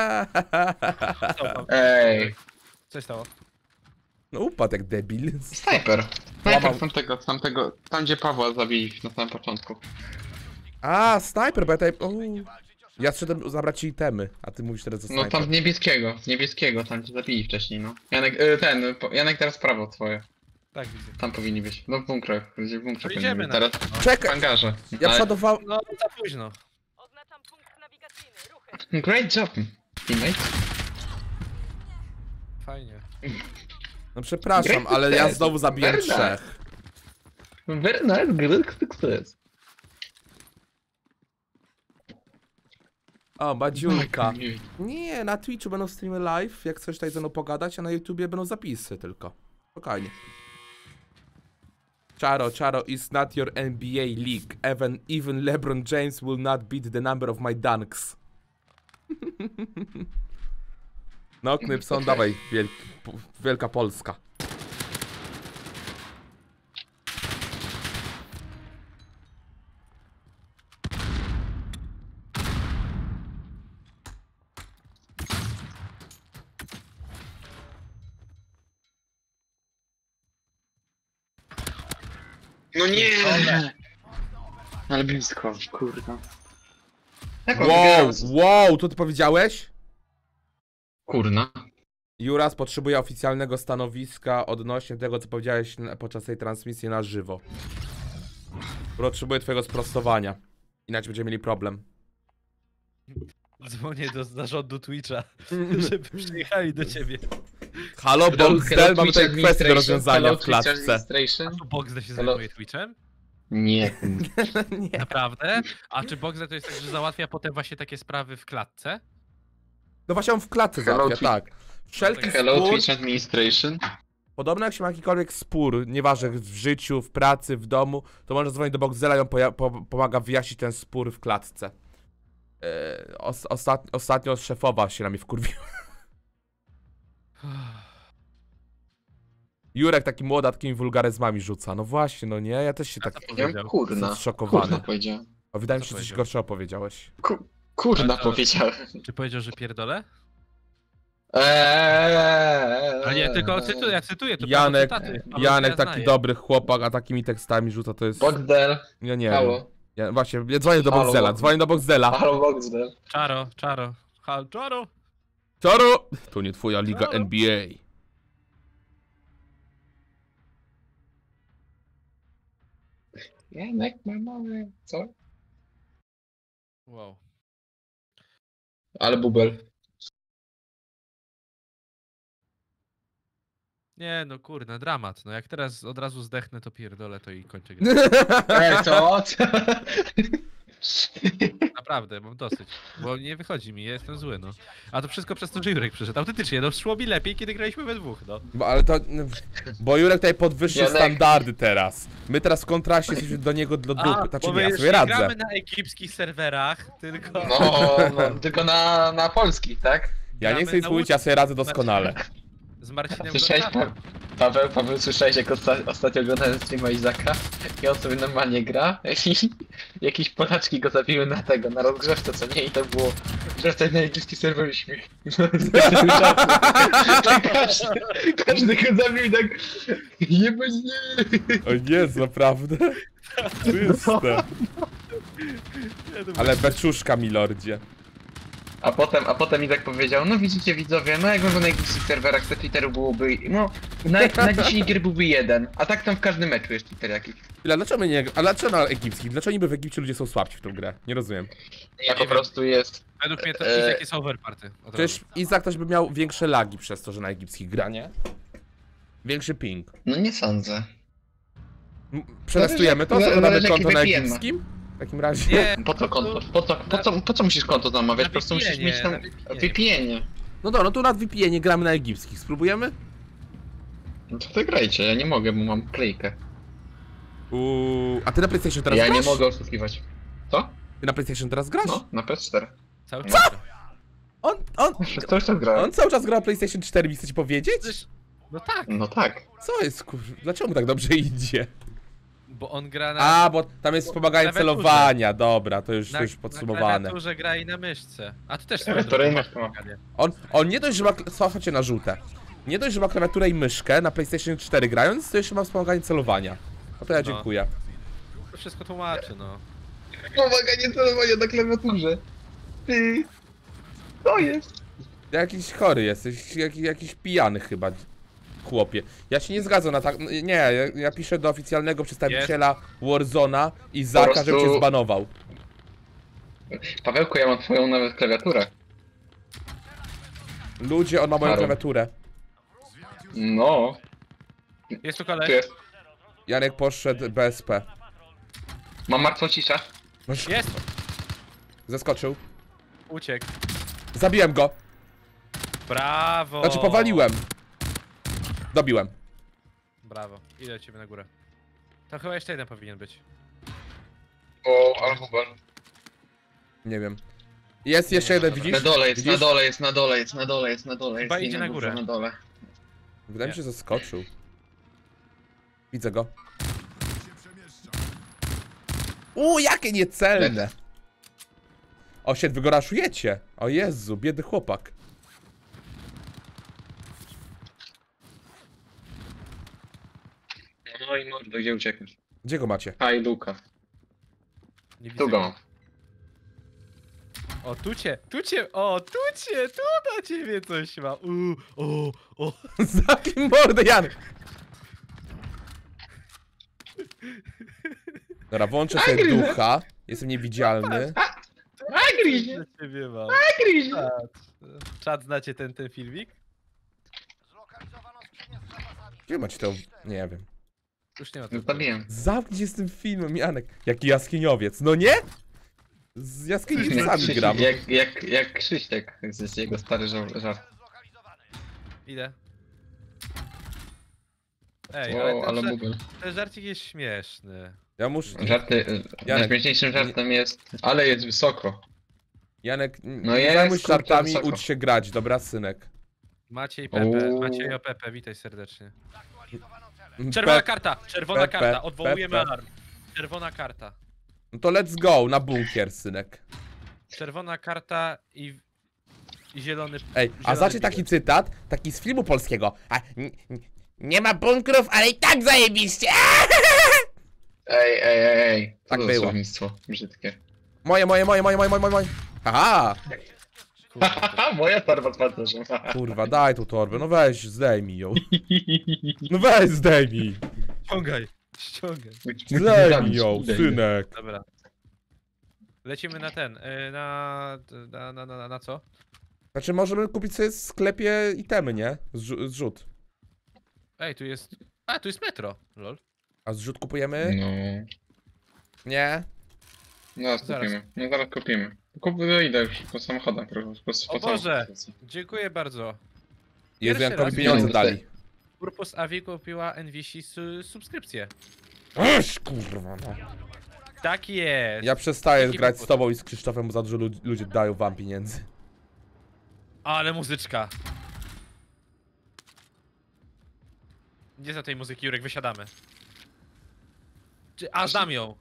Ej. Co się stało? No upadł jak debil. Snajper. Łamał. Snajper tamtego, tam gdzie Pawła zabili na samym początku. A, snajper, bo ja tutaj... Ja szedłem zabrać ci itemy, a ty mówisz teraz o No snajper. tam z niebieskiego, tam gdzie zabili wcześniej, no. Janek, Janek teraz prawo twoje. Tak, widzę. Tam powinni być. No w bunkrach, gdzie w bunkrze To idziemy powinni być. na Teraz w Czekaj, hangarze. ja Ale- przodowałem... No, za późno. Oznaczam punkt nawigacyjny. Ruchy. Great job, teammate. Fajnie. No przepraszam, Great ale ja success. znowu zabiłem Very nice. 3. Very nice, good success. O, Badziulka. Nie, na Twitchu będą streamy live, jak chcesz tutaj ze mną pogadać, a na YouTubie będą zapisy tylko. Spokojnie. Czaro, is not your NBA league. Even LeBron James will not beat the number of my dunks. No, Knypson, dawaj, Wielka Polska. No nie! Ale blisko, kurwa. Jak on Wow, wygrał? wow, to ty powiedziałeś? Kurna. Juras potrzebuje oficjalnego stanowiska odnośnie tego, co powiedziałeś podczas tej transmisji na żywo. Potrzebuję twojego sprostowania. Inaczej będziemy mieli problem. Dzwonię do zarządu Twitcha, żeby przyjechali do ciebie. Halo, Boxdel, mamy tutaj kwestię do rozwiązania Hello, w klatce. Administration. Czy Boxdel się Hello. zajmuje Twitchem? Nie. Nie. Naprawdę? A czy Boxdel to jest tak, że załatwia potem właśnie takie sprawy w klatce? No właśnie on w klatce Hello, załatwia, tak. Wszelki Hello, spór, Twitch Administration. podobno jak się ma jakikolwiek spór, nieważne w życiu, w pracy, w domu, to można dzwonić do Boxdela i on pomaga wyjaśnić ten spór w klatce. Ostatnio szefowa się na mnie wkurwiła. Jurek taki młody, takimi wulgaryzmami rzuca. No właśnie, no nie? Ja też się tak powiedział? Kurna. jestem zszokowany. Kurna powiedziałem. A wydaje mi Co się, że coś powiedział? gorszego powiedziałeś. Kurna Ale- powiedziałem. Czy powiedział, że pierdolę? Eee. Ale nie, tylko cytuję, ja cytuję, to Janek, prawo cytaty. Janek Ja taki znaję. dobry chłopak, a takimi tekstami rzuca to jest... Boxdel. Ja nie wiem. Halo. Ja, właśnie, ja dzwonię do Halo, Boxdela, Box- dzwonię do Boxdela. Halo, Boxdel. Czaro. Czaro! Czaro! To nie twoja liga Czaro. NBA. Janek ma małe. Co? Wow. Ale bubel. Nie, no kurna, dramat. No jak teraz od razu zdechnę, to pierdolę to i kończę grę. Ej, co? Naprawdę, mam dosyć. Bo nie wychodzi mi, ja jestem zły, no. A to wszystko przez to, że Jurek przyszedł. Autentycznie, no szło mi lepiej, kiedy graliśmy we dwóch, no. Ale to... Bo Jurek tutaj podwyższył Janek. standardy teraz. My teraz w kontraście jesteśmy do niego do dupy. Znaczy bo nie, my ja już sobie nie radzę. gramy na egipskich serwerach, tylko... No, tylko na polski, tak? Ja nie gramy chcę nic na mówić, ja sobie radzę doskonale. Z Marcinem Słyszałeś, Gortanem. Paweł, słyszałeś jak ostatnio oglądałem streama Izaka i on sobie normalnie gra i jakieś Polaczki go zabiły na rozgrzewce, co nie? I to było, że ten najbliższy serwer śmiech. Każdy go zabił i tak, jebać nie. O Jezu, naprawdę? Czyste. Ale beczuszka, milordzie. A potem Izak powiedział, no widzicie widzowie, no jakby na najbliższych serwerach te Twitteru byłoby, no na 10 gier byłby jeden, a tak tam w każdym meczu jest Twitter jakiś. Ile, dlaczego my nie... A dlaczego na egipskich? Dlaczego niby w Egipcie ludzie są słabsi w tą grę? Nie rozumiem. Ja po prostu jest... Według mnie to Izak jest overparty. Przecież Izak też by miał większe lagi przez to, że na egipskich gra, nie? Większy ping. No nie sądzę. Przetestujemy to, Zależy, dodamy jaki konto na VPN ma. egipskim? W takim razie. Nie, Po co konto? Po co musisz konto zamawiać? Na Po prostu musisz VPN-ie, mieć tam na VPN-ie. VPN-ie. No to na VPN-ie gramy na egipskich. Spróbujemy? No to grajcie, ja nie mogę, bo mam klejkę. A ty na PlayStation teraz Ja grasz? nie mogę oszukiwać. Co? Ty na PlayStation teraz grasz? No, na PS4. cały czas. To już tak grałem. On cały czas gra na PlayStation 4, mi chcecie powiedzieć? Przecież- No tak, No tak. Co jest dlaczego mu tak dobrze idzie? bo on gra na... A, bo tam jest wspomaganie klawiaturze. celowania, dobra, to już na podsumowane. Na klawiaturze gra i na myszce. A ty też swoją Klawiaturę i drogą myszkę masz mam. pomaganie. On nie dość, że ma... Słuchajcie na żółte. Nie dość, że ma klawiaturę i myszkę na PlayStation 4 grając, to jeszcze ma wspomaganie celowania. No to ja dziękuję. To wszystko tłumaczy, no. Pomaganie celowania na klawiaturze. Ty. To jest. Jakiś chory jesteś, jakiś pijany chyba, chłopie. Ja się nie zgadzam na tak... Nie, ja piszę do oficjalnego przedstawiciela Warzona i Zaka, prostu- żeby cię zbanował. Pawełku, ja mam twoją nawet klawiaturę. Ludzie, on ma moją Halo. klawiaturę. No. Jest tu Tu koleś. jest. Janek poszedł BSP. Mam martwą ciszę. Jest! Zeskoczył. Uciekł. Zabiłem go. Brawo! Znaczy powaliłem. Dobiłem. Brawo. Idę do ciebie na górę. Tam chyba jeszcze jeden powinien być. O, alkohol. Nie wiem. Jest jeszcze jeden, widzisz? Na dole jest, Widzisz? na dole jest, na dole jest, na dole jest, na dole jest. Chyba i idzie na górę. Na dole. Wydaje mi się, że zeskoczył. Widzę go. Jakie niecelne! O, wy go raszujecie. O Jezu, biedny chłopak. No i mordo, gdzie uciekniesz? Gdzie go macie? A i Luka. Nie widzę Tu go mam. O, tu cię, tu na ciebie coś ma. O. Zamknij mordę, Janek! Dobra, włączę sobie ducha. Jestem niewidzialny. Agriś! Na ciebie mam. Agriś! Czad, znacie ten filmik? Gdzie macie to? Nie wiem. Już nie ma tego. Zostawiłem. Zamknij się z tym filmem, Janek. Jaki jaskiniowiec, no nie? Z jaskiniowcami gram. Jak Krzysiek, jest jego stary żart. Idę. Ej, O, ale ale bubel. ten żarcik jest śmieszny. Ja muszę... Żarty, Janek, najśmieszniejszym żartem jest, ale jest wysoko. Janek, No nie jest, zajmuj się kurczę, żartami, wysoko. ucz się grać, dobra, synek? Maciej Pepe, Uuu. Maciejo Pepe, witaj serdecznie. Czerwona karta, czerwona Pepe, karta, odwołujemy Pepe. alarm. Czerwona karta. No to let's go, na bunkier, synek. Czerwona karta i zielony. Ej, a zielony znacie taki bilet. cytat, taki z filmu polskiego. Nie ma bunkrów, ale i tak zajebiście! Ej. Co Tak to było. słownictwo brzydkie. Moje. Haha! Haha, moja torba z pancerzem. Kurwa, daj tu torbę, no weź, zdejmij ją. No weź, zdejmij. Ściągaj. Zdejmij ją, synek. Dobra. Lecimy na ten, na co? Znaczy, możemy kupić sobie w sklepie itemy, nie? Zrzut. Ej, tu jest... A, tu jest metro, lol. A zrzut kupujemy? No. Nie? Zaraz kupimy. Idę już po samochodach, O Boże! Dziękuję bardzo. Jezu, Pierwszy Jankowi raz pieniądze widziałem dali. Purpos Avi kupiła NVC subskrypcję. Oś, kurwa, no. Tak jest. Ja przestaję Jaki grać z wypłat? tobą i z Krzysztofem, bo za dużo ludzie dają wam pieniędzy. Ale muzyczka. Nie za tej muzyki, Jurek, wysiadamy. A, znam ją.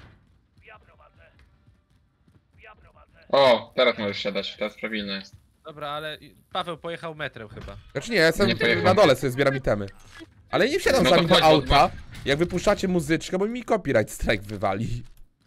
O, teraz możesz siadać, teraz prawilne jest. Dobra, ale Paweł pojechał metrem chyba. Znaczy nie, ja jestem Nie pojechałem. na dole, sobie zbieram itemy. Ale nie wsiadam No z to wami do chodź, auta, jak wypuszczacie muzyczkę, bo mi copyright strike wywali.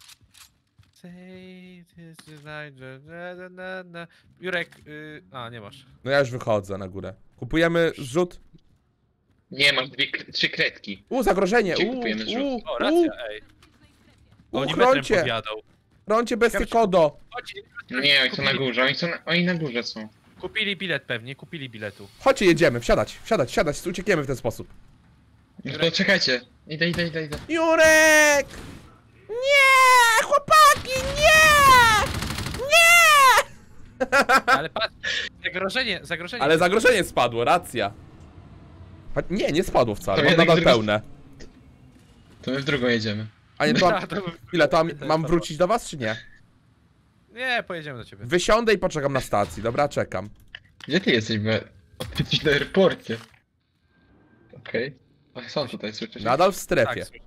Jurek, a nie masz. No ja już wychodzę na górę. Kupujemy zrzut. Nie, masz trzy kredki. Zagrożenie! Gdzie kupujemy zrzut? O, racja, ej. Oni metrem Chroncie! podjadą. Chroncie bestie kodo! Chodź, Nie, oni są na górze, oni na górze są. kupili bilet pewnie, kupili biletu. Chodźcie, jedziemy, wsiadać, uciekniemy w ten sposób. No to czekajcie. Idę. Jurek! Nie! Chłopaki, nie! Nie! Ale patrz, zagrożenie. Ale zagrożenie spadło, racja. Nie spadło wcale, To mam jednak nadal drugi- pełne. To my w drugą jedziemy. A nie, to mam, To- ile, to mam wrócić do was, czy nie? Nie, pojedziemy do ciebie. Wysiądę i poczekam na stacji, dobra, czekam. Gdzie ty jesteś, bo... Ty jesteś na airporcie. Okej. Okay. Są tutaj, słyszysz? Nadal w Tak, strefie. słyszę.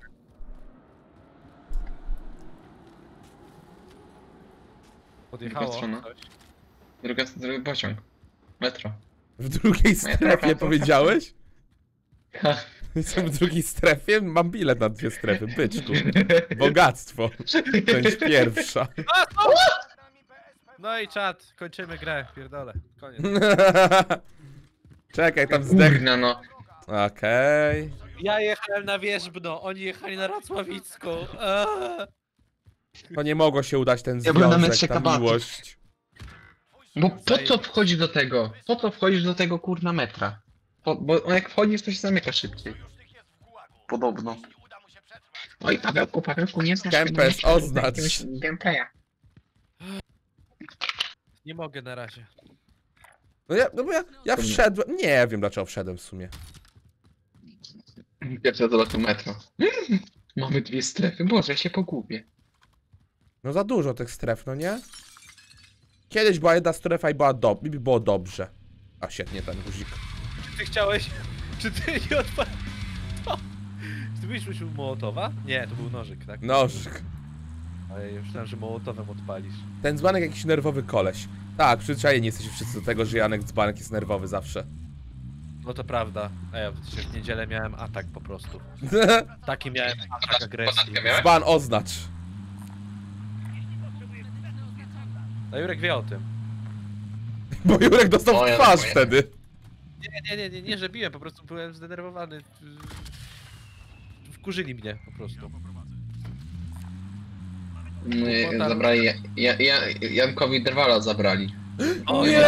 Podjechało Druga strona. coś. Drugi pociąg. Metro. W drugiej strefie trochę- powiedziałeś? Ha. Jestem w drugiej strefie, mam bilet na 2 strefy, byczku. Bogactwo. Część pierwsza. No i czat, kończymy grę, pierdolę, koniec. Czekaj, tam zdech. Kurna no. Okej. Ja jechałem na Wierzbno, oni jechali na Racławicką. To nie mogło się udać ten Ja byłem na związek, metrze ta Kabaty. miłość. Bo po co wchodzisz do tego? Po co wchodzisz do tego kurna metra? Bo jak wchodzisz, to się zamyka szybciej. Podobno. Oj, Pawełku, nie znasz Kempes, tego oznacz. jakiegoś gameplaya. Nie mogę na razie. No bo ja wszedłem, nie wiem dlaczego wszedłem w sumie. Pierwsze do lotu metro. Mamy 2 strefy, Boże, ja się pogubię. No za dużo tych stref, no nie? Kiedyś była jedna strefa i było dobrze. A świetnie ten guzik. Czy ty chciałeś... Czy ty nie odpaliłeś... Czy ty byś użył Mołotowa? Nie, to był nożyk, tak? Nożyk. Ale ja myślałem, że Mołotowem odpalisz. Ten dzbanek jakiś nerwowy koleś. Tak, przyzwyczajeni jesteście wszyscy do tego, że Janek dzbanek jest nerwowy zawsze. No to prawda. A ja w niedzielę miałem atak po prostu. Taki miałem atak agresji. Dzban oznacz. No Jurek wie o tym. Bo Jurek dostał O, w ja twarz tak wtedy. Nie, że biłem, po prostu byłem zdenerwowany. Wkurzyli mnie po prostu. Zabrali, Jankowi Drwala zabrali. O, Nie!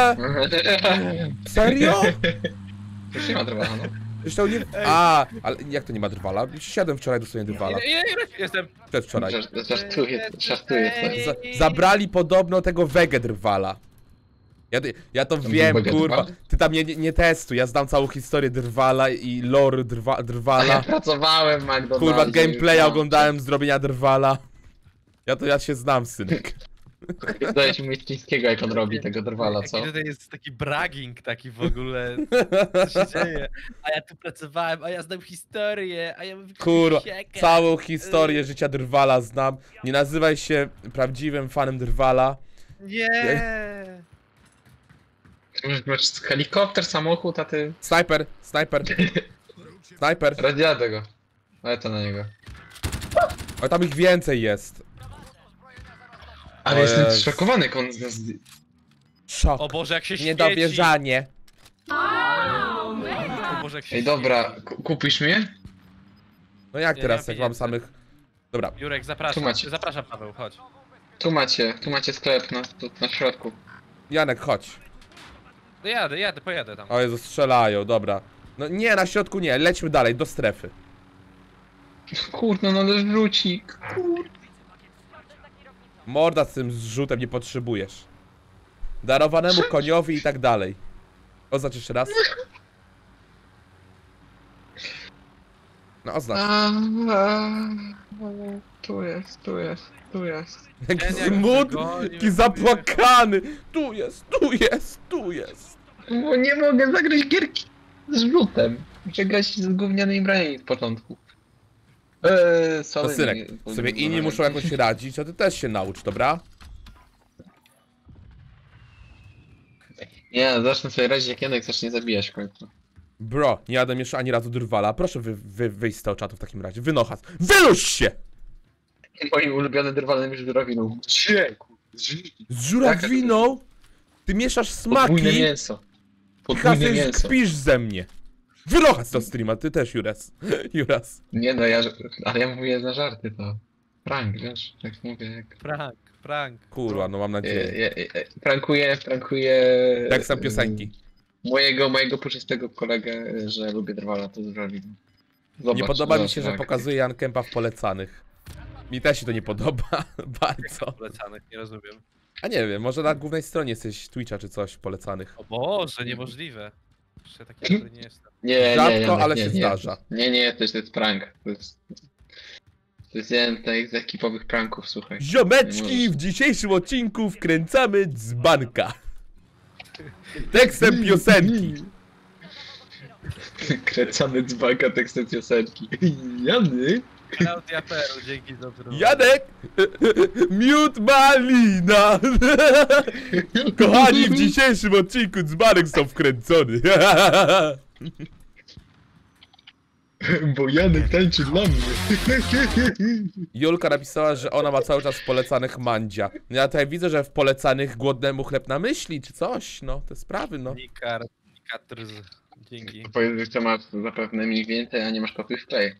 Serio? Już nie ma Drwala, no. Zresztą nie... A, ale jak to nie ma drwala? Siadłem wczoraj dosłownie drwala. Ile Jurek jestem? Przedwczoraj. Żartuję. Zabrali podobno tego wege drwala. Ja to wiem, wege kurwa. drwal? Ty tam nie testuj, ja znam całą historię drwala i lore Ale ja drwala. pracowałem w McDonaldzie. Kurwa, gameplaya już, no. oglądałem zrobienia drwala. Ja się znam, synek. Zdajesz mi chińskiego, jak on robi tego Drwala, co? Jaki tutaj jest taki bragging taki w ogóle. Co się dzieje? A ja tu pracowałem, a ja znam historię, a ja mam Kurwa, siekę. całą historię życia drwala znam. Nie nazywaj się prawdziwym fanem drwala. Nie. Masz helikopter, samochód, a ty... Snajper. Radziadę go. Lecę na niego. O, tam ich więcej jest. Ale O jestem Jezu. zszokowany, jak on z nas... Szok. O Boże, jak się świeci. Niedowierzanie. O Boże, jak się Ej, dobra, kupisz mnie? No jak Nie, teraz, nie jak ma mam samych... Dobra, świeci. Jurek, Tu zapraszam. macie. Zapraszam, Paweł, chodź. Tu macie sklep na środku. Janek, chodź. No pojadę tam. O Jezu, strzelają, dobra. No nie, na środku nie, lećmy dalej, do strefy. Kurde, no ale rzucik. Morda z tym zrzutem nie potrzebujesz. Darowanemu koniowi i tak dalej. Oznacz jeszcze raz. No oznacz. Tu jest. Jaki jak smutny, wygonił, jaki zapłakany. Tu jest. Bo nie mogę zagrać gierki. z rzutem. Muszę grać z gównianymi braniami w początku. No Sorry, synek, nie- sobie inni muszą jakoś radzić, a ty też się naucz, dobra? Nie, zacznę sobie radzić jak Janek zacznie zabijać w końcu. Bro, nie jadłem jeszcze ani razu drwala. Proszę wyjść z tego czatu w takim razie. Wynochas. Wyluź się! Moim ulubionym drwalnym żurawiną. Z żurawiną? Ty mieszasz Podwójne smaki mięso. i Podwójne kasy mięso. kpisz ze mnie. Wynochas to streama, ty też, Juras. Juras. Nie no, ale ja mówię na żarty to. Prank, wiesz, tak mówię jak... Prank. Kurwa, no mam nadzieję. Prankuję... Tekstem piosenki. Mojego puczystego kolegę, że lubię drwala, to zrobił. Nie podoba mi się, że pokazuje Jan Kempa w polecanych. Mi też się to nie podoba, bardzo. Polecanych, nie rozumiem. A nie wiem, może na głównej stronie jesteś Twitcha czy coś w polecanych. O Boże, niemożliwe. Jeszcze taki nie jestem. Nie, Rzadko, Janek, ale nie, się nie, zdarza. Nie, to jest prank. To jest jeden z ekipowych pranków, słuchaj. Ziomeczki, w dzisiejszym odcinku wkręcamy dzbanka. Tekstem piosenki. Kręcamy dzbanka tekstem piosenki. Jany? Klaudia Peru, dzięki za to. Janek, miód malina. Kochani, w dzisiejszym odcinku dzbanek są wkręcony. Bo Janek tańczy dla mnie. Julka napisała, że ona ma cały czas w polecanych mandzia. Ja tutaj widzę, że w polecanych głodnemu chleb na myśli, czy coś, no, te sprawy, no. Nikatrz. Dzięki. Powiedz, że masz zapewne mniej więcej, a nie masz kopiuj w klej.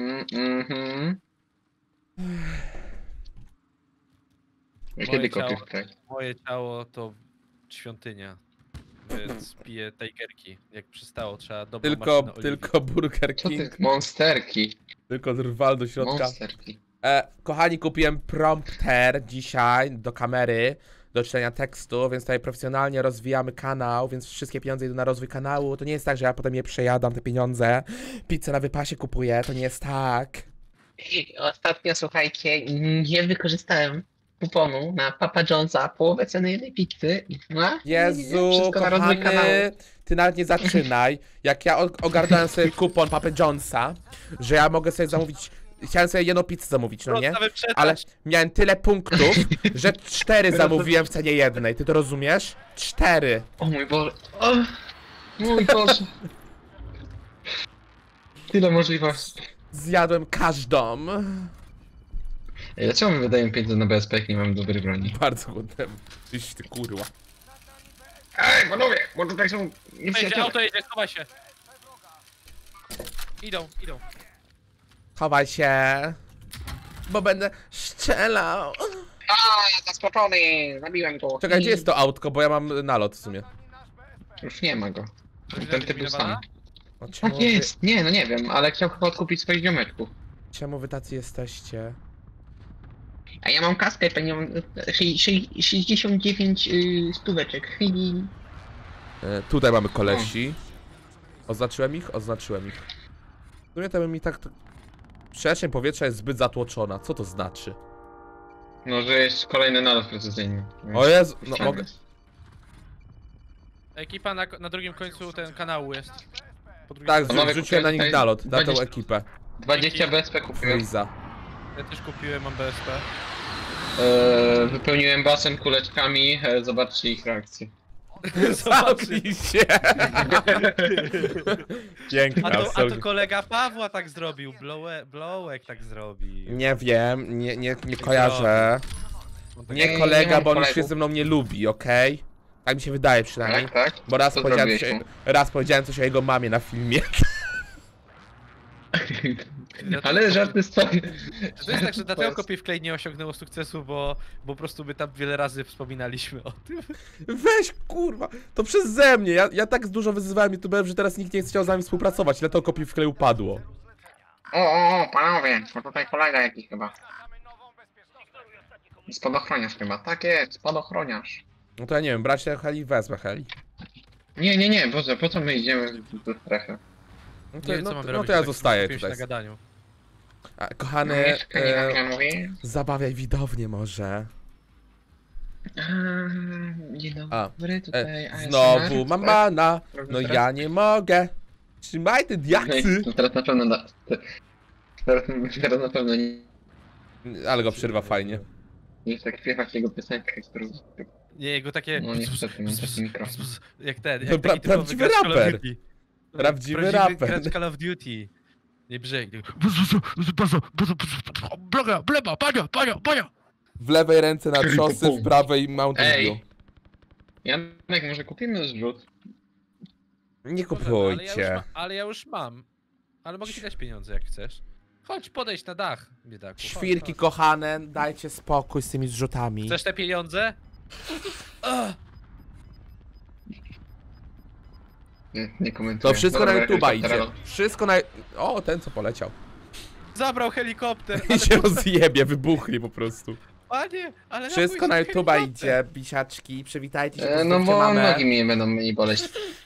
Kiedy Moje kopiuj ciało- w klej? Moje ciało to świątynia. Więc piję tigerki. Jak przystało, trzeba dobrą maszynę oliwy. Tylko Burger Co ty? King, Monsterki. tylko drwal do środka. Monsterki. Kochani, kupiłem prompter dzisiaj do kamery, do czytania tekstu, więc tutaj profesjonalnie rozwijamy kanał, więc wszystkie pieniądze idą na rozwój kanału. To nie jest tak, że ja potem je przejadam, te pieniądze. Pizzę na wypasie kupuję, to nie jest tak. Ostatnio, słuchajcie, nie wykorzystałem kuponu na Papa Johnsa, połowę ceny jednej pizzy. No, Jezu, wszystko na rozwój kanału. kochany, ty nawet nie zaczynaj. Jak ja ogarnąłem sobie kupon Papa Johnsa, że ja mogę sobie zamówić, chciałem sobie jedną pizzę zamówić, no nie? Ale miałem tyle punktów, że 4 zamówiłem w cenie jednej, ty to rozumiesz? 4. O mój Boże. O, mój Boże. Tyle możliwości. Zjadłem każdą. Ej, dlaczego my wydajemy pieniądze na BSP, jak nie mamy dobrej broni? Bardzo głodnemu. Tyś ty kurwa. Ej, panowie, bo tutaj są Jedzie, nieprzyjaciele. auto jedzie, schowaj się. Idą. Chowaj się. Bo będę strzelał. A, zaskoczony, zabiłem go. Czekaj, gdzie jest to autko, bo ja mam nalot w sumie. Już nie ma go. Ten typ był sam. O, A czemu, jest, nie, no nie wiem, ale chciał chyba odkupić swoich ziomeczków. czemu wy tacy jesteście? A ja mam kaskę, to nie mam 69 stóweczek. Tutaj mamy kolesi. Oznaczyłem ich? Oznaczyłem ich. W sumie to bym mi tak... Przestrzeń powietrza jest zbyt zatłoczona. Co to znaczy? No, że jest kolejny nalot precyzyjny. O Jezu, no mogę... Ekipa na drugim końcu ten kanału jest. Po drugiej Tak, stronie. Panowie, wrzuciłem na nich tutaj nalot, na tą 20 ekipę. 20 BSP kupiłem. Freeza. Ja też kupiłem, mam BSP. Wypełniłem basen kuleczkami, zobaczcie ich reakcję. Zamknij się! Piękna, A to absolutnie. kolega Pawła tak zrobił, Blowek tak zrobił. Nie wiem, nie kojarzę. On tak- Nie kolega, mam bo on już kolegów. się ze mną nie lubi, okej? Tak mi się wydaje przynajmniej. Tak, tak? Bo raz Co powiedziałem, zrobiłeś mu? raz powiedziałem coś o jego mamie na filmie. Ale żarty stoją. To jest tak, że dlatego Kopiej w klej nie osiągnęło sukcesu, bo po prostu my tam wiele razy wspominaliśmy o tym. Weź kurwa, to przeze mnie. Ja tak dużo wyzywałem youtuberów, że teraz nikt nie chciał z nami współpracować. Ile to kopii w klej upadło. O, panowie, bo tutaj kolega jakiś chyba. Spadochroniarz chyba, tak jest, spadochroniarz. No to ja nie wiem, brać tę heli, wezmę heli. Nie, Boże, po co my idziemy do strefy? No to, Nie wiem, co no, mamy no robić, to ja tak zostaję skupiłem się tutaj. na gadaniu. A, kochany, Nie mówi. zabawiaj widownię może. Dzień A, dobry, tutaj ASMR. Znowu mam bana, no Dobra. ja nie mogę. Trzymaj te diaksy! To teraz na pewno teraz na pewno nie Ale go przerwa fajnie. jest tak śpiewać jego piosenkę, którą... Nie, jego takie... No niestety, mam taki mikrofon. Jak ten, No, jak taki typowy prawdziwy gracz Call of raper. Duty. Prawdziwy Prawdziwy raper. gracz Call of Duty. Nie brzeg. W lewej ręce na czosy, w prawej Mountain Dew. Ej! Janek, może kupimy zrzut? Nie Ale kupujcie. ale ja już mam. Ale mogę ci dać pieniądze jak chcesz. Chodź, podejdź na dach, biedaku. Chodź, Świrki chodź. kochane, dajcie spokój z tymi zrzutami. Chcesz te pieniądze? Ugh. Nie komentuję. To wszystko na Dobra, YouTube'a helikoptera. idzie. Wszystko na... O, ten co poleciał. Zabrał helikopter. I się rozjebie, wybuchli po prostu. Panie, ale Wszystko na napój się YouTube'a helikopter. idzie, bisiaczki, przywitajcie się, No pozdrówcie bo mamę. nogi mnie będą mniej boleć.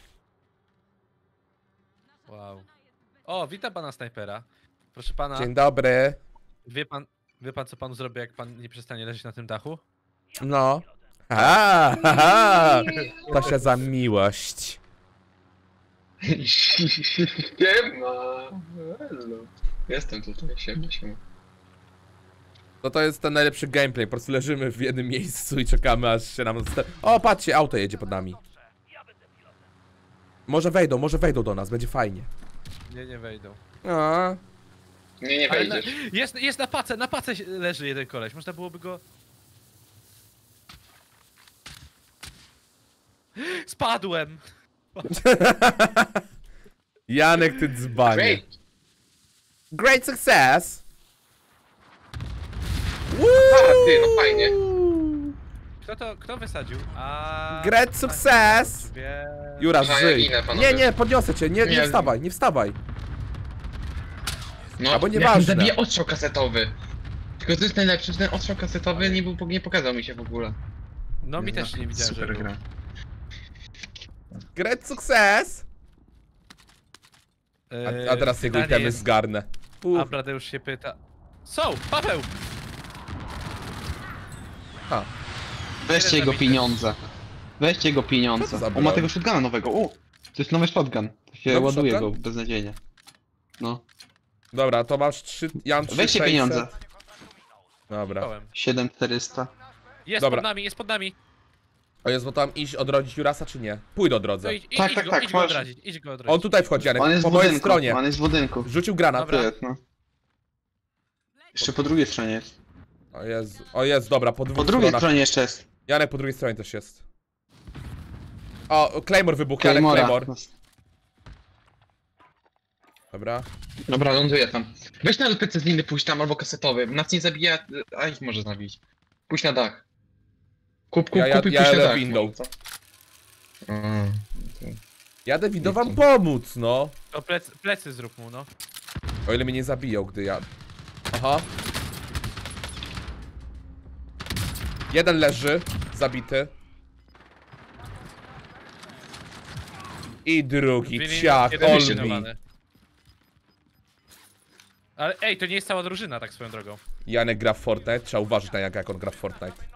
Wow. O, witam pana snajpera. Proszę pana, Dzień dobry. wie pan co panu zrobię, jak pan nie przestanie leżeć na tym dachu? No. Aha, to się za miłość. Siema! Hello. Jestem tutaj, siema. No to jest ten najlepszy gameplay, po prostu leżymy w jednym miejscu i czekamy aż się nam... O, patrzcie, auto jedzie pod nami. Może wejdą do nas, będzie fajnie. Nie wejdą. A, Nie Ale na, wejdziesz. jest na pace leży jeden koleś, można byłoby go... Spadłem! Janek, ty dzbanie. Great! Great success! Ty, no fajnie. Kto wysadził? A... Great success! Wie... Jura, Aha, ja żyj. ginę, panowie. Nie, podniosę cię, nie Nie. wstawaj, nie wstawaj. No, Albo jak mi nieważne. zabije odstrzał kasetowy. Tylko to jest najlepsze, że ten odstrzał kasetowy nie pokazał mi się w ogóle. No mi też nie widziałem, że Super był. gra. Great success! A teraz jego pytanie itemy jest- zgarnę. A Bradeusz się pyta... Są! Paweł! Weźcie jego pieniądze. Weźcie jego Co pieniądze. to za On ma broń? tego shotguna nowego. O! To jest nowy shotgun. To się Nowy ładuje shotgun? go beznadziejnie. No. Dobra, to masz 3... Ja mam 3 Weźcie pieniądze. Dobra. Byłem. 7400. Jest Dobra. pod nami, jest pod nami! O jest, bo tam iść odrodzić Jurasa, czy nie? Pójdę o No drodze. idź, Tak, idź tak, go, tak, idź go możesz. odradzić, idź go odradzić. On tutaj wchodzi, Janek, On jest po w mojej budynku. stronie. On jest w budynku. Rzucił granat. Dobra. Tu jest, no. Jeszcze po drugiej stronie jest. O jest, dobra, po dwóch Po drugiej stronach. stronie jeszcze jest. Janek po drugiej stronie też jest. O, Claymore wybuchł, Janek, Claymora. Claymore. Dobra. Dobra, ląduję tam. Weź na PC z liny pójść tam, albo kasetowy. Nas nie zabija, a ich może zabić. Pójdź na dach. Kup i Ja pójdź jadę na dach. windą. może, co? Jadę windą wam pomóc, no. To plecy zrób mu, no. O ile mnie nie zabiją, gdy ja... Aha. Jeden leży, zabity. I drugi, Jeden- ciach, jeden olmi. zlikwidowany. Ale ej, to nie jest cała drużyna, tak swoją drogą. Janek gra w Fortnite, trzeba uważać na jak on gra w Fortnite.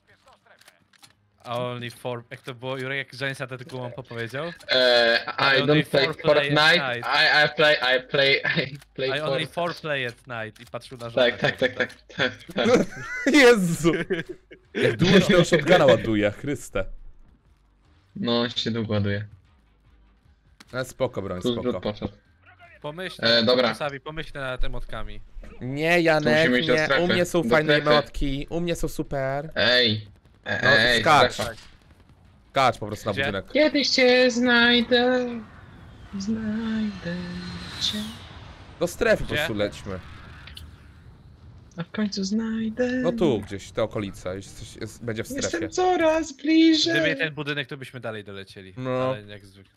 Only for... Jak to było, Jurek, jak Giants Atletico powiedział? I only don't play for play Fortnite, at night. I play I only Fortnite. for play at night. I patrzył na żonę. Tak. Jezu! Jak długo się tego shotguna ładuje, Chryste. No, się długo ładuje. No spoko, broń, Tu zrzut spoko. poszedł. Pomyśl, dobra. Savi, pomyśl nad emotkami. Nie, Janek, musimy iść do nie, strefy. u mnie są Do fajne strefy. emotki, u mnie są super. Ej. No, Ej, skacz. strefa. Kacz po prostu na Gdzie? budynek. Kiedyś cię znajdę. Znajdę cię. Do strefy po Gdzie? prostu lećmy. A w końcu znajdę. No tu gdzieś, te okolice, będzie w strefie. Jestem coraz bliżej. Gdyby ten budynek, to byśmy dalej dolecieli. No. Ale jak zwykle.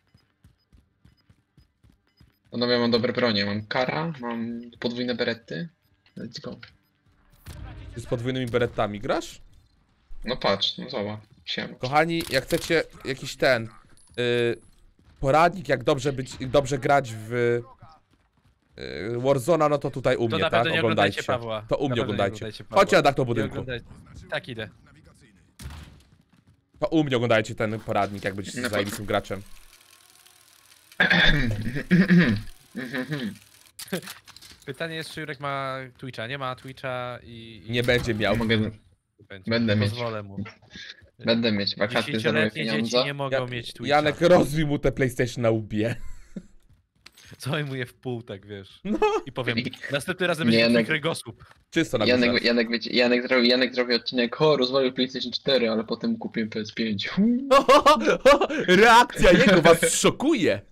Panowie, mam dobre bronie. Mam kara, mam podwójne berety. Let's go. Ty z podwójnymi beretami grasz? No patrz, no zobacz. Siema. Kochani, jak chcecie jakiś poradnik, jak dobrze grać w Warzona, no to tutaj u To mnie, na tak? pewno nie oglądajcie Pawła. To u Na mnie pewno nie oglądajcie. oglądajcie Pawła. Chodźcie na dach do Nie budynku. oglądajcie. Tak, idę. To u mnie oglądajcie ten poradnik, jak będziecie Na zajebistym graczem. Pytanie jest, czy Jurek ma Twitcha. Nie ma Twitcha i Nie będzie miał. Będę mieć. Pozwolę mu. Będę mieć wakacje za moje 10-letnie dzieci pieniądze. nie mogą mieć Twitcha. Janek, rozbij mu te PlayStation na łbie. Zajmuję w pół, tak wiesz. No. I powiem, następny razem Nie, będzie Janek. twój kręgosłup. Czysto na Janek zrobił odcinek, rozwalił PlayStation 4, ale potem kupiłem PS5. Reakcja jego was szokuje.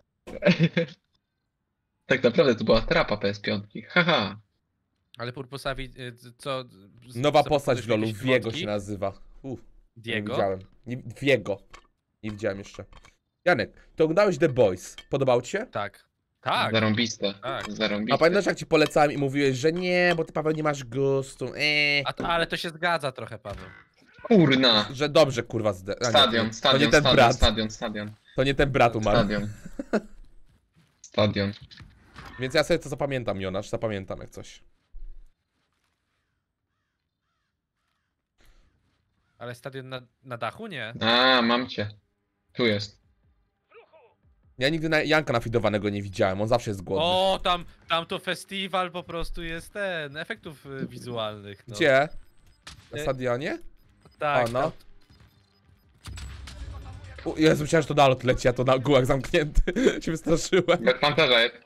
Tak naprawdę to była trapa PS5. Haha. Ale Purposawi, co... Nowa co postać w LoLu, jakieś Viego wątki? się nazywa. Nie Diego? widziałem. Viego. Nie widziałem jeszcze. Janek, to oglądałeś The Boys. Podobał ci się? Tak. Tak. Zarąbiste. Tak. Zarąbiste. A pamiętasz jak ci polecałem i mówiłeś, że nie, bo ty Paweł nie masz gustu. Ale to się zgadza trochę, Paweł. Kurna. Że dobrze kurwa Stadion, to nie ten brat. stadion. To nie ten brat umarł. Stadion. Więc ja sobie to zapamiętam, Jonasz, zapamiętam jak coś. Ale stadion na dachu? Nie. A, mam cię. Tu jest. Ja nigdy Janka nafidowanego nie widziałem, on zawsze jest głodny. O, tam to festiwal po prostu jest efektów wizualnych. No. Gdzie? Na stadionie? Tak, A, no. tam- Jezu, myślałem, że to nalot leci, a to na gułach zamknięty. się wystraszyłem. Bez pancerza jest.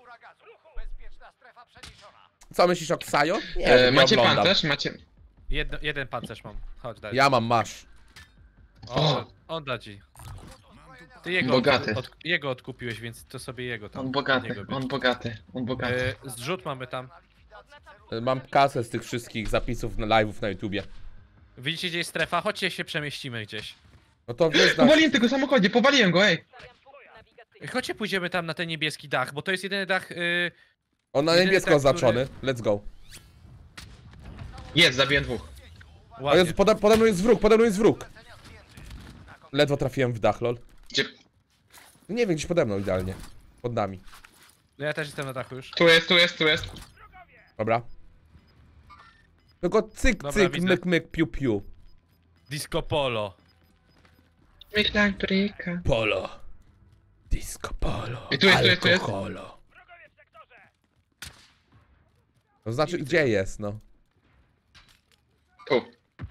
Co myślisz o Ksajo? Nie, Macie oglądam. pancerz? Macie... jeden pancerz mam. Chodź, daj. Ja mam, masz. On da ci. Ty jego, Bogaty. jego odkupiłeś, więc to sobie jego tam. On od bogaty, niego on bogaty, on bogaty. Zrzut mamy tam. Mam kasę z tych wszystkich zapisów na live'ów na YouTubie. Widzicie, gdzie jest strefa? Chodźcie się przemieścimy gdzieś. No to wiesz na... Powaliłem tego samochodzie, powaliłem go, ej! Stawiam punkt nawigacyjny. Chodźcie pójdziemy tam na ten niebieski dach, bo to jest jedyny dach... On na jedyny niebiesko tak, oznaczony. Let's go. Jest, zabiłem dwóch. O ładnie. Jezu, pode mną jest wróg, pode mną jest wróg. Ledwo trafiłem w dach, lol. Gdzie? Nie wiem, gdzieś pode mną idealnie. Pod nami. No ja też jestem na dachu już. Tu jest. Dobra. Tylko cyk, Dobra, cyk, widzę. myk, myk, piu, piu. Disco Polo. Myślałem, bryka. Polo. Disco polo. I tu jest. Alkoholo. To znaczy, gdzie jest, no? Tu.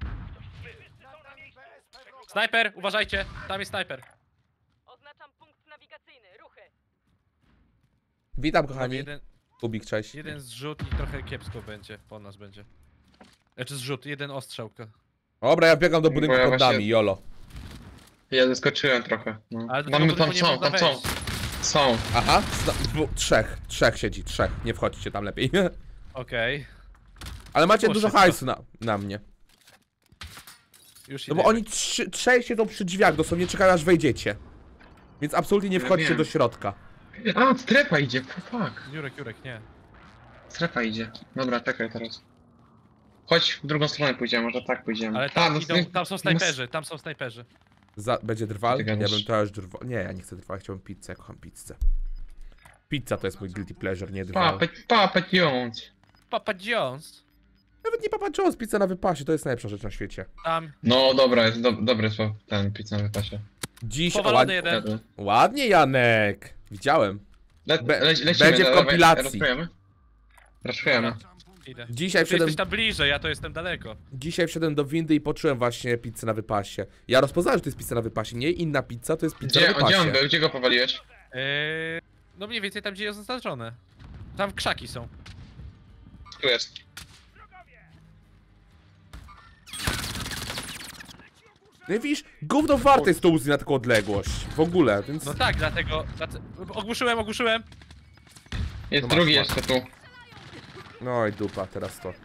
Snajper, uważajcie, tam jest snajper. Oznaczam punkt nawigacyjny. Ruchy. Witam, kochani. Jeden, Kubik, cześć. jeden zrzut i trochę kiepsko będzie, po nas będzie. Znaczy zrzut, jeden ostrzałka. Dobra, ja biegam do budynku Bo ja pod właśnie- nami, jolo. Ja zaskoczyłem trochę. No. Ale do Tam, tego tam budynku nie są, można tam są. wejść. Są. Aha, trzech siedzi, trzech. Nie wchodźcie tam lepiej. Okej, Ale macie Było dużo szybko. hajsu na mnie. już No bo idziemy. oni trzej siedzą przy drzwiach, dosłownie czekają aż wejdziecie. Więc absolutnie nie Ja wchodźcie wiem. do środka. A, strefa idzie, fuck. Jurek, nie. Strefa idzie. Dobra, czekaj teraz. Chodź, w drugą stronę pójdziemy, może tak pójdziemy. Ale tam, tam są snajperzy, Będzie drwal? Ty Ja gadasz. bym to już drwal. Nie, ja nie chcę drwal, chciałbym pizzę, ja kocham pizzę. Pizza to jest mój guilty pleasure, nie drwal. Papa Jones. Papa Jones. Nawet nie Papa John's, pizza na wypasie, to jest najlepsza rzecz na świecie. Tam, No dobra, jest dobry słowo, ten pizza na wypasie. Dziś powalony jeden. ładnie, Janek. Widziałem. Lecimy, będzie w dawaj, kompilacji. Rozpujemy? Rozpujemy. Idę. Dzisiaj Ty wszedłem, jesteś tam bliżej, ja to jestem daleko. dzisiaj wszedłem do windy i poczułem właśnie pizzę na wypasie. Ja rozpoznałem, że to jest pizza na wypasie, nie inna pizza, to jest pizza na Gdzie wypasie. on był? Gdzie go powaliłeś? No mniej więcej tam, gdzie jest oznaczone. Tam krzaki są. Tu jest. No i widzisz, gówno warte jest to Uzi na taką odległość. W ogóle, więc... No tak, dlatego... Ogłuszyłem! Jest No masz, drugi masz. jeszcze tu. No i dupa, teraz to.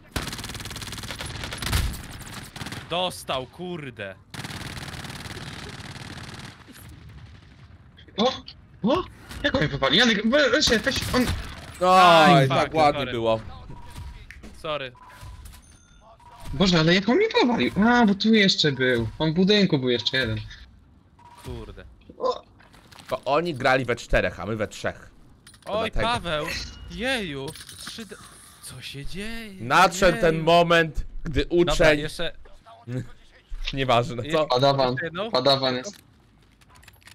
Dostał, kurde. O! Jak on mnie powali? Janek, weź, on... Oj, Aj, tak fuck, ładnie sorry. było. Sorry. Boże, ale jak on mnie powalił? A, bo tu jeszcze był. On w budynku był jeszcze jeden. Kurde. To oni grali we czterech, a my we trzech. Oj, dlatego. Paweł! Jeju! Co się dzieje? Nadszedł ten Jeju. moment, gdy Dobra, uczeń... no. jeszcze... Nieważne, co? Nieważne, co? Padawan, Jeszcze jedną? padawan jest. Jeszcze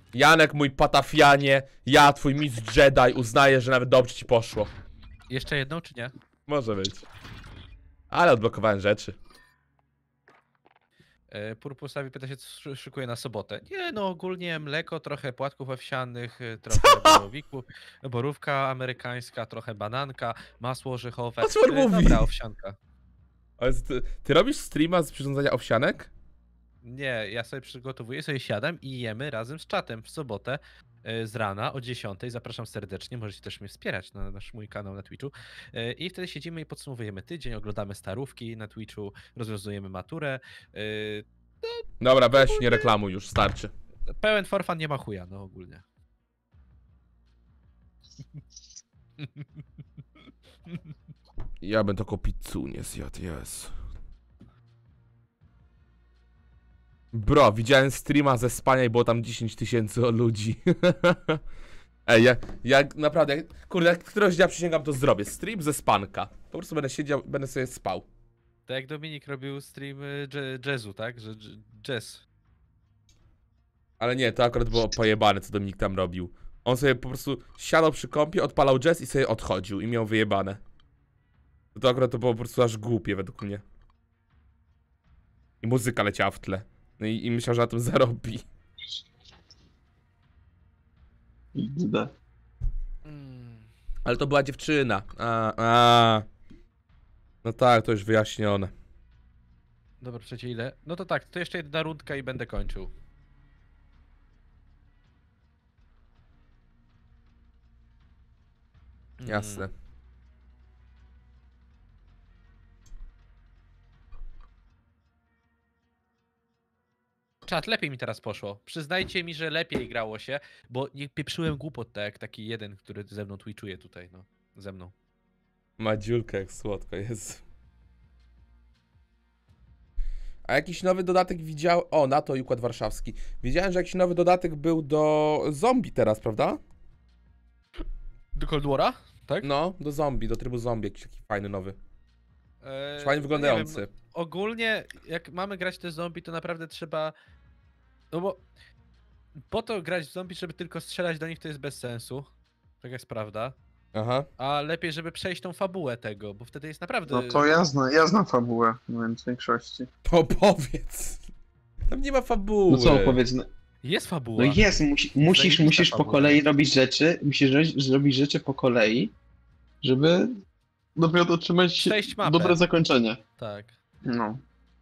Janek, mój patafianie, ja, twój mistrz Jedi, uznaję, że nawet dobrze ci poszło. Jeszcze jedną, czy nie? Może być. Ale odblokowałem rzeczy. Purpusawi pyta się, co szykuje na sobotę. Nie, no ogólnie mleko, trochę płatków owsianych, trochę borowików, borówka amerykańska, trochę bananka, masło orzechowe. O czym on mówi? Dobra, owsianka. Ale ty robisz streama z przyrządzania owsianek? Nie, ja sobie przygotowuję, sobie siadam i jemy razem z czatem w sobotę z rana o 10. Zapraszam serdecznie, możecie też mnie wspierać na mój kanał na Twitchu. I wtedy siedzimy i podsumowujemy tydzień, oglądamy starówki na Twitchu, rozwiązujemy maturę. Dobra, weź, nie reklamuj już, starczy. Pełen forfan nie ma chuja, no ogólnie. Ja bym taką pizzunię zjadł, jest. Bro, widziałem streama ze spania i było tam 10 000 ludzi. Ej, ja naprawdę, kurde, jak któregoś dnia przysięgam, to zrobię. Stream ze spanka. Po prostu będę siedział, będę sobie spał. Tak jak Dominik robił stream jazzu, tak? Że jazz. Ale nie, to akurat było pojebane, co Dominik tam robił. On sobie po prostu siadał przy kąpie, odpalał jazz i sobie odchodził i miał wyjebane. To akurat to było po prostu aż głupie według mnie. I muzyka leciała w tle. No i myślał, że na tym zarobi. XD. Ale to była dziewczyna. No tak, to już wyjaśnione. Dobra, przecie ile? No to tak, to jeszcze jedna rundka i będę kończył. Jasne. Czat, lepiej mi teraz poszło. Przyznajcie mi, że lepiej grało się, bo nie pieprzyłem głupot, tak jak taki jeden, który ze mną twitchuje tutaj, no. Ze mną. Madziulka, jak słodko jest. A jakiś nowy dodatek widział... O, NATO i Układ Warszawski. Wiedziałem, że jakiś nowy dodatek był do zombie teraz, prawda? Do Cold War'a? Tak? No, do zombie, do trybu zombie, jakiś taki fajny nowy. Fajnie no nie wyglądający. wiem, ogólnie, jak mamy grać te zombie, to naprawdę trzeba... No bo... Po to grać w zombie, żeby tylko strzelać do nich, to jest bez sensu. Tak jest prawda. Aha. A lepiej, żeby przejść tą fabułę tego, bo wtedy jest naprawdę... No to ja znam fabułę, mówiąc w większości. To powiedz. Tam nie ma fabuły. No co opowiedz? Jest fabuła. No jest, musisz po fabuła. kolei robić rzeczy, musisz robić rzeczy po kolei, żeby dopiero otrzymać Przejść mapę. dobre zakończenie. Tak. No.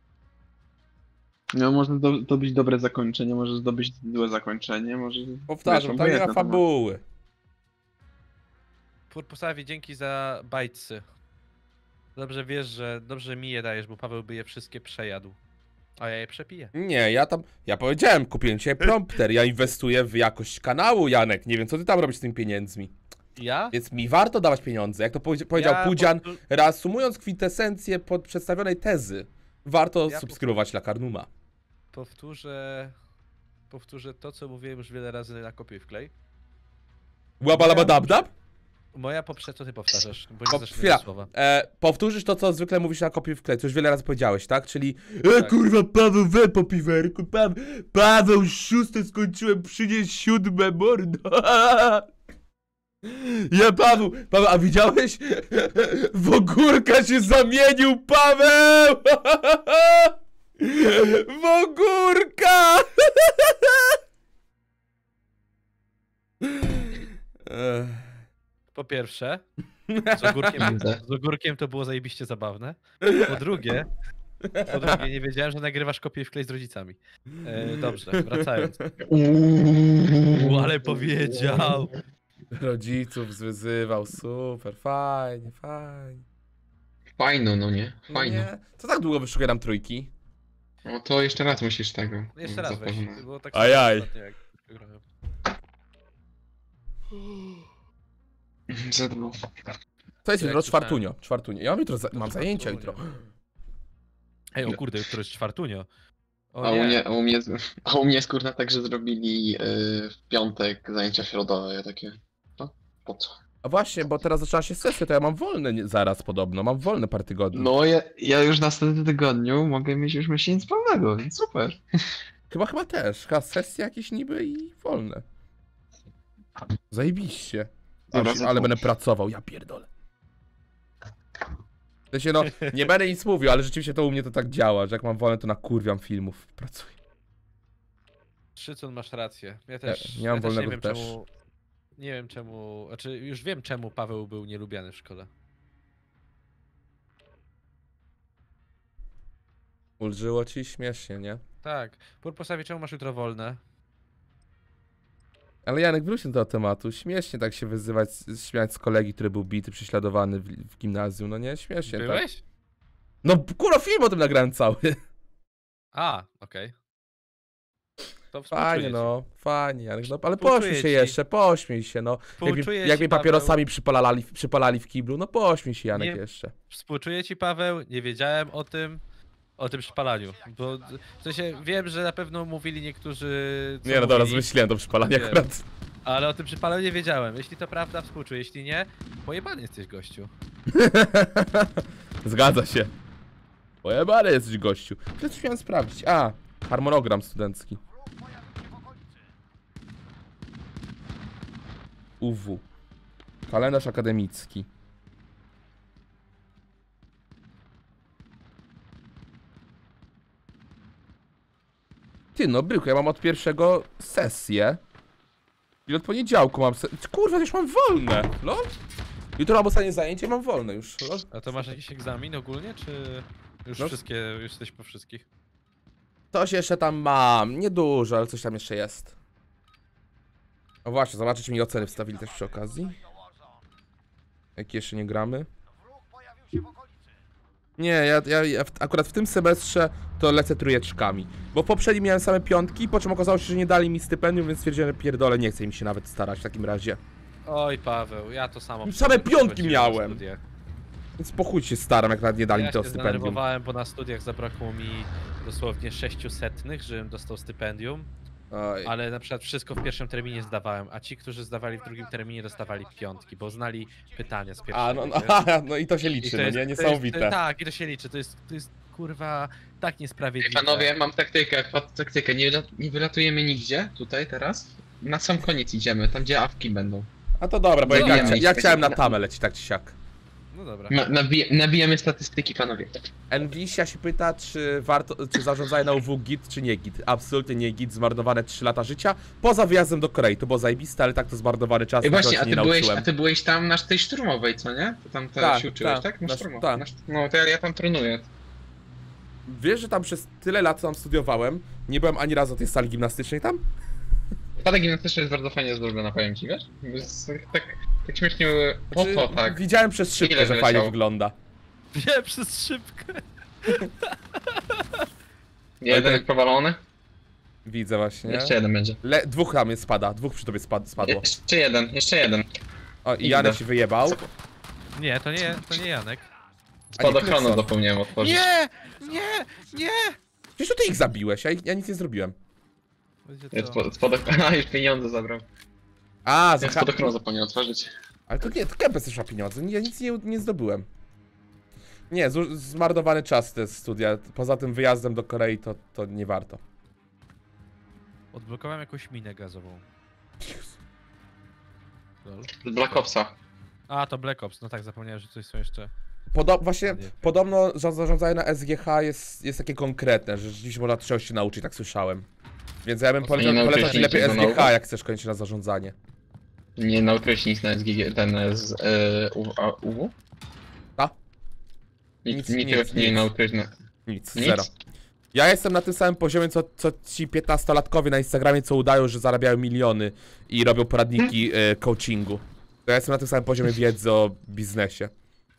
No, można zdobyć dobre zakończenie, może zdobyć złe zakończenie, może... Powtarzam, wiesz, tam nie ma obojętne to ma. fabuły. Purpusawi, dzięki za bajtsy. Dobrze wiesz, że dobrze mi je dajesz, bo Paweł by je wszystkie przejadł. A ja je przepiję. Nie, ja powiedziałem, kupiłem dzisiaj prompter, ja inwestuję w jakość kanału, Janek, nie wiem co ty tam robisz z tymi pieniędzmi. Ja? Więc mi warto dawać pieniądze, jak to powiedział Pudzian, reasumując kwintesencję pod przedstawionej tezy, warto subskrybować La Carnuma. Powtórzę to, co mówiłem już wiele razy na Kopiuj Wklej. Łabalabadabdab? Moja co ty powtarzasz? Bo nie znasz Chwila, słowa. powtórzysz to, co zwykle mówisz na Kopiuj Wklej, co już wiele razy powiedziałeś, tak? Czyli Tak. kurwa, Paweł, we po piwerku, Paweł, 6 skończyłem, przynieś 7, mordo. Ja, Paweł, a widziałeś? W ogórka się zamienił, Paweł! W ogórka! Po pierwsze, z ogórkiem to było zajebiście zabawne. Po drugie, nie wiedziałem, że nagrywasz Kopiuj Wklej z rodzicami. Dobrze, wracając. Ale powiedział! Rodziców zwyzywał, super, fajnie. Fajno, no nie? No Fajno. nie. Co tak długo wyszukuje nam trójki? No to jeszcze raz musisz tego. Jeszcze raz weź, zapoznać. było tak Ajaj. ostatnio, jak grałem. Za długo. To jest Jak jutro, słyszałem. czwartunio. Ja mam jutro, mam zajęcia jutro. Ej, o kurde, jutro jest czwartunio. O A nie. u mnie jest kurna tak, że zrobili w piątek zajęcia środowe, ja takie, no, po co? A właśnie, bo teraz zaczęła się sesja, to ja mam wolne zaraz podobno, mam wolne parę tygodni. No ja już w następnym tygodniu mogę mieć już miesiąc pełnego, więc super. Chyba też. Chyba sesje jakieś niby i wolne. Zajebiście. Ale będę pracował, ja pierdolę. W sensie no, nie będę nic mówił, ale rzeczywiście to u mnie to tak działa, że jak mam wolne, to nakurwiam filmów, pracuję. Szycun, masz rację. Ja też. nie mam wolnego nie wiem, też. czemu. Nie wiem czemu. Znaczy, już wiem czemu Paweł był nielubiany w szkole. Ulżyło ci? Śmiesznie, nie? Tak. Purposawi, czemu masz jutro wolne? Ale Janek, wróćmy do tematu. Śmiesznie tak się wyzywać, śmiać z kolegi, który był bity, prześladowany w gimnazjum, no nie? Śmiesznie, tak. Byłeś? No kurwa, film o tym nagrałem cały. A, okej. To Fajnie, współczuję no, fajnie, Janek, no, ale Współczuję pośmiej się ci. jeszcze, pośmiej się, no. Współczuję Jak ci, mnie Paweł. papierosami przypalali w kiblu, no pośmiej się, Janek, Nie- jeszcze. Współczuję ci, Paweł, nie wiedziałem o tym przypalaniu, bo w sensie wiem, że na pewno mówili niektórzy, co Nie, no dobra, mówili, zmyśliłem to przypalanie Wiem. akurat. ale o tym przypalaniu nie wiedziałem. Jeśli to prawda, współczuję, jeśli nie, pojebany jesteś, gościu. Zgadza się. Pojebany jesteś, gościu. Przecież coś miałem sprawdzić. A, harmonogram studencki. UW. Kalendarz akademicki. Ty no, byku, ja mam od pierwszego sesję. I od poniedziałku mam Kurwa, już mam wolne, lol. Jutro mam ostatnie zajęcie, mam wolne już, lol. A to masz jakiś egzamin ogólnie, czy już No. wszystkie, już jesteś po wszystkich? Coś jeszcze tam mam, niedużo, ale coś tam jeszcze jest. O właśnie, zobaczcie, czy mi oceny wstawili też przy okazji. Jakie jeszcze nie gramy. Nie, ja akurat w tym semestrze to lecę trójeczkami. Bo w poprzednim miałem same piątki, po czym okazało się, że nie dali mi stypendium, więc stwierdziłem, że pierdolę, nie chce mi się nawet starać w takim razie. Oj, Paweł, ja to samo. Same piątki chodziłem miałem. na studiach. Więc po chuj się staram, jak nawet nie dali mi Ja tego się stypendium. zdenerwowałem, bo na studiach zabrakło mi dosłownie 600, żebym dostał stypendium, Oj. ale na przykład wszystko w pierwszym terminie zdawałem, a ci, którzy zdawali w drugim terminie, dostawali piątki, bo znali pytania z pierwszego. A, no i to się I liczy, to no jest- nie? to jest- Niesamowite. Tak, i to się liczy, to jest kurwa tak niesprawiedliwe. Panowie, mam taktykę, nie wylatujemy nigdzie, tutaj teraz. Na sam koniec idziemy, tam gdzie awki będą. A to dobra, bo No, ja nie, chciałem na nie. tamę lecieć, tak czy siak. No dobra. Nabijamy statystyki, panowie. Envisia się pyta, czy zarządzanie na UW git, czy nie git. Absolutnie nie git, zmarnowane 3 lata życia. Poza wyjazdem do Korei, to było zajebiste, ale tak to zmarnowany czas, I właśnie, się a nie ty nauczyłem. byłeś tam na tej szturmowej, co nie? To tam Tak, się uczyłeś, tak, tak? na- Na szturmowej. tak. No to ja tam trenuję. Wiesz, że tam przez tyle lat, co tam studiowałem, nie byłem ani razu w tej sali gimnastycznej tam? Sala gimnastyczna jest bardzo fajnie zrobiona, powiem ci, wiesz? Jest tak śmiesznie, po Znaczy, co tak? Widziałem przez szybkę, Ile że fajnie wyleciało? wygląda. Nie, przez szybkę. Jeden powalony? Widzę właśnie. Jeszcze jeden będzie. Dwóch tam jest spada, dwóch przy tobie spadło. Jeszcze jeden. O, i Idę. Janek się wyjebał. Nie, to nie Janek. Spadochronu Knudsen. zapomniałem otworzyć. Nie! Przecież to ty ich zabiłeś, ja nic nie zrobiłem. Wiecie co? A, już pieniądze zabrał. A, Ja spadochronu zapomniałem otworzyć. Ale to nie, to Kempes też ma pieniądze, ja nic nie zdobyłem. Nie, zmarnowany czas te studia, poza tym wyjazdem do Korei to nie warto. Odblokowałem jakąś minę gazową. Lol. Z Black Opsa. A, to Black Ops, no tak, zapomniałem, że coś są jeszcze. Właśnie, Nie. podobno zarządzanie na SGH jest takie konkretne, że rzeczywiście można czegoś się nauczyć, tak słyszałem. Więc ja bym Nie polecał nauczyłeś ci lepiej się SGH, znowu? jak chcesz kończyć na zarządzanie. Nie nauczyłeś się nic na SGG, z UW? A? Nic Nic. nie nauczyłeś na... Nic, Nic? zero. Ja jestem na tym samym poziomie, co ci 15-latkowie na Instagramie, co udają, że zarabiają miliony i robią poradniki coachingu. To ja jestem na tym samym poziomie wiedzy o biznesie.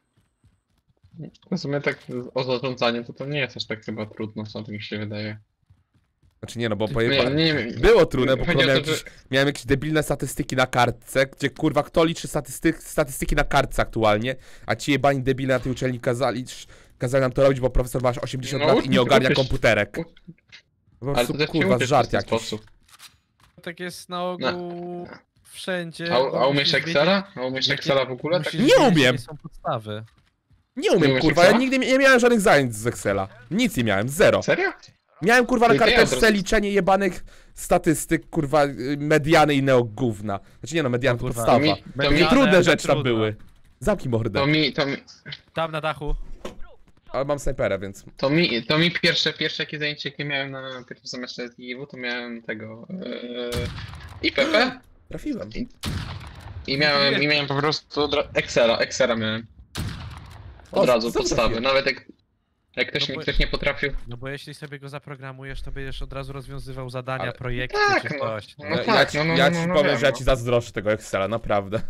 W sumie tak o zarządzaniu to nie jest aż tak chyba trudno, co tak mi się wydaje. Znaczy nie no, bo Nie, było trudne, bo chodzi o miałem, to, że- miałem jakieś debilne statystyki na kartce, gdzie kurwa kto liczy statystyki na kartce aktualnie, a ci jebani debile na tej uczelni kazali nam to robić, bo profesor ma 80 No, lat i nie ogarnia uczysz. komputerek. Po Ale prostu to też kurwa, uczysz żart w ten jakiś. sposób. Tak jest na ogół wszędzie. A bo umiesz musisz Excela? A umiesz jakie- Excela w ogóle? Tak? musisz Nie wiedzieć, umiem. jakie są podstawy. Nie umiem umiesz kurwa, ja Excela? nigdy nie miałem żadnych zajęć z Excela. Nic nie miałem, zero. Serio? Miałem kurwa na Tylko ja karteczce teraz- liczenie jebanych statystyk, kurwa, mediany i innego gówna. Znaczy nie no, mediany to kurwa. podstawa. To mi- to mi- I trudne rzeczy tam trudne. były. Zamknij mordę. To mi, Tam na dachu. Ale mam snajpera, więc... to mi pierwsze jakie zajęcie, jakie miałem na pierwszym semestrze TIW, to miałem tego IPP Trafiłem. i miałem po prostu Excela miałem. O, Od razu co podstawy, trafiłem? nawet jak No bo- ktoś nie potrafił. No bo jeśli sobie go zaprogramujesz, to będziesz od razu rozwiązywał zadania, Ale- projekty Tak, czy no. coś. No Ja, tak, ci, no, no, ja no, ci no, powiem, wiem, że ja no. ci zazdroszczę tego Excela, naprawdę.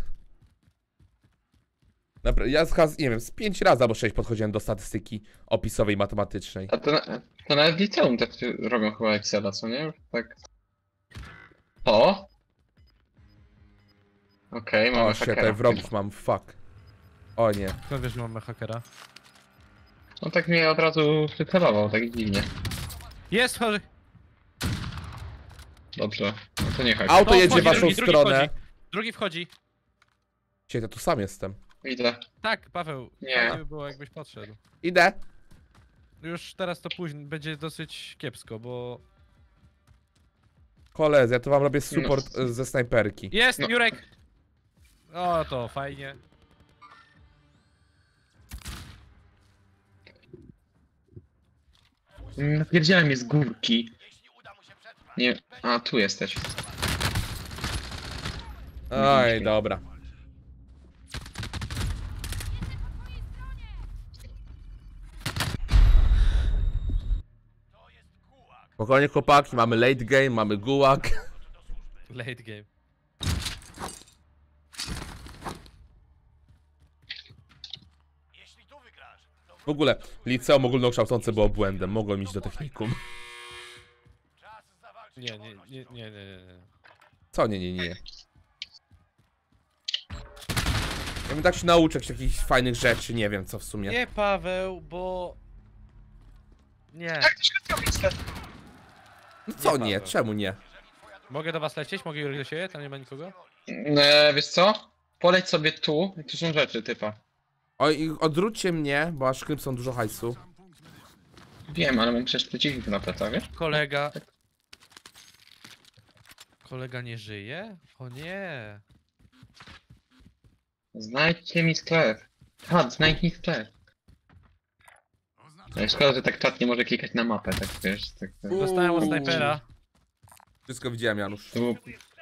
Ja nie wiem, z 5 razy albo 6 podchodziłem do statystyki opisowej matematycznej. A to nawet w liceum tak robią chyba Excela, co nie? Tak. O! Okej, mamy O, shit, hakera. tutaj wrogów mam, fuck. O nie. Skąd wiesz, że mamy hakera? On tak mnie od razu wycelował, tak dziwnie. Jest chory! Dobrze, no to nie haker. Auto O, jedzie w wchodzi waszą drugi stronę. wchodzi. Drugi wchodzi. Cię, ja tu sam jestem. Widzę. Tak, Paweł. Nie. Fajnie by było, jakbyś podszedł. Idę. Już teraz to później będzie dosyć kiepsko, bo... Koledzy, ja tu wam robię support ze snajperki. Jest, No. Jurek! O, to fajnie. Napierdziałem mnie z górki. Nie, a tu jesteś. Oj, dobra. Spokojnie chłopaki, mamy late game, mamy gułag. Late game. W ogóle, liceum ogólnokształcące było błędem, mogłem iść do technikum. Nie. Co? Nie. Ja bym tak się nauczył jakichś fajnych rzeczy, nie wiem co w sumie. Nie, Paweł, bo... Nie. No co nie, nie? Paweł. Czemu nie? Mogę do was lecieć? Mogę Jurek do siebie? Tam nie ma nikogo? Wiesz co? Poleć sobie tu są rzeczy typa. Oj, odwróćcie mnie, bo aż Crimson dużo hajsu. Wiem, ale mam przecież przeciwnik na plecach, wiesz? Kolega... Kolega nie żyje? O nie. Znajdźcie mi sklep. Znajdź mi sklep. No i szkoda, że tak czat nie może klikać na mapę, tak wiesz, tak. Dostałem od snajpera. Wszystko widziałem, Janusz. To było...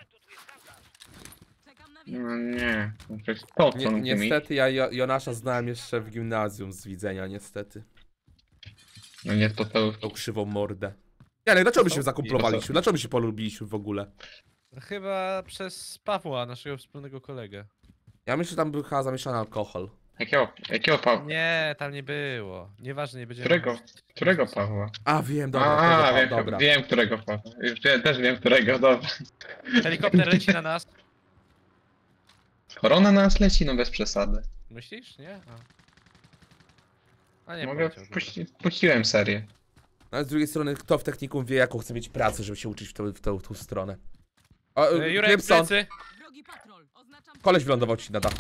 No nie, no przecież to co on Niestety ja Jonasza znałem jeszcze w gimnazjum z widzenia, niestety. No nie podstawów. Tą krzywą mordę. Janek, dlaczego my się zakumplowaliśmy? Dlaczego my się polubiliśmy w ogóle? Chyba przez Pawła, naszego wspólnego kolegę. Ja myślę, że tam był chyba zamieszany alkohol. Jakiego Pawła? Nie, tam nie było. Nieważne, nie będziemy... Którego Pawła? A, wiem, dobra, dobra. Wiem którego Pawła. Już też wiem którego, dobra. Helikopter leci na nas. Korona na nas leci, no bez przesady. Myślisz? Nie? A nie Mogę, poleciał, puściłem serię. Ale z drugiej strony, kto w technikum wie, jaką chce mieć pracę, żeby się uczyć w tą stronę. O, Jurek, Crimson, plecy! Wrogi patrol. Oznaczam koleś wylądował ci na dachu.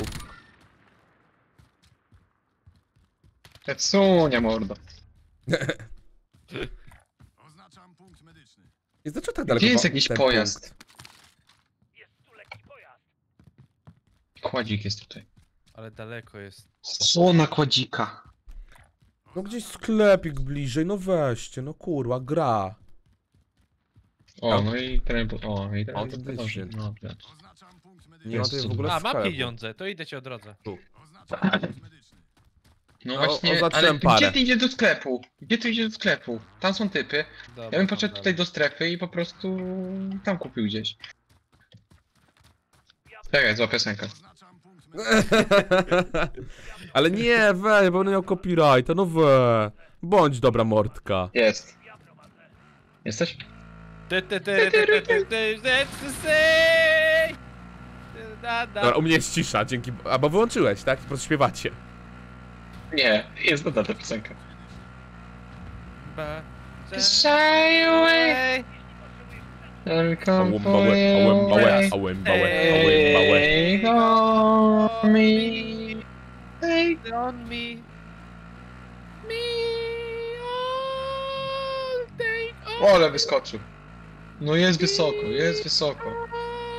Tetsunia mordo. Oznaczam punkt medyczny. Jest dlaczego tak daleko Gdzie jest ma- jakiś ten pojazd? punkt? Kładzik jest tutaj. Ale daleko jest. Słona kładzika. No gdzieś sklepik bliżej, no weźcie, no kurwa, gra. O, no i ten... O, i O, to ten... wyższy. Dobrze. Oznaczam punkt Nie medyczny. ma tutaj w ogóle A, mam sklepu. pieniądze, to idę ci o drodze. Oznaczam punkt medyczny. No No, właśnie, ale oznaczyłem parę. gdzie ty idziesz do sklepu? Gdzie ty idziesz do sklepu? Tam są typy. Dobra, Ja bym poszedł dobra. tutaj do strefy i po prostu tam kupił gdzieś. Czekaj, zła piosenka. Oznaczam punkt medyczny. Ale nie, bo będę miał copyrighta, no bądź dobra mordka. Jest. Jesteś? Dobra, u mnie jest cisza, dzięki... Albo wyłączyłeś, tak? Po prostu śpiewacie. Nie, jest nadal ta piosenka. Shy away. Ałębałe, ałębałe, ałębałe, ałębałe. Take on me. Take on me. Me. Oh, take O, ale wyskoczył. No jest wysoko, jest wysoko.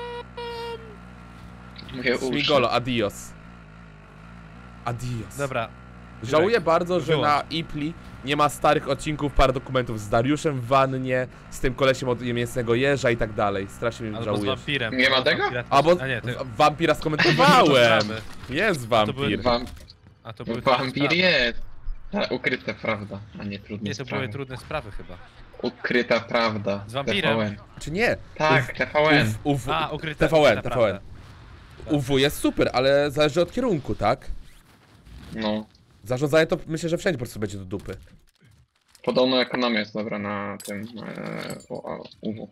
Moje uszy. Smigolo, adios. Adios. Dobra, Żałuję bardzo, że wyłącz. na Ipli nie ma starych odcinków, parę dokumentów z Dariuszem w wannie, z tym kolesiem od mięsnego jeża i tak dalej. Strasznie mnie albo z żałuję. wampirem. Nie ma tego? Wampira też- A bo nie, to... wampira skomentowałem. Sprawy. Jest to były- wampir. A to były trudne Wampir sprawy. jest. Ta ukryta prawda, a nie trudne Nie, to sprawy. były trudne sprawy chyba. Ukryta prawda. Z wampirem. TVN. Czy nie? Tak, TVN. A, ukryte. TVN, ukryta TVN. prawda. UW jest super, ale zależy od kierunku, tak? No. Zarządzanie to myślę, że wszędzie po prostu będzie do dupy. Podobno ekonomia jest dobra na tym UW.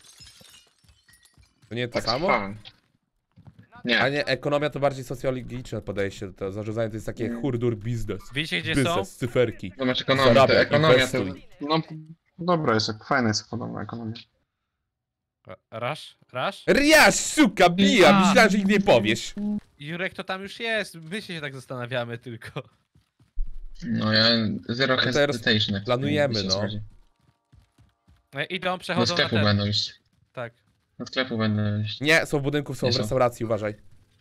To nie to Tak samo? słyszałem. Nie. A nie, ekonomia to bardziej socjologiczne podejście do tego. Zarządzanie to jest takie hurdur biznes. Wiecie gdzie są? Biznes, cyferki. Zobacz ekonomię, to Zarabiaj, ekonomia to... inwestuj. No, dobra jest, fajna jest podobna ekonomia. Rasz? Rasz? Riasz, suka, bija! A. Myślałem, że ich nie powiesz. Jurek to tam już jest, my się tak zastanawiamy tylko. No ja zero No teraz hesitation. jak planujemy, się no. schodzi. Idą, Do przechodzą na sklepu ten. będą iść. Tak. Do sklepu będą iść. Nie, są w budynku, są Nie w są. restauracji, uważaj.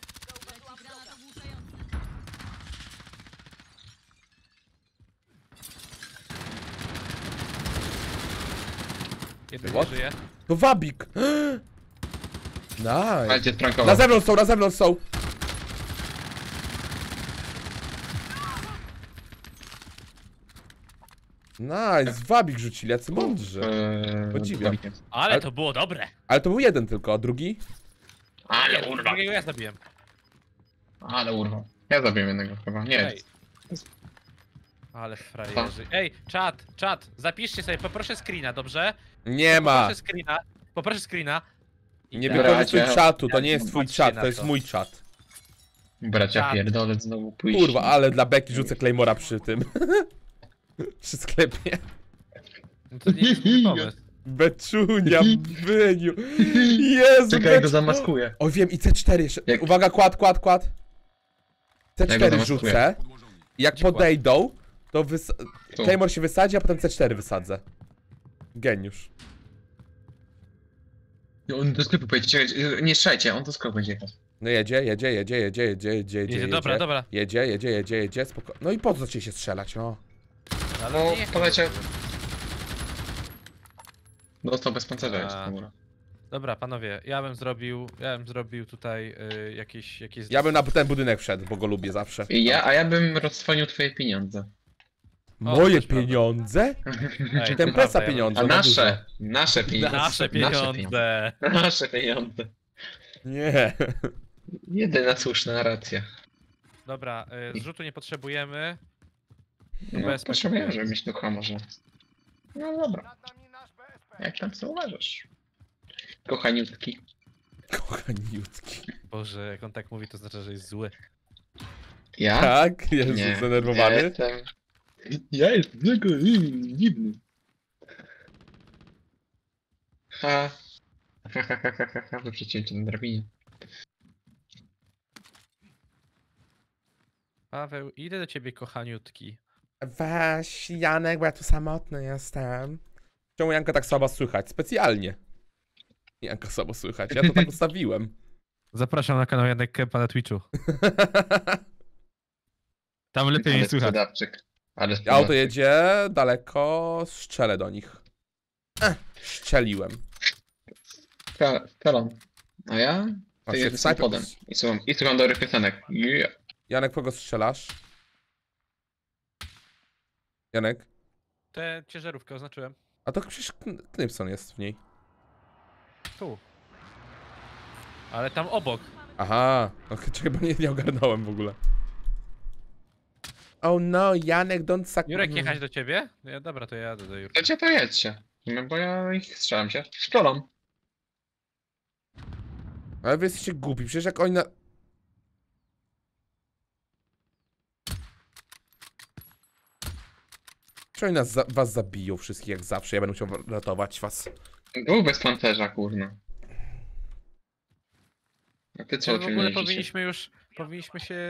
Jeden nie What? żyje. To wabik! Nice. Macie Na prankować. zewnątrz są, na zewnątrz są! Nice, wabik rzucili, jacy mądrzy. Podziwiam. Ale to było dobre. Ale to był jeden tylko, a drugi? Ale urwa. Drugiego ja zabiłem. Ale urwa. Ja zabiję jednego chyba. Nie. Ej. Ale frajerzy. Ej, czat, zapiszcie sobie, poproszę screena, dobrze? Nie ma! Poproszę screena. I Nie tak. wykorzystuj Bracia. czatu, to nie jest twój Patrzcie czat, na to jest to. mój czat. Bracia Tak. pierdolec znowu pójść. Kurwa, ale dla Beki rzucę Claymora przy tym. Przy sklepie. No to nie jest mój pomysł. Beczunia, byniu. Jezu, Czekaj, ja go Becz- zamaskuję. O wiem, i C4 jeszcze. Jak- Uwaga, kład. Ja go C4 zamaskuję. rzucę. Jak Gdzie kład? podejdą, to Tu. Claymore się wysadzi, a potem C4 wysadzę. Geniusz. I on do sklepu pojedzie. Czekaj, nie strzelajcie, on do sklepu będzie jechał. No jedzie. Dobra. Jedzie, spoko. No i po co zaczęli się strzelać, no? Ale No, nie. poleciał. Dostał bez pancerza A. jeszcze. Dobra. Dobra, panowie, ja bym zrobił tutaj jakieś Ja bym na ten budynek wszedł, bo go lubię zawsze. A ja bym roztrwonił twoje pieniądze. Moje też prawda. pieniądze? Ej, Ten to presa prawda, pieniądze. A no nasze! Nasze pieniądze. Nasze pieniądze. Nasze pieniądze. Nie. Jedyna słuszna narracja. Dobra, zrzutu nie potrzebujemy. No, Bez potrzebujemy, pakietu. żeby mieć ducha może. No dobra. Jak tam co uważasz? Kochaniutki. Kochaniutki. Boże, jak on tak mówi, to znaczy, że jest zły. Ja? Tak? Jest Nie. zdenerwowany? Ja jestem... Ja jestem tylko dziwny. Ha. Ha, wy przecięcie na drabinie. Paweł, idę do ciebie, kochaniutki. Weź, Janek, bo ja tu samotny jestem. Czemu Janka tak słabo słychać? Specjalnie. Janka słabo słychać, ja to tak ustawiłem. Zapraszam na kanał Janek Kępa na Twitchu. Tam lepiej Ale nie słychać. sprzedawczyk. Ale Auto sprzedawczyk. jedzie daleko, strzelę do nich. Strzeliłem. Strzelam. A ja? To Patrzcie, jestem snajper- podem. I słucham dobrych piosenek. Yeah. Janek, kogo strzelasz? Janek? Tę ciężarówkę oznaczyłem. A to przecież Knypson jest w niej. Tu. Ale tam obok. Aha, czekaj, bo nie ogarnąłem w ogóle. Oh no, Janek, don't suck... Jurek, jechać do ciebie? Ja, dobra, to ja jadę do Jurka. Chcecie, to jedźcie. No bo ja ich strzelam się. Strzelam. Ale wy jesteście głupi, przecież jak oni na... Czy oni was zabiją wszystkich jak zawsze, ja będę musiał ratować was. Był bez pancerza, kurna. A ty co W ogóle osiągnęliście? powinniśmy się...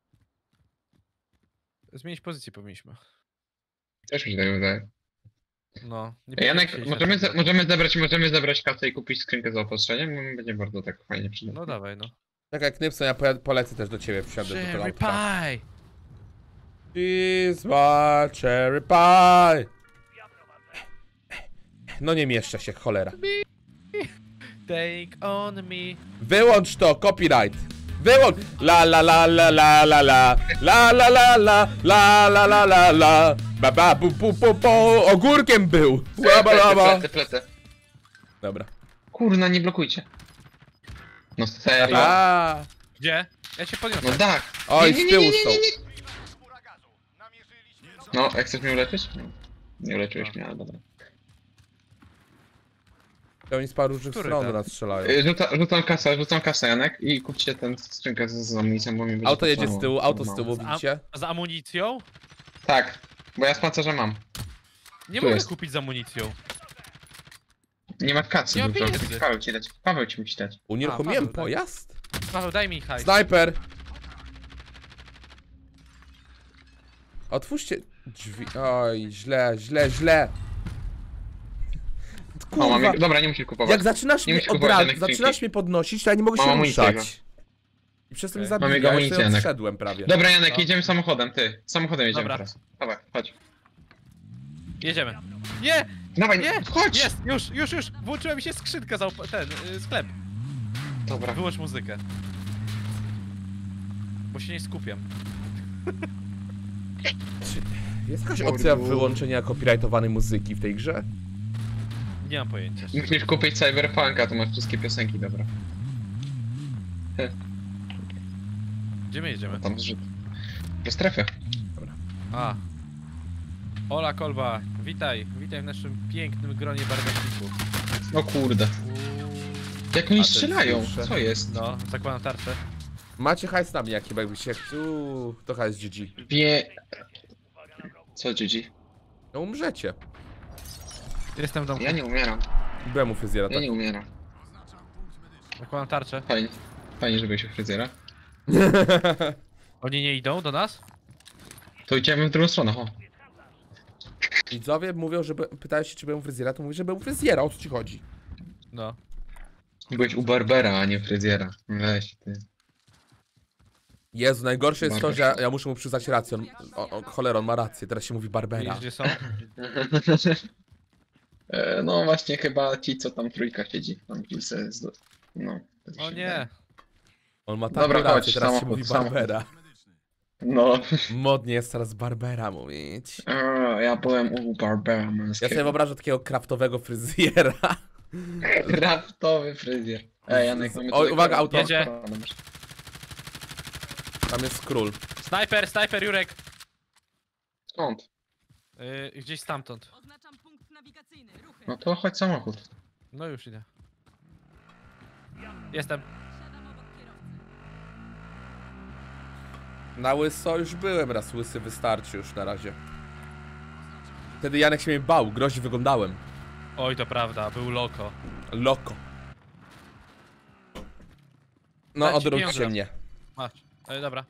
Zmienić pozycję powinniśmy. Też mi się tak wydaje. No. Nie Janek, będziemy chcieli możemy zebrać kasę i kupić skrzynkę z zaopatrzeniem? Będzie bardzo tak fajnie przydatne. No dawaj, no. Tak jak Knypson, ja polecę też do ciebie, wsiadę do tego Cherry autka. pie! Is my cherry pie. No nie mieszczę się, cholera. Take on me. Wyłącz to, copyright. Wyłącz! La la la la la la la la la la la la la la la la ba ba bu pu pu pu ogórkiem był! Łaba laba! Plecę. Dobra. Kurna, nie blokujcie. No serio? A, Gdzie? Ja cię podniosę. No tak. oj, Nie, nie, z tyłu nie, nie, są. nie, nie. No, jak chcesz mnie uleczyć? No. Nie uleczyłeś mnie, ale dobra. To oni z paru różnych Który stron ten? do nas strzelają. Rzucam kasę, Janek, i kupcie tę skrzynkę z amunicją, bo mi będzie Auto jedzie z potrzebowało. tyłu, auto z No. tyłu, widzicie? Z amunicją? Tak, bo ja z pancerza mam. Nie Tu mogę jest. kupić z amunicją. Nie ma kacy Nie mam dużo. pieniędzy. Paweł ci dać. Paweł ci musi dać. Unieruchomiłem Paweł, tak. pojazd? Paweł, daj mi hajs. Snajper! Otwórzcie drzwi. Oj, źle, źle, źle. O, mam... Kurwa, Dobra, nie musisz kupować. jak zaczynasz Nie mnie musisz kupować żadnych zaczynasz skrzynki. mnie podnosić, to ja nie mogę Mam się amunicję ruszać. I przez to mnie Okej. Mam zabija, jego ja amunicję, sobie Janek. odszedłem prawie. Dobra, Janek, No. jedziemy samochodem, ty. Samochodem jedziemy Dobra. teraz. Dawaj, chodź. Jedziemy. Nie! Dawaj, Nie! chodź! Jest! Już! Włączyła mi się skrzynka za sklep. Dobra. Wyłącz muzykę. Bo się nie skupiam. Jest jakaś opcja wyłączenia copyrightowanej muzyki w tej grze? Nie mam pojęcia. Musisz kupić Cyberpunka, to masz wszystkie piosenki, dobra. Gdzie my jedziemy? Tam zrzut. Do strefy. A. Ola Kolba, witaj. Witaj w naszym pięknym gronie barwników. O kurde. Jak A oni to strzelają? jest Co jest? No, zakładam tarczę. Macie hajs na mnie, jak chyba jakbyście... to hajs GG. Wie... Co, GG? No umrzecie. Jestem w domku. Ja nie umieram. Byłem u fryzjera, Ja tak. nie umieram. Zakładam tarczę. Fajnie. Fajnie, że byłeś u fryzjera. Oni nie idą do nas? To idziemy w drugą stronę, o. Widzowie mówią, że... Pytają się, czy byłem u fryzjera, to mówię, że byłem u fryzjera, o co ci chodzi? No. Byłeś u barbera, a nie fryzjera. Weź ty. Jezu, najgorsze jest to, Barber. że ja muszę mu przyznać rację. Cholera, on ma rację, teraz się mówi Barbera. Widzisz, gdzie są? No właśnie, chyba ci, co tam trójka siedzi. Tam ci se no. tak O się nie. wydaje. On ma taką Dobra, rację, chodź, teraz się samochód, mówi samochód. Barbera. No. Modnie jest teraz Barbera mówić. Ja byłem u barbera Ja męskiego. sobie wyobrażam takiego kraftowego fryzjera. Kraftowy fryzjer. Ej, Janek, mamy Oj, tutaj uwaga, auto. Jedzie. Tam jest król. Snajper, Jurek! Skąd? Gdzieś stamtąd. Oznaczam punkt nawigacyjny. Ruchy. No to chodź samochód. No już idę. Jestem. Siadam obok kierowcy. Na łyso już byłem raz, łysy wystarczy już na razie. Wtedy Janek się mnie bał, groźnie wyglądałem. Oj, to prawda, był loko. Loko. No, Dać ci odwróćcie pieniądze. mnie. Masz. Dobra.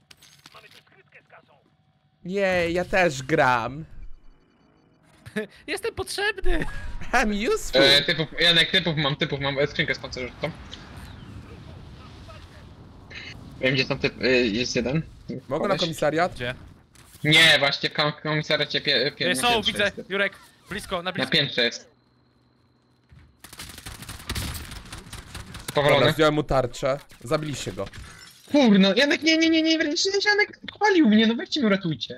Nie, ja też gram. Jestem potrzebny! I'm useful. Janek, typów mam skrzynkę z pancerzystą. Wiem, gdzie tam typ, jest jeden. Mogę na Koleś? komisariat? Gdzie? Nie, właśnie w komisariacie na Są, piętrze widzę! jest. Jurek! Blisko, na Na blisko. piętrze jest. Dobra, Powalony. zdjąłem mu tarczę. Zabiliście go. Kurno, Janek, nie, Janek palił mnie, no weźcie mnie uratujcie.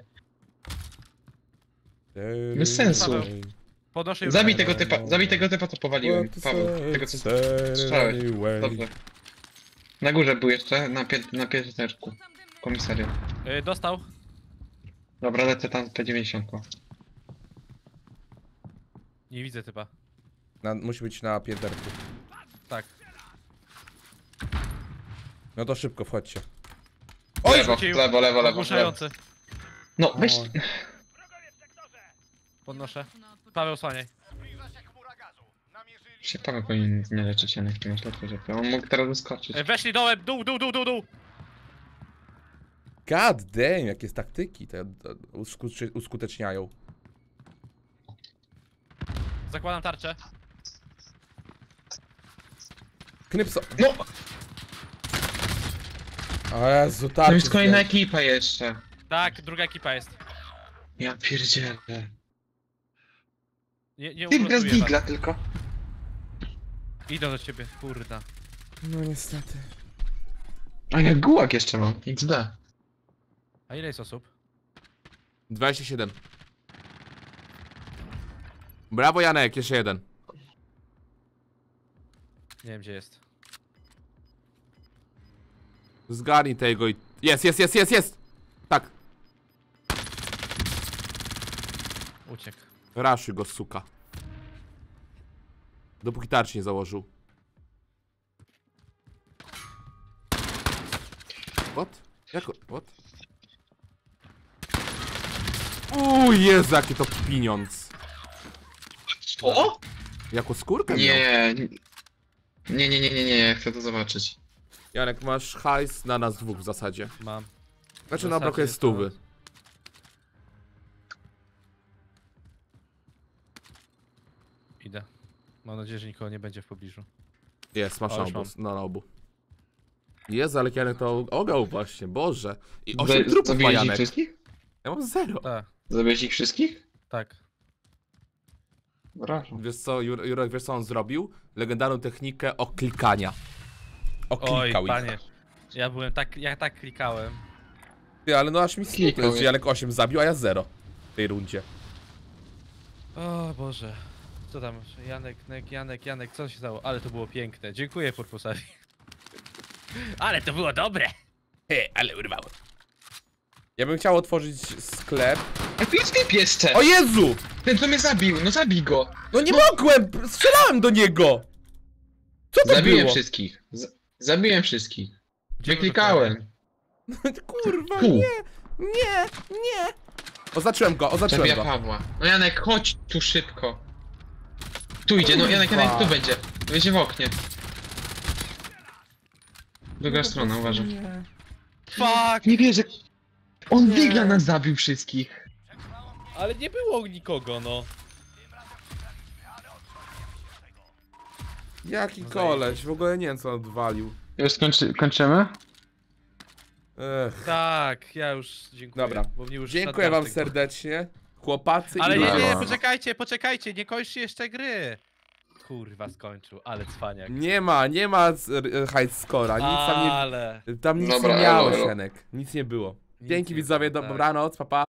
Bez sensu. Podnoszę Jurka. Zabij tego typa, co powaliłem. Paweł, tego co strzelałeś. Dobrze. Na górze był jeszcze, na pięteczku. Komisariat. Dostał. Dobra, lecę tam P90. Nie widzę typa. Musi być na pięterku. Tak. No to szybko, wchodźcie. Lewo. Ogłuszający. No, weź. Oj. Podnoszę. Paweł, osłaniaj. Się Paweł powinien nie leczyć, Janek, ty masz lepsze rzeczy. On mógł teraz wyskoczyć. Weszli dołem, dół. God damn, jakie taktyki te uskuteczniają. Zakładam tarczę. Knypso. No! O Jezu, tak. To jest kolejna ekipa jeszcze. Tak, druga ekipa jest. Ja pierdzielę. Nie Ty gra z urotuję was. digla tylko. Idą do ciebie, kurda. No niestety. A ja gułak jeszcze mam. XD. A ile jest osób? 27. Brawo Janek, jeszcze jeden. Nie wiem gdzie jest. Zgarnij tego i... Jest! Tak, Uciekł. raszuj go, suka. Dopóki tarczy nie założył. What? Jako... What? Jezu, jaki to pieniądz. O! Jako skórkę miał. Nie, chcę to zobaczyć. Janek, masz hajs na nas dwóch w zasadzie. Mam. Znaczy, W na brakuje zasadzie 100. to- Idę. Mam nadzieję, że nikogo nie będzie w pobliżu. Jest, masz O, na już obu. Na obu. Jezu, ale Janek to ogał właśnie, Boże. I 8 Wy- trupów ma Zabiłeś ich Janek. wszystkich? Ja mam 0. Tak, Zabiłeś ich wszystkich? tak. Brawo. Wiesz co, Jurek, wiesz co on zrobił? Legendarną technikę oklikania. Oj, Oklikał ich. panie. Ja tak klikałem. Ty, ale no aż mi Klikał smutno, że je. Janek 8 zabił, a ja 0 w tej rundzie. O Boże. Co tam? Janek, co się stało? Ale to było piękne. Dziękuję Purpusowi. Ale to było dobre! Ale urwało. Ja bym chciał otworzyć sklep. A tu jest typ jeszcze! O Jezu! Ten co mnie zabił, no zabij go! No nie mogłem! Strzelałem do niego! Co to Zabiłem było? wszystkich. Zabiłem wszystkich. Gdzie był Wyklikałem. Kurwa, Tu. nie! Oznaczyłem go. Zabija Pawła. No Janek, chodź tu szybko. Tu idzie, no Janek tu będzie. Będzie w oknie. Druga strona, uważaj. Fuck! Nie wierzę. On digla nas zabił wszystkich. Ale nie było nikogo, no. Jaki koleś, w ogóle nie wiem co on odwalił. Już kończymy? Ech. Tak, ja już dziękuję. Dobra. Bo mnie już Dziękuję wam nadgarstek- serdecznie. Chłopacy Ale i nie, Lala. poczekajcie, nie kończcie jeszcze gry. Kurwa, skończył, ale cwaniak. Nie ma high scora, nic Ale... tam nic Dobra, nie miałeś, elo. Janek. Nic nie było. Nic Dzięki nie widzowie, było, tak. dobranoc, pa pa.